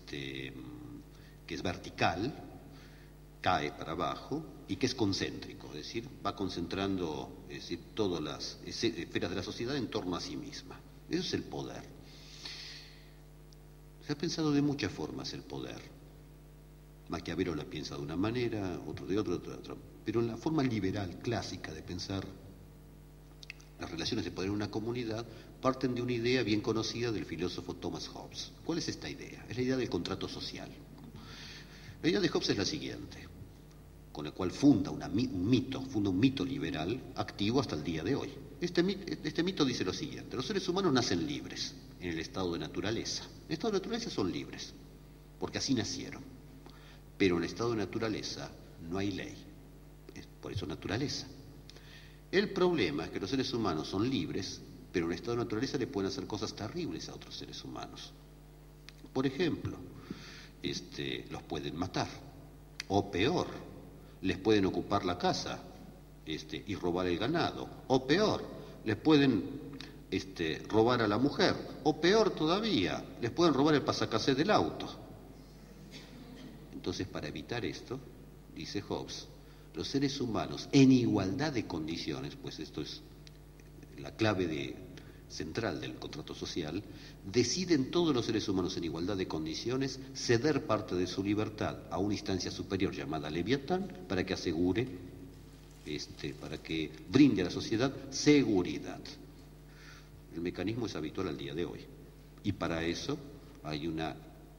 vertical, cae para abajo, y que es concéntrico, es decir, va concentrando, es decir, todas las esferas de la sociedad en torno a sí misma. Eso es el poder. Se ha pensado de muchas formas el poder. Maquiavelo la piensa de una manera, otro de otra, pero en la forma liberal, clásica de pensar las relaciones de poder en una comunidad, parten de una idea bien conocida del filósofo Thomas Hobbes. ¿Cuál es esta idea? Es la idea del contrato social. La idea de Hobbes es la siguiente, con la cual funda un mito liberal activo hasta el día de hoy. Este mito dice lo siguiente: los seres humanos nacen libres en el estado de naturaleza. En el estado de naturaleza son libres, porque así nacieron. Pero en el estado de naturaleza no hay ley, por eso naturaleza. El problema es que los seres humanos son libres, pero en el estado de naturaleza le pueden hacer cosas terribles a otros seres humanos. Por ejemplo, los pueden matar, o peor, les pueden ocupar la casa y robar el ganado, o peor, les pueden robar a la mujer, o peor todavía, les pueden robar el pasacasé del auto. Entonces, para evitar esto, dice Hobbes, los seres humanos en igualdad de condiciones, pues esto es la clave central del contrato social, deciden todos los seres humanos en igualdad de condiciones ceder parte de su libertad a una instancia superior llamada Leviatán para que asegure para que brinde a la sociedad seguridad. El mecanismo es habitual al día de hoy. Y para eso hay una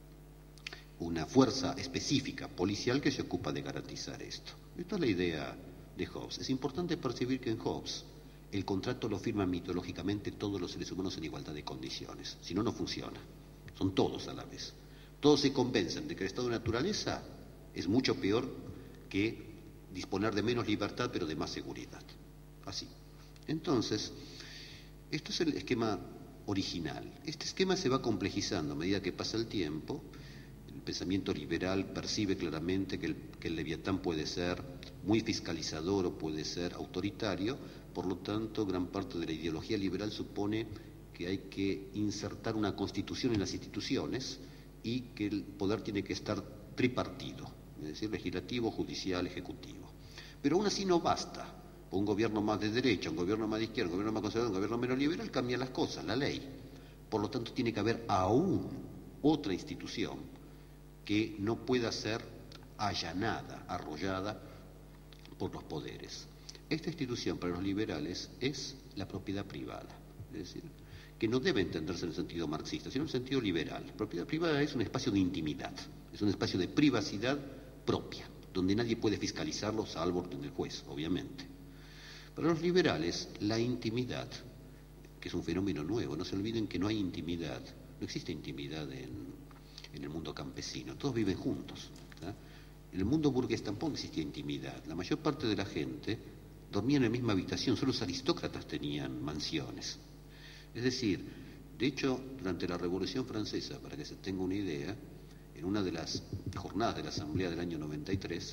fuerza específica policial que se ocupa de garantizar esto. Esta es la idea de Hobbes. Es importante percibir que en Hobbes el contrato lo firman mitológicamente todos los seres humanos en igualdad de condiciones. Si no, no funciona. Son todos a la vez. Todos se convencen de que el estado de naturaleza es mucho peor que disponer de menos libertad pero de más seguridad. Así. Entonces, esto es el esquema original. Este esquema se va complejizando a medida que pasa el tiempo. El pensamiento liberal percibe claramente que el Leviatán puede ser muy fiscalizador o puede ser autoritario. Por lo tanto, gran parte de la ideología liberal supone que hay que insertar una constitución en las instituciones y que el poder tiene que estar tripartido, es decir, legislativo, judicial, ejecutivo. Pero aún así no basta. Un gobierno más de derecha, un gobierno más de izquierda, un gobierno más conservador, un gobierno menos liberal, cambia las cosas, la ley. Por lo tanto, tiene que haber aún otra institución que no pueda ser allanada, arrollada por los poderes. Esta institución para los liberales es la propiedad privada, es decir, que no debe entenderse en el sentido marxista, sino en el sentido liberal. La propiedad privada es un espacio de intimidad, es un espacio de privacidad propia, donde nadie puede fiscalizarlo salvo orden del juez, obviamente. Para los liberales, la intimidad, que es un fenómeno nuevo, no se olviden que no hay intimidad, no existe intimidad en el mundo campesino, todos viven juntos. ¿Sí? En el mundo burgués tampoco existía intimidad, la mayor parte de la gente dormía en la misma habitación, solo los aristócratas tenían mansiones. Es decir, de hecho, durante la Revolución Francesa, para que se tenga una idea, en una de las jornadas de la Asamblea del año 93,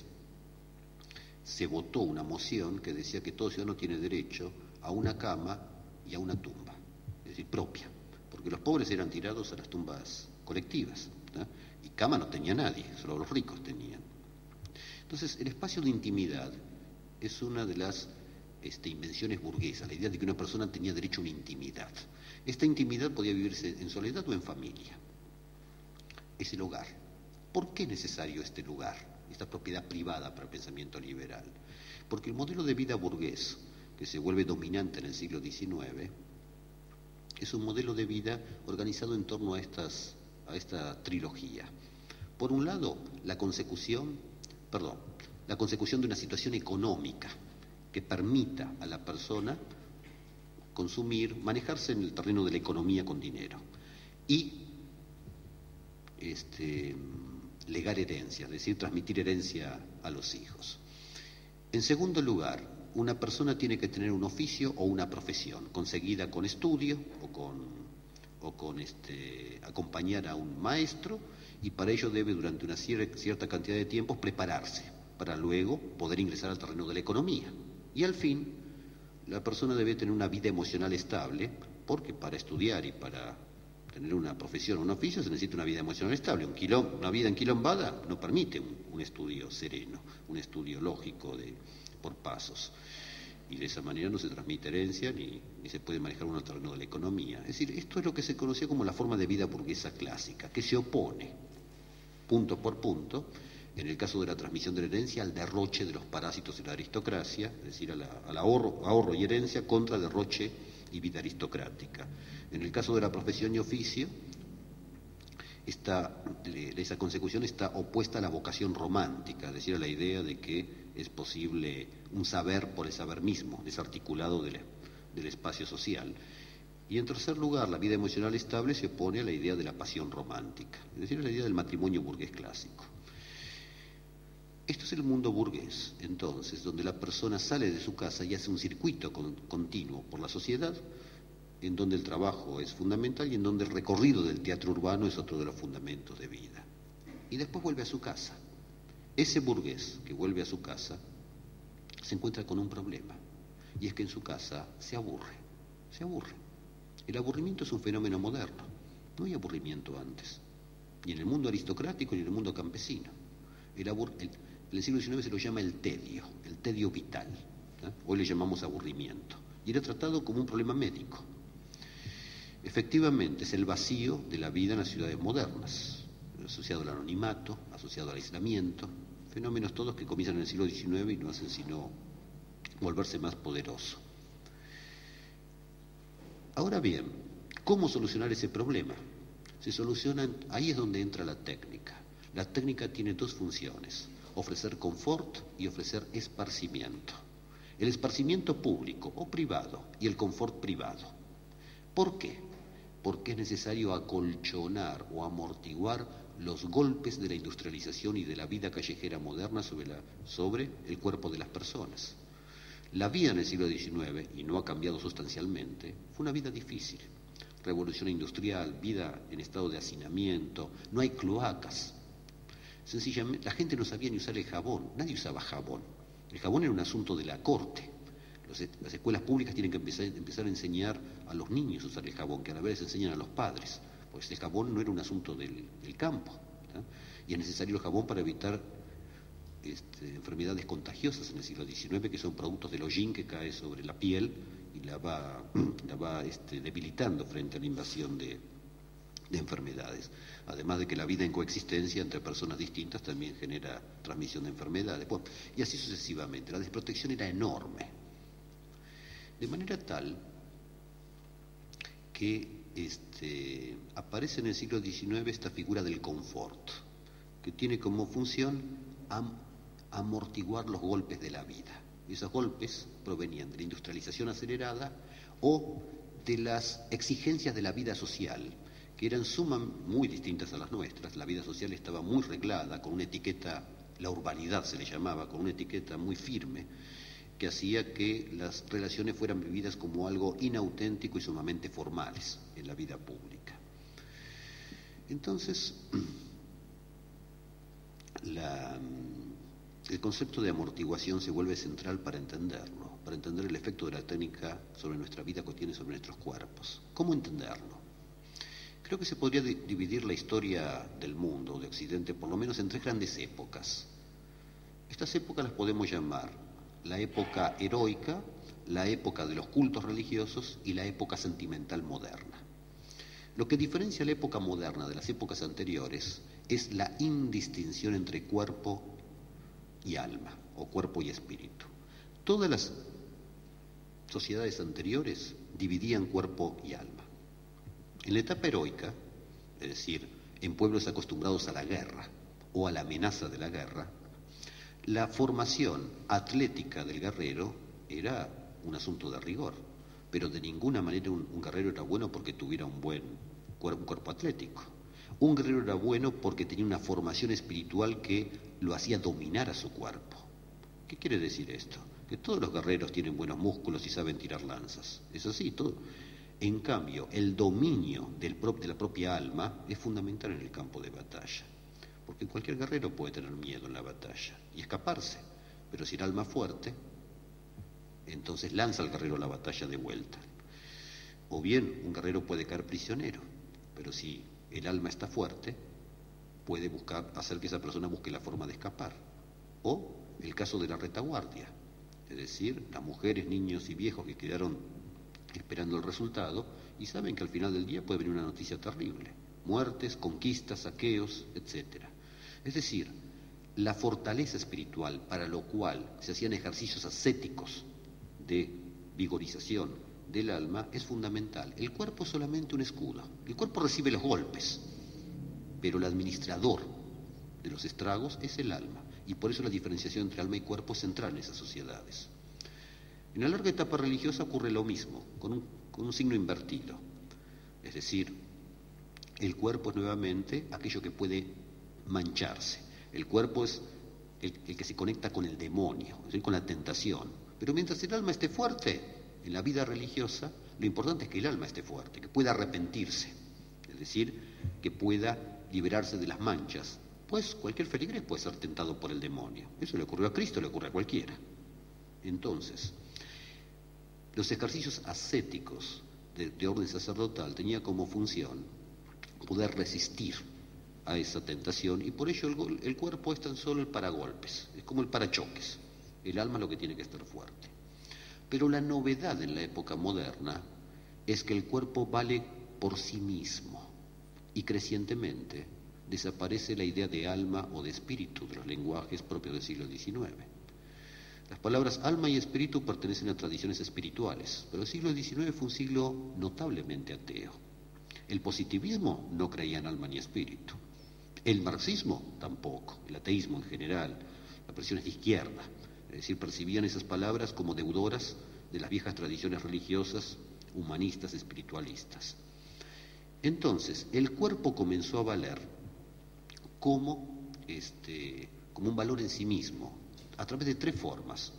se votó una moción que decía que todo ciudadano tiene derecho a una cama y a una tumba, es decir, propia, porque los pobres eran tirados a las tumbas colectivas, ¿no? Y cama no tenía nadie, solo los ricos tenían. Entonces, el espacio de intimidad es una de las invenciones burguesas, la idea de que una persona tenía derecho a una intimidad. Esta intimidad podía vivirse en soledad o en familia. Es el hogar. ¿Por qué es necesario este lugar, esta propiedad privada para el pensamiento liberal? Porque el modelo de vida burgués, que se vuelve dominante en el siglo XIX, es un modelo de vida organizado en torno a esta trilogía. Por un lado, la consecución de una situación económica que permita a la persona consumir, manejarse en el terreno de la economía con dinero y legar herencia, es decir, transmitir herencia a los hijos. En segundo lugar, una persona tiene que tener un oficio o una profesión, conseguida con estudio o con acompañar a un maestro, y para ello debe durante una cierta cantidad de tiempo prepararse para luego poder ingresar al terreno de la economía. Y al fin, la persona debe tener una vida emocional estable, porque para estudiar y para tener una profesión o un oficio se necesita una vida emocional estable. Una vida enquilombada no permite un estudio sereno, un estudio lógico por pasos. Y de esa manera no se transmite herencia ni se puede manejar uno al terreno de la economía. Es decir, esto es lo que se conocía como la forma de vida burguesa clásica, que se opone, punto por punto, en el caso de la transmisión de la herencia, al derroche de los parásitos de la aristocracia, es decir, al ahorro y herencia contra derroche y vida aristocrática. En el caso de la profesión y oficio, esa consecución está opuesta a la vocación romántica, es decir, a la idea de que es posible un saber por el saber mismo, desarticulado del espacio social. Y en tercer lugar, la vida emocional estable se opone a la idea de la pasión romántica, es decir, a la idea del matrimonio burgués clásico. Esto es el mundo burgués, entonces, donde la persona sale de su casa y hace un circuito continuo por la sociedad, en donde el trabajo es fundamental y en donde el recorrido del teatro urbano es otro de los fundamentos de vida. Y después vuelve a su casa. Ese burgués que vuelve a su casa se encuentra con un problema, y es que en su casa se aburre. El aburrimiento es un fenómeno moderno, no hay aburrimiento antes, ni en el mundo aristocrático ni en el mundo campesino. En el siglo XIX se lo llama el tedio vital, ¿eh? Hoy le llamamos aburrimiento, y era tratado como un problema médico. Efectivamente, es el vacío de la vida en las ciudades modernas, asociado al anonimato, asociado al aislamiento, fenómenos todos que comienzan en el siglo XIX y no hacen sino volverse más poderoso. Ahora bien, ¿cómo solucionar ese problema? Se solucionan, ahí es donde entra la técnica. La técnica tiene dos funciones: ofrecer confort y ofrecer esparcimiento. El esparcimiento público o privado y el confort privado. ¿Por qué? Porque es necesario acolchonar o amortiguar los golpes de la industrialización y de la vida callejera moderna sobre el cuerpo de las personas. La vida en el siglo XIX, y no ha cambiado sustancialmente, fue una vida difícil. Revolución industrial, vida en estado de hacinamiento, no hay cloacas. Sencillamente, la gente no sabía ni usar el jabón, nadie usaba jabón. El jabón era un asunto de la corte. Las escuelas públicas tienen que empezar a enseñar a los niños a usar el jabón, que a la vez enseñan a los padres, pues el jabón no era un asunto del campo, ¿tá? Y es necesario el jabón para evitar enfermedades contagiosas en el siglo XIX, que son productos del hollín que cae sobre la piel y la va debilitando frente a la invasión de enfermedades. Además de que la vida en coexistencia entre personas distintas también genera transmisión de enfermedades. Bueno, y así sucesivamente. La desprotección era enorme. De manera tal que aparece en el siglo XIX esta figura del confort, que tiene como función amortiguar los golpes de la vida. Y esos golpes provenían de la industrialización acelerada o de las exigencias de la vida social, que eran muy distintas a las nuestras. La vida social estaba muy reglada, con una etiqueta, la urbanidad se le llamaba, con una etiqueta muy firme, que hacía que las relaciones fueran vividas como algo inauténtico y sumamente formales en la vida pública. Entonces, el concepto de amortiguación se vuelve central para entenderlo, para entender el efecto de la técnica sobre nuestra vida cotidiana y sobre nuestros cuerpos. ¿Cómo entenderlo? Creo que se podría dividir la historia del mundo, de Occidente, por lo menos en tres grandes épocas. Estas épocas las podemos llamar la época heroica, la época de los cultos religiosos y la época sentimental moderna. Lo que diferencia la época moderna de las épocas anteriores es la indistinción entre cuerpo y alma, o cuerpo y espíritu. Todas las sociedades anteriores dividían cuerpo y alma. En la etapa heroica, es decir, en pueblos acostumbrados a la guerra o a la amenaza de la guerra, la formación atlética del guerrero era un asunto de rigor, pero de ninguna manera un guerrero era bueno porque tuviera un cuerpo atlético. Un guerrero era bueno porque tenía una formación espiritual que lo hacía dominar a su cuerpo. ¿Qué quiere decir esto? Que todos los guerreros tienen buenos músculos y saben tirar lanzas. Es así, todo. En cambio, el dominio de la propia alma es fundamental en el campo de batalla. Porque cualquier guerrero puede tener miedo en la batalla y escaparse, pero si el alma es fuerte, entonces lanza al guerrero a la batalla de vuelta. O bien un guerrero puede caer prisionero, pero si el alma está fuerte, puede hacer que esa persona busque la forma de escapar. O el caso de la retaguardia, es decir, las mujeres, niños y viejos que quedaron esperando el resultado y saben que al final del día puede venir una noticia terrible: muertes, conquistas, saqueos, etc. Es decir, la fortaleza espiritual, para lo cual se hacían ejercicios ascéticos de vigorización del alma, es fundamental. El cuerpo es solamente un escudo. El cuerpo recibe los golpes, pero el administrador de los estragos es el alma, y por eso la diferenciación entre alma y cuerpo es central en esas sociedades. En la larga etapa religiosa ocurre lo mismo, con un signo invertido. Es decir, el cuerpo es nuevamente aquello que puede mancharse. El cuerpo es el que se conecta con el demonio, es decir, con la tentación. Pero mientras el alma esté fuerte, en la vida religiosa, lo importante es que el alma esté fuerte, que pueda arrepentirse, es decir, que pueda liberarse de las manchas. Pues cualquier feligrés puede ser tentado por el demonio. Eso le ocurrió a Cristo, le ocurre a cualquiera. Entonces, los ejercicios ascéticos de orden sacerdotal tenían como función poder resistir a esa tentación, y por ello el cuerpo es tan solo el paragolpes, es como el parachoques. El alma es lo que tiene que estar fuerte. Pero la novedad en la época moderna es que el cuerpo vale por sí mismo, y crecientemente desaparece la idea de alma o de espíritu de los lenguajes propios del siglo XIX. Las palabras alma y espíritu pertenecen a tradiciones espirituales, pero el siglo XIX fue un siglo notablemente ateo. El positivismo no creía en alma ni espíritu. El marxismo tampoco, el ateísmo en general, las presiones de izquierda, es decir, percibían esas palabras como deudoras de las viejas tradiciones religiosas, humanistas, espiritualistas. Entonces, el cuerpo comenzó a valer como un valor en sí mismo, a través de tres formas.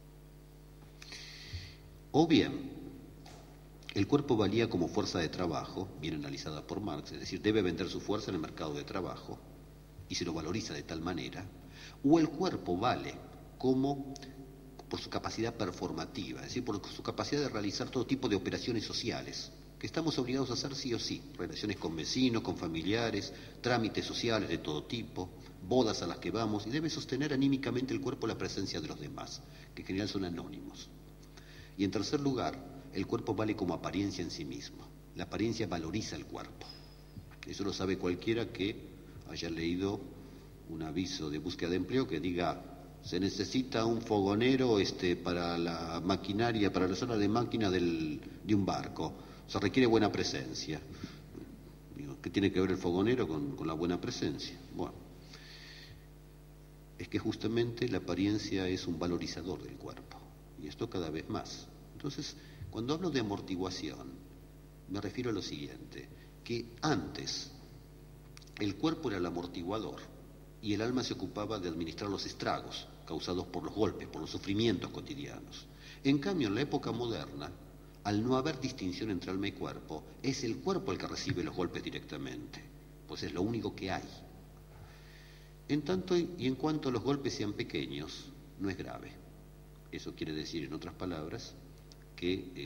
O bien, el cuerpo valía como fuerza de trabajo, bien analizada por Marx, es decir, debe vender su fuerza en el mercado de trabajo, y se lo valoriza de tal manera, o el cuerpo vale como por su capacidad performativa, es decir, por su capacidad de realizar todo tipo de operaciones sociales, que estamos obligados a hacer sí o sí, relaciones con vecinos, con familiares, trámites sociales de todo tipo, bodas a las que vamos, y debe sostener anímicamente el cuerpo la presencia de los demás, que en general son anónimos. Y en tercer lugar, el cuerpo vale como apariencia en sí mismo. La apariencia valoriza el cuerpo. Eso lo sabe cualquiera que haya leído un aviso de búsqueda de empleo que diga: se necesita un fogonero para la maquinaria, para la zona de máquina de un barco. Se requiere buena presencia. ¿Qué tiene que ver el fogonero con la buena presencia? Bueno, es que justamente la apariencia es un valorizador del cuerpo, y esto cada vez más. Entonces, cuando hablo de amortiguación, me refiero a lo siguiente, que antes el cuerpo era el amortiguador y el alma se ocupaba de administrar los estragos causados por los golpes, por los sufrimientos cotidianos. En cambio, en la época moderna, al no haber distinción entre alma y cuerpo, es el cuerpo el que recibe los golpes directamente, pues es lo único que hay. En tanto y en cuanto los golpes sean pequeños, no es grave. Eso quiere decir, en otras palabras, que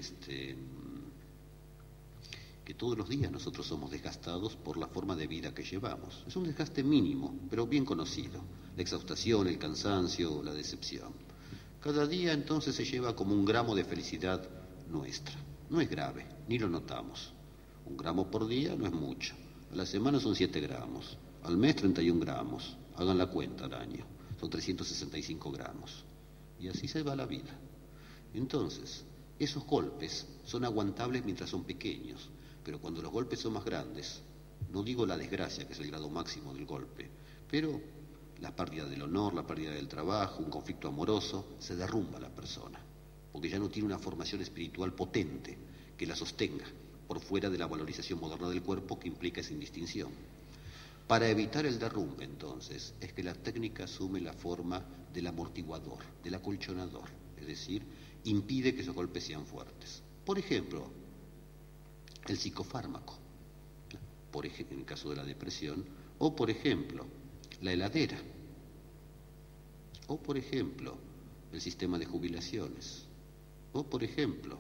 todos los días nosotros somos desgastados por la forma de vida que llevamos. Es un desgaste mínimo, pero bien conocido. La exhaustación, el cansancio, la decepción. Cada día entonces se lleva como un gramo de felicidad nuestra. No es grave, ni lo notamos. 1 gramo por día no es mucho. A la semana son 7 gramos. Al mes 31 gramos. Hagan la cuenta al año. Son 365 gramos. Y así se va la vida. Entonces, esos golpes son aguantables mientras son pequeños, pero cuando los golpes son más grandes, no digo la desgracia, que es el grado máximo del golpe, pero la pérdida del honor, la pérdida del trabajo, un conflicto amoroso, se derrumba la persona, porque ya no tiene una formación espiritual potente que la sostenga por fuera de la valorización moderna del cuerpo que implica esa indistinción. Para evitar el derrumbe, entonces, es que la técnica asume la forma del amortiguador, del acolchonador, es decir, impide que esos golpes sean fuertes. Por ejemplo, el psicofármaco, en el caso de la depresión, o por ejemplo, la heladera, o por ejemplo, el sistema de jubilaciones, o por ejemplo,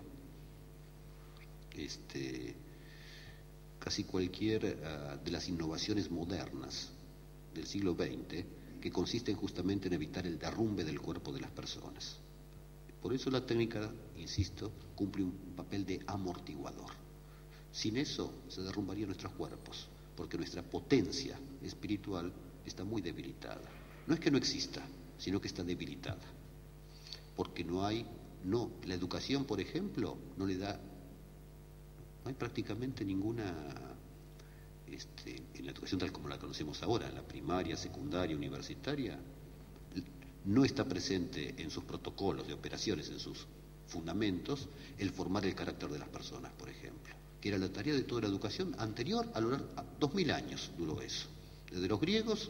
casi cualquier de las innovaciones modernas del siglo XX que consisten justamente en evitar el derrumbe del cuerpo de las personas. Por eso la técnica, insisto, cumple un papel de amortiguador. Sin eso se derrumbarían nuestros cuerpos, porque nuestra potencia espiritual está muy debilitada. No es que no exista, sino que está debilitada. Porque la educación, por ejemplo, no hay prácticamente ninguna, en la educación tal como la conocemos ahora, en la primaria, secundaria, universitaria, no está presente en sus protocolos de operaciones, en sus fundamentos, el formar el carácter de las personas, por ejemplo, que era la tarea de toda la educación anterior a 2000 años duró eso, desde los griegos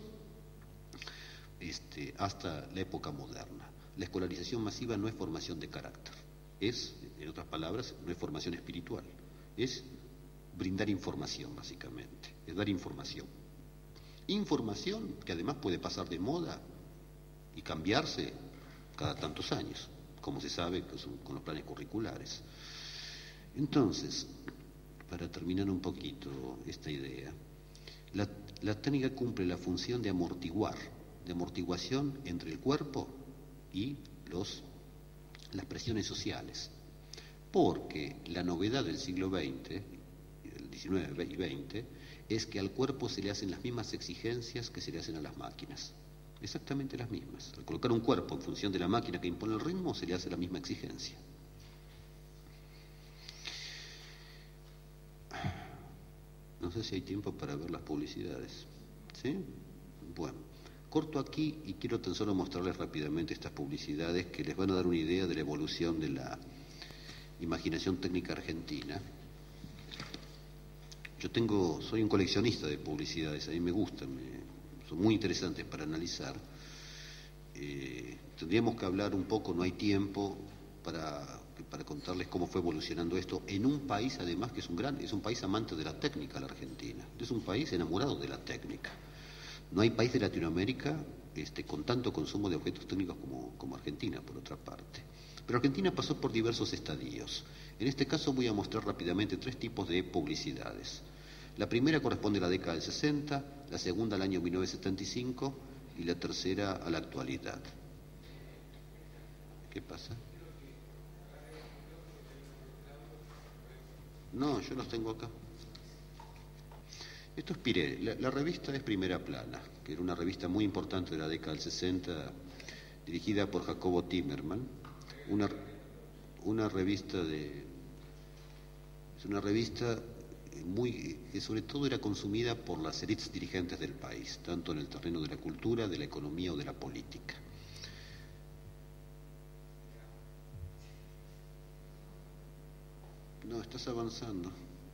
hasta la época moderna. La escolarización masiva no es formación de carácter, en otras palabras, no es formación espiritual, es brindar información, básicamente, es dar información. Información que además puede pasar de moda y cambiarse cada tantos años, como se sabe con los planes curriculares. Entonces, para terminar un poquito esta idea, la técnica cumple la función de amortiguación entre el cuerpo y las presiones sociales, porque la novedad del siglo XX, el XIX y XX, es que al cuerpo se le hacen las mismas exigencias que se le hacen a las máquinas. Exactamente las mismas. Al colocar un cuerpo en función de la máquina que impone el ritmo, se le hace la misma exigencia. No sé si hay tiempo para ver las publicidades. ¿Sí? Bueno, corto aquí y quiero tan solo mostrarles rápidamente estas publicidades que les van a dar una idea de la evolución de la imaginación técnica argentina. Soy un coleccionista de publicidades, a mí me gustan, son muy interesantes para analizar. Tendríamos que hablar un poco, no hay tiempo para contarles cómo fue evolucionando esto en un país además que es un país amante de la técnica, la Argentina. Es un país enamorado de la técnica. No hay país de Latinoamérica con tanto consumo de objetos técnicos como Argentina, por otra parte. Pero Argentina pasó por diversos estadios. En este caso voy a mostrar rápidamente 3 tipos de publicidades. La primera corresponde a la década del 60, la segunda al año 1975 y la tercera a la actualidad. ¿Qué pasa? No, yo los tengo acá. Esto es Pirelli. La revista es Primera Plana, que era una revista muy importante de la década del 60, dirigida por Jacobo Timerman. Una revista es una revista que sobre todo era consumida por las élites dirigentes del país, tanto en el terreno de la cultura, de la economía o de la política. No, estás avanzando.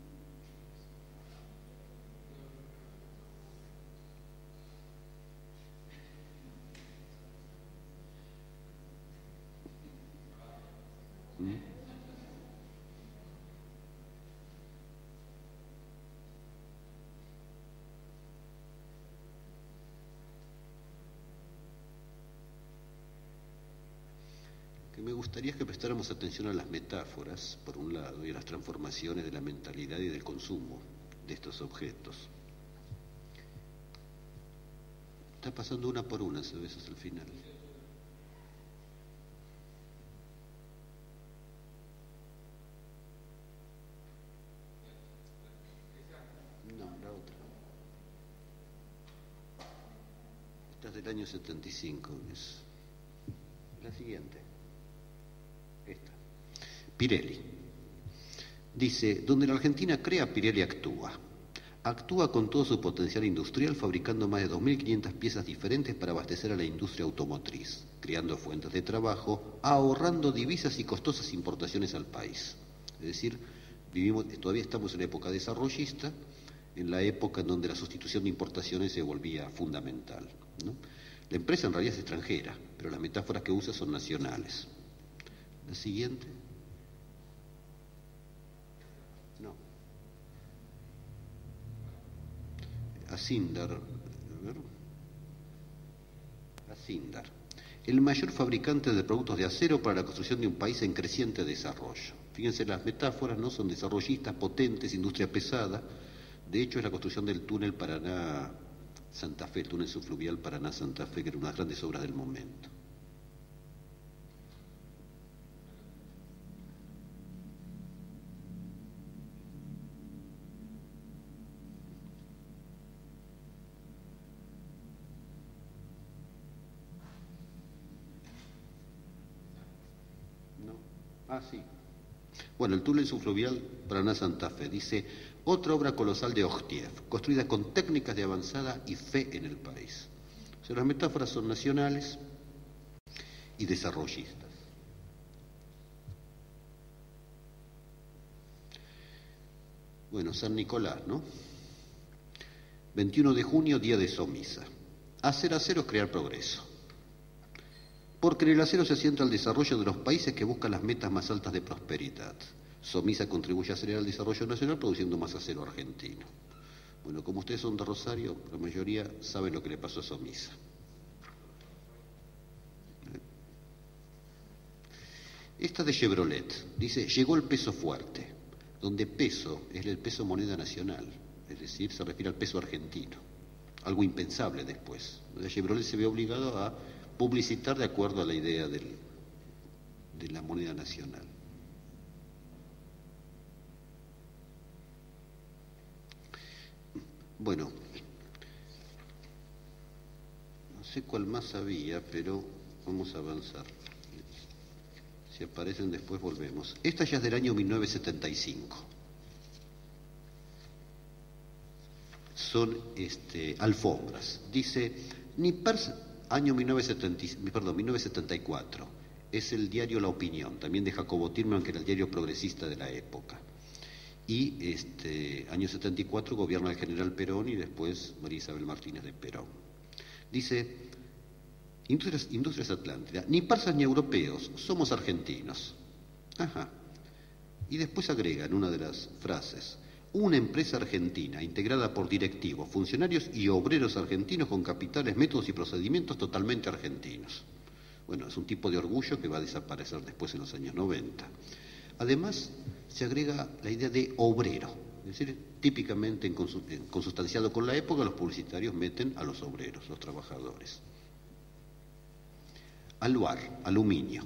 Que me gustaría que prestáramos atención a las metáforas, por un lado, y a las transformaciones de la mentalidad y del consumo de estos objetos. Está pasando una por una, a veces al final. No, la otra. Esta es del año 75, es la siguiente. Esta. Pirelli. Dice, donde la Argentina crea, Pirelli actúa. Actúa con todo su potencial industrial, fabricando más de 2.500 piezas diferentes para abastecer a la industria automotriz, creando fuentes de trabajo, ahorrando divisas y costosas importaciones al país. Es decir, todavía estamos en la época desarrollista, en la época en donde la sustitución de importaciones se volvía fundamental, ¿no? La empresa en realidad es extranjera, pero las metáforas que usa son nacionales. La siguiente. No. Asindar. Asindar. El mayor fabricante de productos de acero para la construcción de un país en creciente desarrollo. Fíjense, las metáforas no son desarrollistas, potentes, industria pesada. De hecho, es la construcción del túnel Paraná-Santa Fe, el túnel subfluvial Paraná-Santa Fe, que era una de las grandes obras del momento. Sí. Bueno, el túnel subfluvial Paraná-Santa Fe. Dice, otra obra colosal de Ojtiev, construida con técnicas de avanzada y fe en el país. O sea, las metáforas son nacionales y desarrollistas. Bueno, San Nicolás, ¿no? 21 de junio, día de Somisa. Hacer acero es crear progreso. Porque en el acero se asienta el desarrollo de los países que buscan las metas más altas de prosperidad. Somisa contribuye a acelerar el desarrollo nacional produciendo más acero argentino. Bueno, como ustedes son de Rosario, la mayoría saben lo que le pasó a Somisa. Esta de Chevrolet dice, llegó el peso fuerte, donde peso es el peso moneda nacional, es decir, se refiere al peso argentino. Algo impensable después. Chevrolet se ve obligado a publicitar de acuerdo a la idea de la moneda nacional. Bueno, no sé cuál más había, pero vamos a avanzar. Si aparecen después volvemos. Esta ya es del año 1975. Son alfombras. Dice, año 1974. Es el diario La Opinión, también de Jacobo Tielman, que era el diario progresista de la época. Y año 74 gobierna el general Perón y después María Isabel Martínez de Perón. Dice, Industrias Atlántida, ni persas ni europeos, somos argentinos. Ajá. Y después agrega en una de las frases, una empresa argentina integrada por directivos, funcionarios y obreros argentinos con capitales, métodos y procedimientos totalmente argentinos. Bueno, es un tipo de orgullo que va a desaparecer después en los años 90. Además, se agrega la idea de obrero, es decir, típicamente consustanciado con la época, los publicitarios meten a los obreros, los trabajadores. Aluar, aluminio.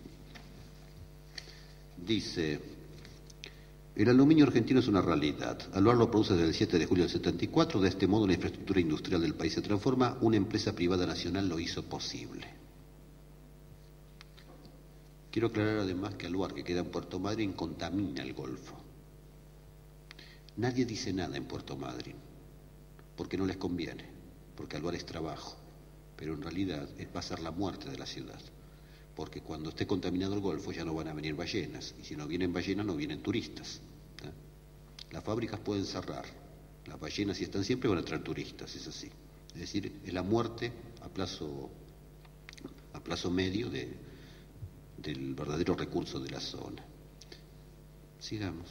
Dice, el aluminio argentino es una realidad. Aluar lo produce desde el 7 de julio del 74, de este modo la infraestructura industrial del país se transforma, una empresa privada nacional lo hizo posible. Quiero aclarar además que Aluar, que queda en Puerto Madryn, contamina el Golfo. Nadie dice nada en Puerto Madryn, porque no les conviene, porque Aluar es trabajo, pero en realidad va a ser la muerte de la ciudad, porque cuando esté contaminado el Golfo ya no van a venir ballenas, y si no vienen ballenas no vienen turistas. Las fábricas pueden cerrar, las ballenas si están siempre van a traer turistas, es así. Es decir, es la muerte a plazo medio del verdadero recurso de la zona. Sigamos.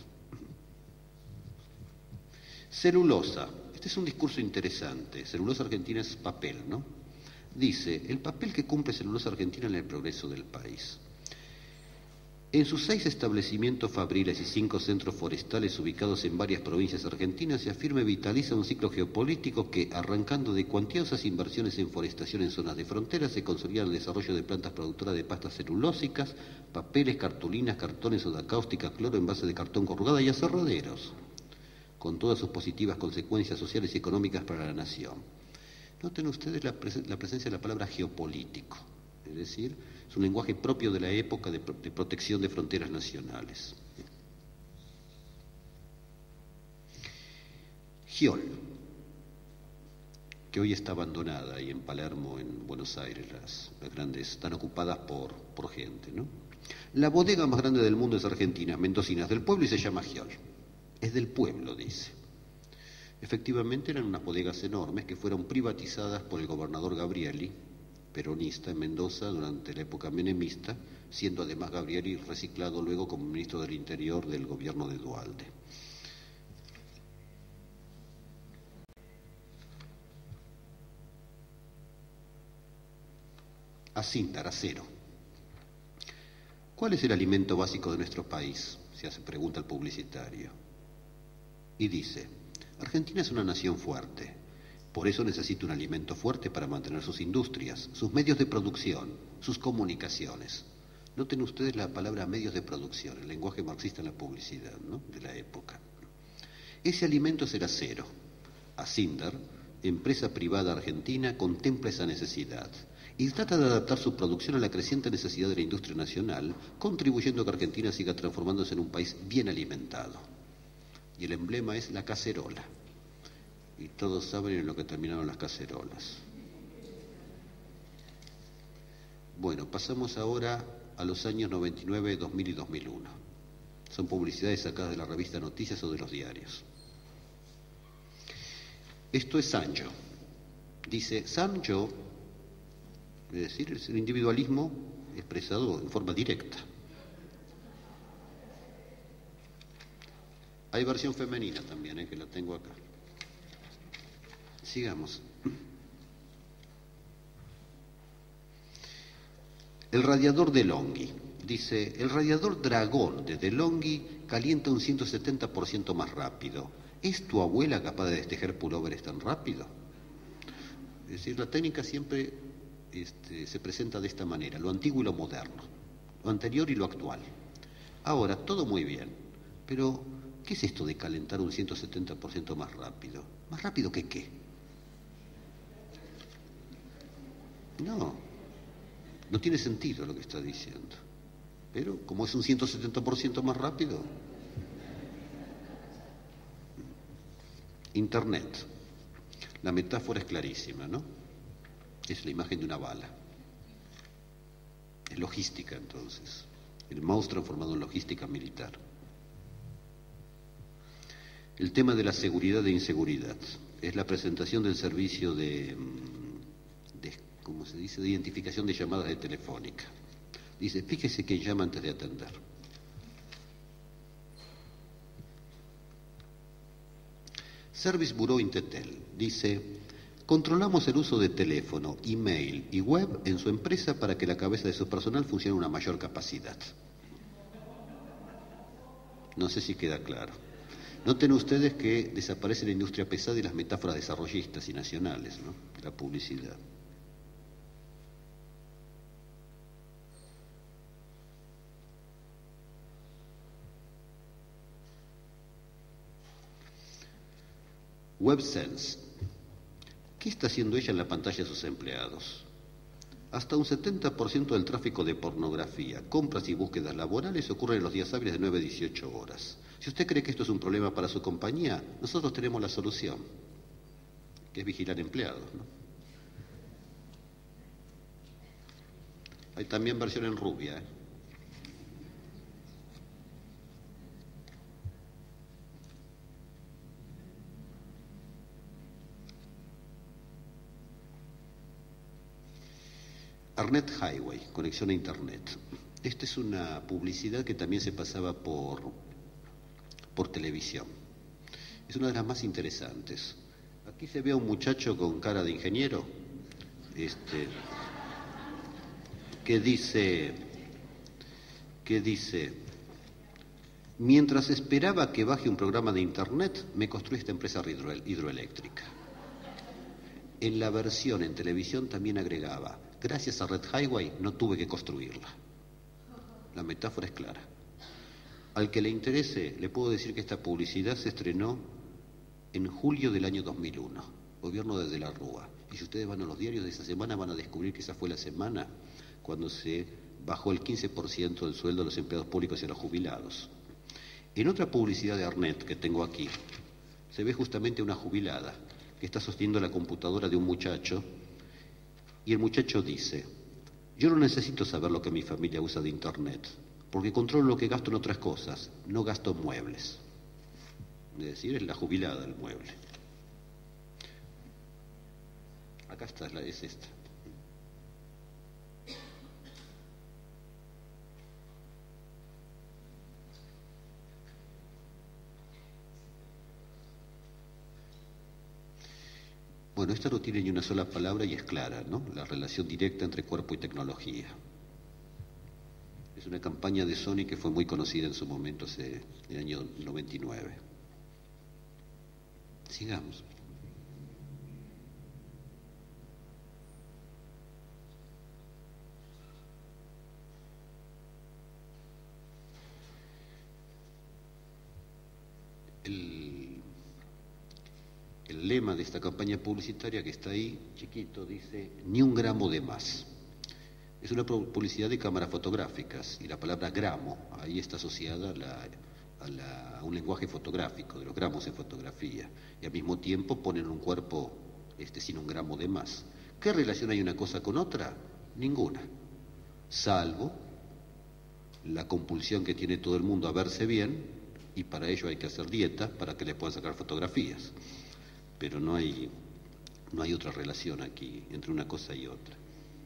Celulosa. Este es un discurso interesante. Celulosa Argentina es papel, ¿no? Dice, el papel que cumple Celulosa Argentina en el progreso del país. En sus 6 establecimientos fabriles y 5 centros forestales ubicados en varias provincias argentinas se afirma y vitaliza un ciclo geopolítico que, arrancando de cuantiosas inversiones en forestación en zonas de frontera, se consolida el desarrollo de plantas productoras de pastas celulósicas, papeles, cartulinas, cartones, soda cáustica, cloro, envase de cartón corrugada y aserraderos, con todas sus positivas consecuencias sociales y económicas para la nación. Noten ustedes la presencia de la palabra geopolítico, es decir, es un lenguaje propio de la época de protección de fronteras nacionales. Giol, que hoy está abandonada, y en Palermo, en Buenos Aires, las grandes están ocupadas por gente, ¿no? La bodega más grande del mundo es Argentina, Mendocinas del pueblo, y se llama Giol. Es del pueblo, dice. Efectivamente eran unas bodegas enormes que fueron privatizadas por el gobernador Gabrieli, peronista en Mendoza durante la época menemista, siendo además Gabrieli reciclado luego como ministro del Interior del gobierno de Duhalde. Acíndar, acero. ¿Cuál es el alimento básico de nuestro país?, se hace pregunta el publicitario. Y dice, Argentina es una nación fuerte, por eso necesita un alimento fuerte para mantener sus industrias, sus medios de producción, sus comunicaciones. Noten ustedes la palabra medios de producción, el lenguaje marxista en la publicidad, ¿no?, de la época. Ese alimento es el acero. Acindar, empresa privada argentina, contempla esa necesidad y trata de adaptar su producción a la creciente necesidad de la industria nacional, contribuyendo a que Argentina siga transformándose en un país bien alimentado. Y el emblema es la cacerola. Y todos saben en lo que terminaron las cacerolas. Bueno, pasamos ahora a los años 99, 2000 y 2001. Son publicidades sacadas de la revista Noticias o de los diarios. Esto es Sancho. Dice, Sancho, es decir, es el individualismo expresado en forma directa. Hay versión femenina también, que la tengo acá. Sigamos. El radiador de Longhi. Dice, el radiador Dragón de DeLonghi calienta un 170% más rápido. ¿Es tu abuela capaz de destejer pulóveres tan rápido? Es decir, la técnica siempre se presenta de esta manera, lo antiguo y lo moderno, lo anterior y lo actual. Ahora, todo muy bien, pero ¿qué es esto de calentar un 170% más rápido? ¿Más rápido que qué? No, no tiene sentido lo que está diciendo. Pero como es un 170% más rápido. Internet. La metáfora es clarísima, ¿no? Es la imagen de una bala. Es logística, entonces. El mouse transformado en logística militar. El tema de la seguridad e inseguridad. Es la presentación del servicio ¿cómo se dice?, de identificación de llamadas de telefónica. Dice, fíjese quién llama antes de atender. Service Bureau Intetel dice, controlamos el uso de teléfono, email y web en su empresa para que la cabeza de su personal funcione a una mayor capacidad. No sé si queda claro. Noten ustedes que desaparece la industria pesada y las metáforas desarrollistas y nacionales, ¿no? La publicidad. WebSense. ¿Qué está haciendo ella en la pantalla de sus empleados? Hasta un 70% del tráfico de pornografía, compras y búsquedas laborales ocurren en los días hábiles de 9 a 18 horas. Si usted cree que esto es un problema para su compañía, nosotros tenemos la solución, que es vigilar empleados, ¿no? Hay también versión en rubia, ¿eh? Arnet Highway, conexión a Internet. Esta es una publicidad que también se pasaba por televisión. Es una de las más interesantes. Aquí se ve a un muchacho con cara de ingeniero, que dice, mientras esperaba que baje un programa de Internet, me construí esta empresa hidroeléctrica. En la versión en televisión también agregaba, gracias a Red Highway no tuve que construirla. La metáfora es clara. Al que le interese, le puedo decir que esta publicidad se estrenó en julio del año 2001, gobierno de la Rúa. Y si ustedes van a los diarios de esa semana, van a descubrir que esa fue la semana cuando se bajó el 15% del sueldo de los empleados públicos y a los jubilados. En otra publicidad de Arnet que tengo aquí, se ve justamente una jubilada que está sosteniendo la computadora de un muchacho. Y el muchacho dice, yo no necesito saber lo que mi familia usa de Internet, porque controlo lo que gasto en otras cosas, no gasto en muebles. Es decir, es la jubilada del mueble. Acá está, es esta. Bueno, esta no tiene ni una sola palabra y es clara, ¿no? La relación directa entre cuerpo y tecnología. Es una campaña de Sony que fue muy conocida en su momento, en el año 99. Sigamos. El lema de esta campaña publicitaria que está ahí, chiquito, dice, ni un gramo de más. Es una publicidad de cámaras fotográficas y la palabra gramo ahí está asociada a un lenguaje fotográfico, de los gramos en fotografía. Y al mismo tiempo ponen un cuerpo sin un gramo de más. ¿Qué relación hay una cosa con otra? Ninguna. Salvo la compulsión que tiene todo el mundo a verse bien y para ello hay que hacer dieta para que le puedan sacar fotografías. Pero no hay otra relación aquí entre una cosa y otra.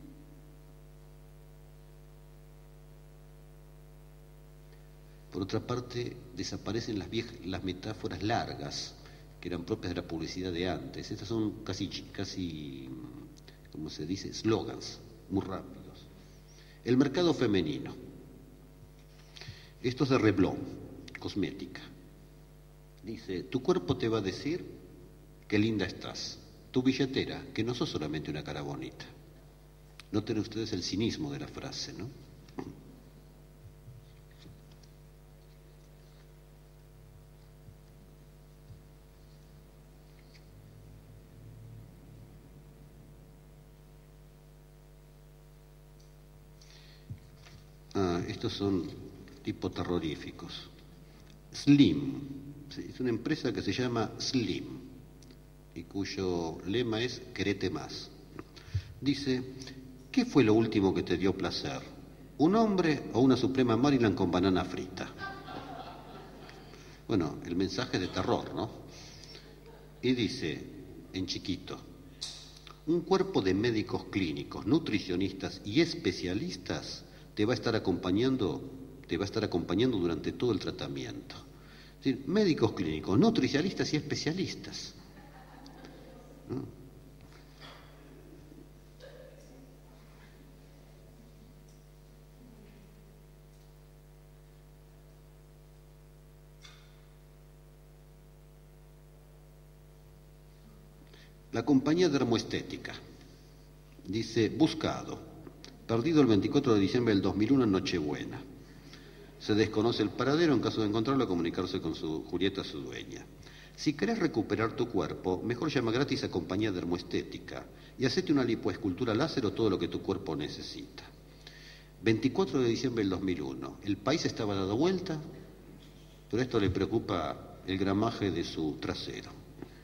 Por otra parte, desaparecen las metáforas largas que eran propias de la publicidad de antes. Estas son casi, ¿cómo se dice?, slogans muy rápidos. El mercado femenino. Esto es de Revlon, cosmética. Dice, tu cuerpo te va a decir qué linda estás. Tu billetera, que no sos solamente una cara bonita. Noten ustedes el cinismo de la frase, ¿no? estos son tipo terroríficos. Slim, es una empresa que se llama Slim y cuyo lema es querete más. Dice, ¿qué fue lo último que te dio placer? ¿Un hombre o una Suprema Maryland con banana frita? Bueno, el mensaje es de terror, ¿no? Y dice, en chiquito, un cuerpo de médicos clínicos, nutricionistas y especialistas te va a estar acompañando durante todo el tratamiento. Es decir, médicos clínicos, nutricionistas y especialistas, ¿no? La compañía dermoestética dice, buscado, perdido el 24 de diciembre del 2001 en Nochebuena. Se desconoce el paradero, en caso de encontrarlo, comunicarse con Julieta, su dueña. Si querés recuperar tu cuerpo, mejor llama gratis a compañía dermoestética y hacete una lipoescultura láser o todo lo que tu cuerpo necesita. 24 de diciembre del 2001. El país estaba dado vuelta, pero a esto le preocupa el gramaje de su trasero.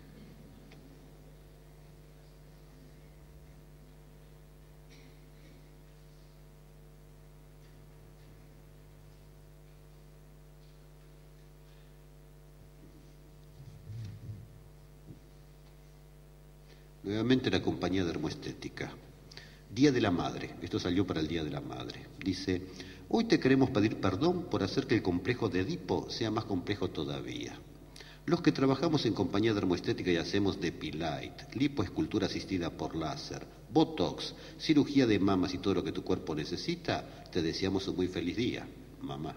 Nuevamente la compañía dermoestética. Día de la Madre. Esto salió para el Día de la Madre. Dice, hoy te queremos pedir perdón por hacer que el complejo de Edipo sea más complejo todavía. Los que trabajamos en compañía dermoestética y hacemos Depilite, lipoescultura asistida por láser, Botox, cirugía de mamas y todo lo que tu cuerpo necesita, te deseamos un muy feliz día, mamá.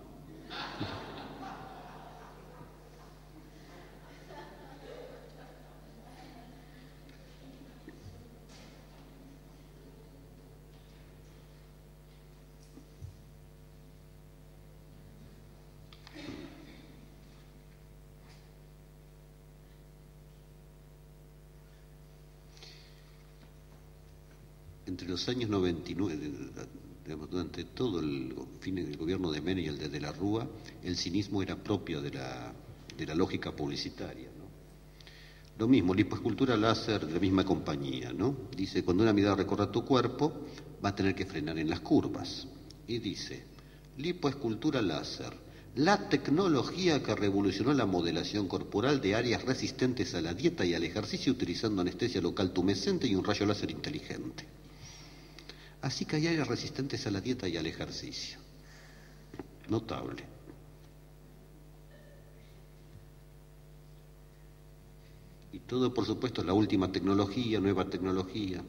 Entre los años 99, digamos, durante todo el fin del gobierno de Menem y el de la Rúa, el cinismo era propio de la lógica publicitaria, ¿no? Lo mismo, lipoescultura láser de la misma compañía, ¿no? Dice, cuando una mirada recorra tu cuerpo, va a tener que frenar en las curvas. Y dice, lipoescultura láser, la tecnología que revolucionó la modelación corporal de áreas resistentes a la dieta y al ejercicio utilizando anestesia local tumescente y un rayo láser inteligente. Así que hay áreas resistentes a la dieta y al ejercicio. Notable. Y todo, por supuesto, la última tecnología, nueva tecnología.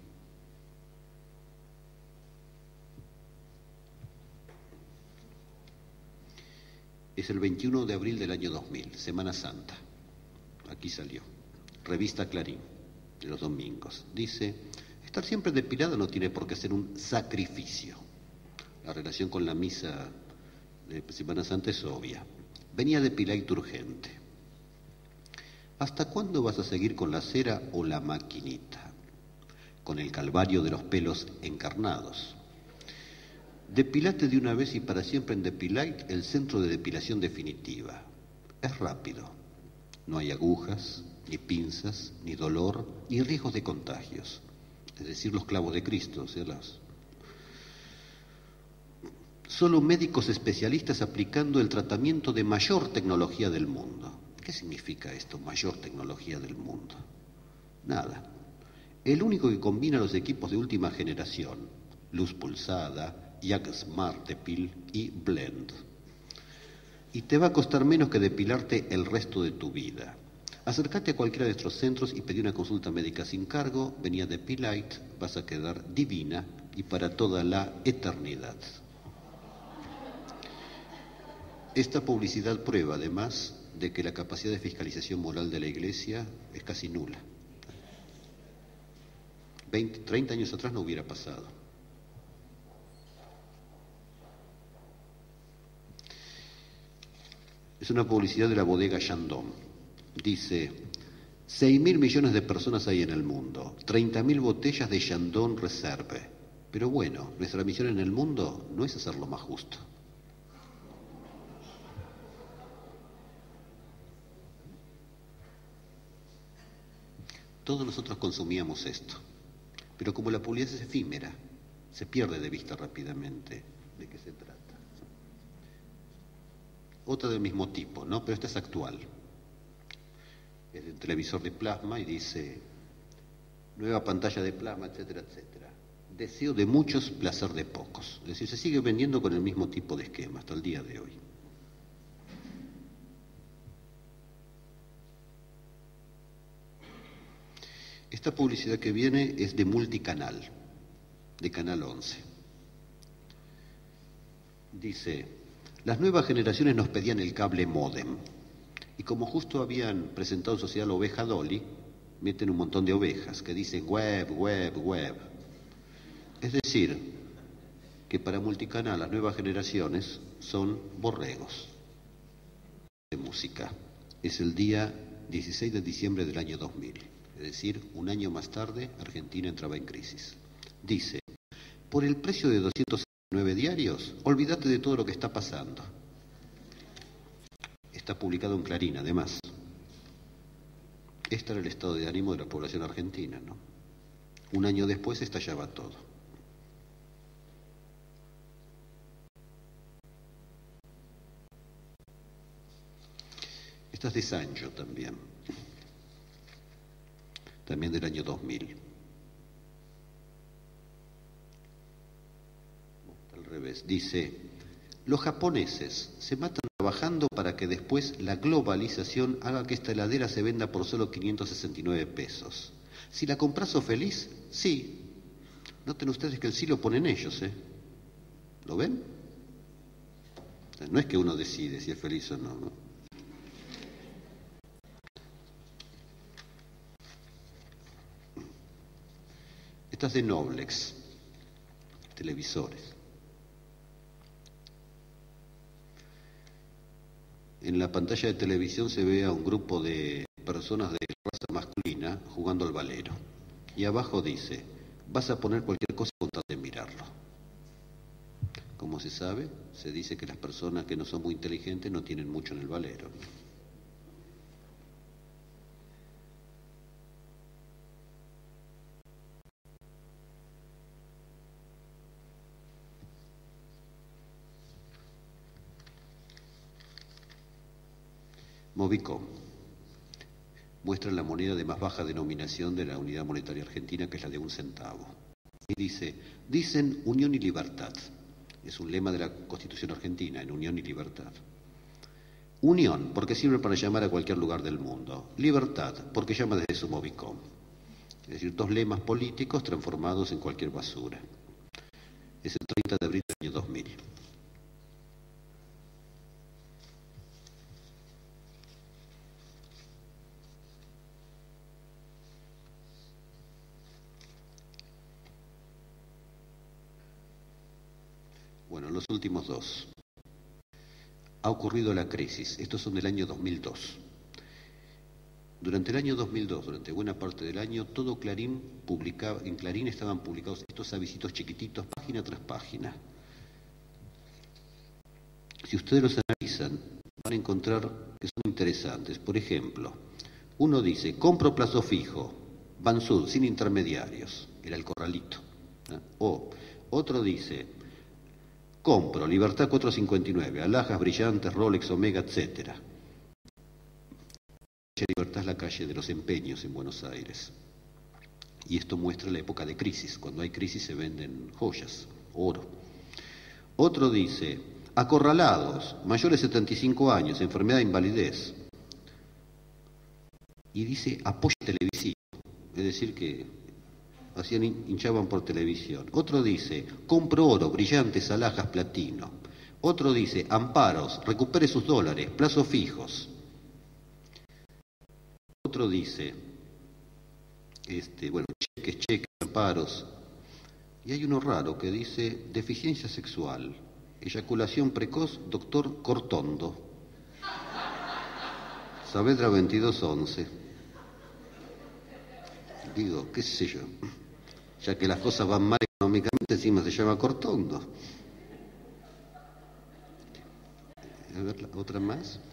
Es el 21 de abril del año 2000, Semana Santa. Aquí salió. Revista Clarín, de los domingos. Dice, estar siempre depilado no tiene por qué ser un sacrificio. La relación con la misa de Semana Santa es obvia. Venía Depilite urgente. ¿Hasta cuándo vas a seguir con la cera o la maquinita? Con el calvario de los pelos encarnados. Depilate de una vez y para siempre en Depilite, el centro de depilación definitiva. Es rápido. No hay agujas, ni pinzas, ni dolor, ni riesgos de contagios. Es decir, los clavos de Cristo, Solo médicos especialistas aplicando el tratamiento de mayor tecnología del mundo. ¿Qué significa esto, mayor tecnología del mundo? Nada. El único que combina los equipos de última generación, luz pulsada, YAG Smart Depil y Blend. Y te va a costar menos que depilarte el resto de tu vida. Acércate a cualquiera de nuestros centros y pedí una consulta médica sin cargo, vení a Depilite, vas a quedar divina y para toda la eternidad. Esta publicidad prueba, además, de que la capacidad de fiscalización moral de la Iglesia es casi nula. 30 años atrás no hubiera pasado. Es una publicidad de la bodega Chandon. Dice, 6.000 millones de personas hay en el mundo, 30.000 botellas de Chandon Reserve. Pero bueno, nuestra misión en el mundo no es hacerlo más justo, todos nosotros consumíamos esto. Pero como la publicidad es efímera, se pierde de vista rápidamente de qué se trata. Otra del mismo tipo, ¿no? Pero esta es actual. Es de un televisor de plasma y dice, nueva pantalla de plasma, etcétera, etcétera. Deseo de muchos, placer de pocos. Es decir, se sigue vendiendo con el mismo tipo de esquema hasta el día de hoy. Esta publicidad que viene es de multicanal, de Canal 11. Dice, las nuevas generaciones nos pedían el cable módem. Y como justo habían presentado en sociedad la oveja Dolly, meten un montón de ovejas que dicen web, web, web. Es decir, que para multicanal las nuevas generaciones son borregos de música. Es el día 16 de diciembre del año 2000. Es decir, un año más tarde, Argentina entraba en crisis. Dice, por el precio de 209 diarios, olvídate de todo lo que está pasando. Está publicado en Clarín, además. Este era el estado de ánimo de la población argentina, ¿no? Un año después estallaba todo. Esta es de Sancho también del año 2000. Al revés, dice, los japoneses se matan trabajando para que después la globalización haga que esta heladera se venda por solo 569 pesos. Si la compras sos feliz, sí. Noten ustedes que el sí lo ponen ellos, ¿eh? ¿Lo ven? O sea, no es que uno decide si es feliz o no, ¿no? Estas de Noblex, televisores. En la pantalla de televisión se ve a un grupo de personas de raza masculina jugando al valero. Y abajo dice, vas a poner cualquier cosa con tal de mirarlo. Como se sabe, se dice que las personas que no son muy inteligentes no tienen mucho en el valero. Movicom muestra la moneda de más baja denominación de la unidad monetaria argentina, que es la de 1 centavo. Y dice, dicen unión y libertad. Es un lema de la Constitución argentina, en unión y libertad. Unión, porque sirve para llamar a cualquier lugar del mundo. Libertad, porque llama desde su Movicom. Es decir, dos lemas políticos transformados en cualquier basura. Es el 30 de abril del año 2000. Bueno, los últimos dos. Ha ocurrido la crisis. Estos son del año 2002. Durante el año 2002, durante buena parte del año, todo Clarín publicaba, en Clarín estaban publicados estos avisitos chiquititos, página tras página. Si ustedes los analizan, van a encontrar que son interesantes. Por ejemplo, uno dice, compro plazo fijo, Bansud, sin intermediarios, era el corralito. O otro dice, compro, Libertad 459, alhajas, brillantes, Rolex, Omega, etcétera. Libertad es la calle de los empeños en Buenos Aires. Y esto muestra la época de crisis. Cuando hay crisis se venden joyas, oro. Otro dice, acorralados, mayores de 75 años, enfermedad e invalidez. Y dice apoyo televisivo, es decir que hinchaban por televisión. Otro dice, compro oro, brillantes, alhajas, platino. Otro dice, amparos, recupere sus dólares, plazos fijos. Otro dice, cheques, amparos. Y hay uno raro que dice, deficiencia sexual, eyaculación precoz, doctor Cortondo. Saavedra 2211. Digo, qué sé yo, ya que las cosas van mal económicamente, encima se llama Cortondo. A ver, otra más.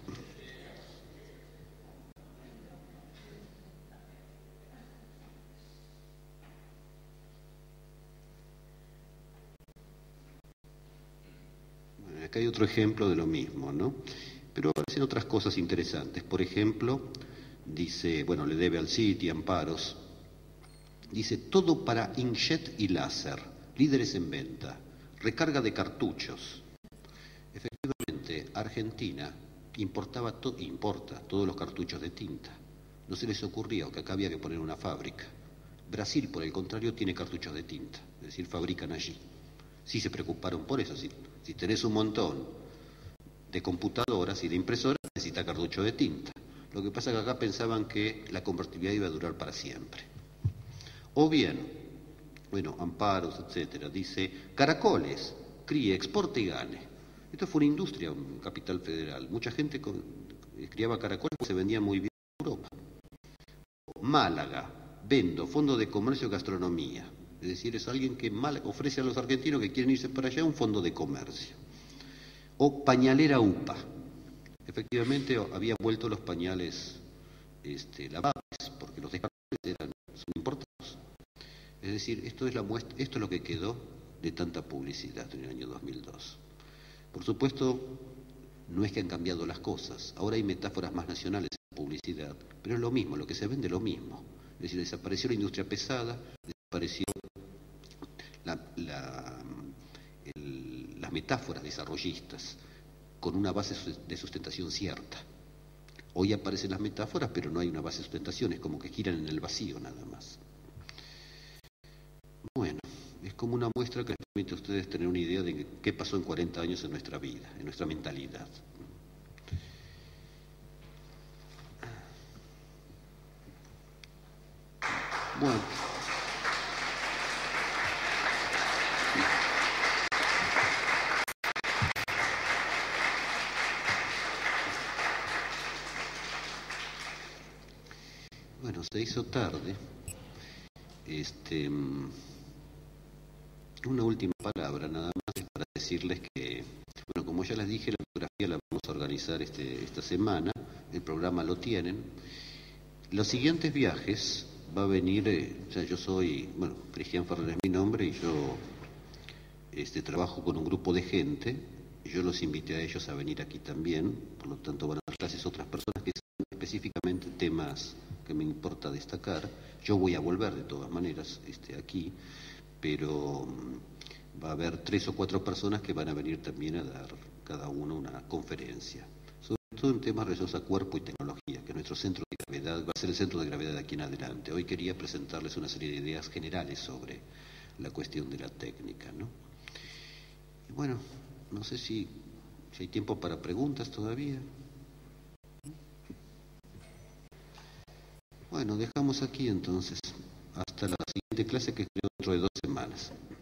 Acá hay otro ejemplo de lo mismo, ¿no? Pero aparecen otras cosas interesantes. Por ejemplo, dice, bueno, le debe al Citi, amparos, dice, todo para inkjet y láser, líderes en venta, recarga de cartuchos. Efectivamente, Argentina importa todos los cartuchos de tinta. No se les ocurría que acá había que poner una fábrica. Brasil, por el contrario, tiene cartuchos de tinta, es decir, fabrican allí. Sí se preocuparon por eso. Si tenés un montón de computadoras y de impresoras, necesita cartucho de tinta. Lo que pasa es que acá pensaban que la convertibilidad iba a durar para siempre. O bien, bueno, amparos, etcétera, dice, caracoles, críe, exporte y gane. Esto fue una industria, un capital federal. Mucha gente criaba caracoles porque se vendían muy bien en Europa. Málaga, vendo, fondo de comercio y gastronomía. Es decir, es alguien que ofrece a los argentinos que quieren irse para allá un fondo de comercio. O pañalera UPA. Efectivamente, habían vuelto los pañales lavables, porque los descartables son importados. Es decir, esto es lo que quedó de tanta publicidad en el año 2002. Por supuesto, no es que han cambiado las cosas. Ahora hay metáforas más nacionales en la publicidad, pero es lo mismo, lo que se vende es lo mismo. Es decir, desapareció la industria pesada, desapareció las metáforas desarrollistas con una base de sustentación cierta. Hoy aparecen las metáforas, pero no hay una base de sustentación, es como que giran en el vacío nada más. Bueno, es como una muestra que les permite a ustedes tener una idea de qué pasó en 40 años en nuestra vida, en nuestra mentalidad. Bueno. Bueno, se hizo tarde. Una última palabra, nada más, es para decirles que, bueno, como ya les dije, la biografía la vamos a organizar esta semana, el programa lo tienen. Los siguientes viajes va a venir, o sea, yo soy, bueno, Cristian Ferrer es mi nombre y yo trabajo con un grupo de gente. Yo los invité a ellos a venir aquí también, por lo tanto van a dar clases otras personas que saben específicamente temas que me importa destacar. Yo voy a volver de todas maneras aquí, pero va a haber 3 o 4 personas que van a venir también a dar cada uno una conferencia, sobre todo en temas relacionados a cuerpo y tecnología, que nuestro centro de gravedad va a ser el centro de gravedad de aquí en adelante. Hoy quería presentarles una serie de ideas generales sobre la cuestión de la técnica, ¿no? Y bueno, no sé si hay tiempo para preguntas todavía. Bueno, dejamos aquí entonces, hasta la siguiente clase que es dentro de 2 semanas.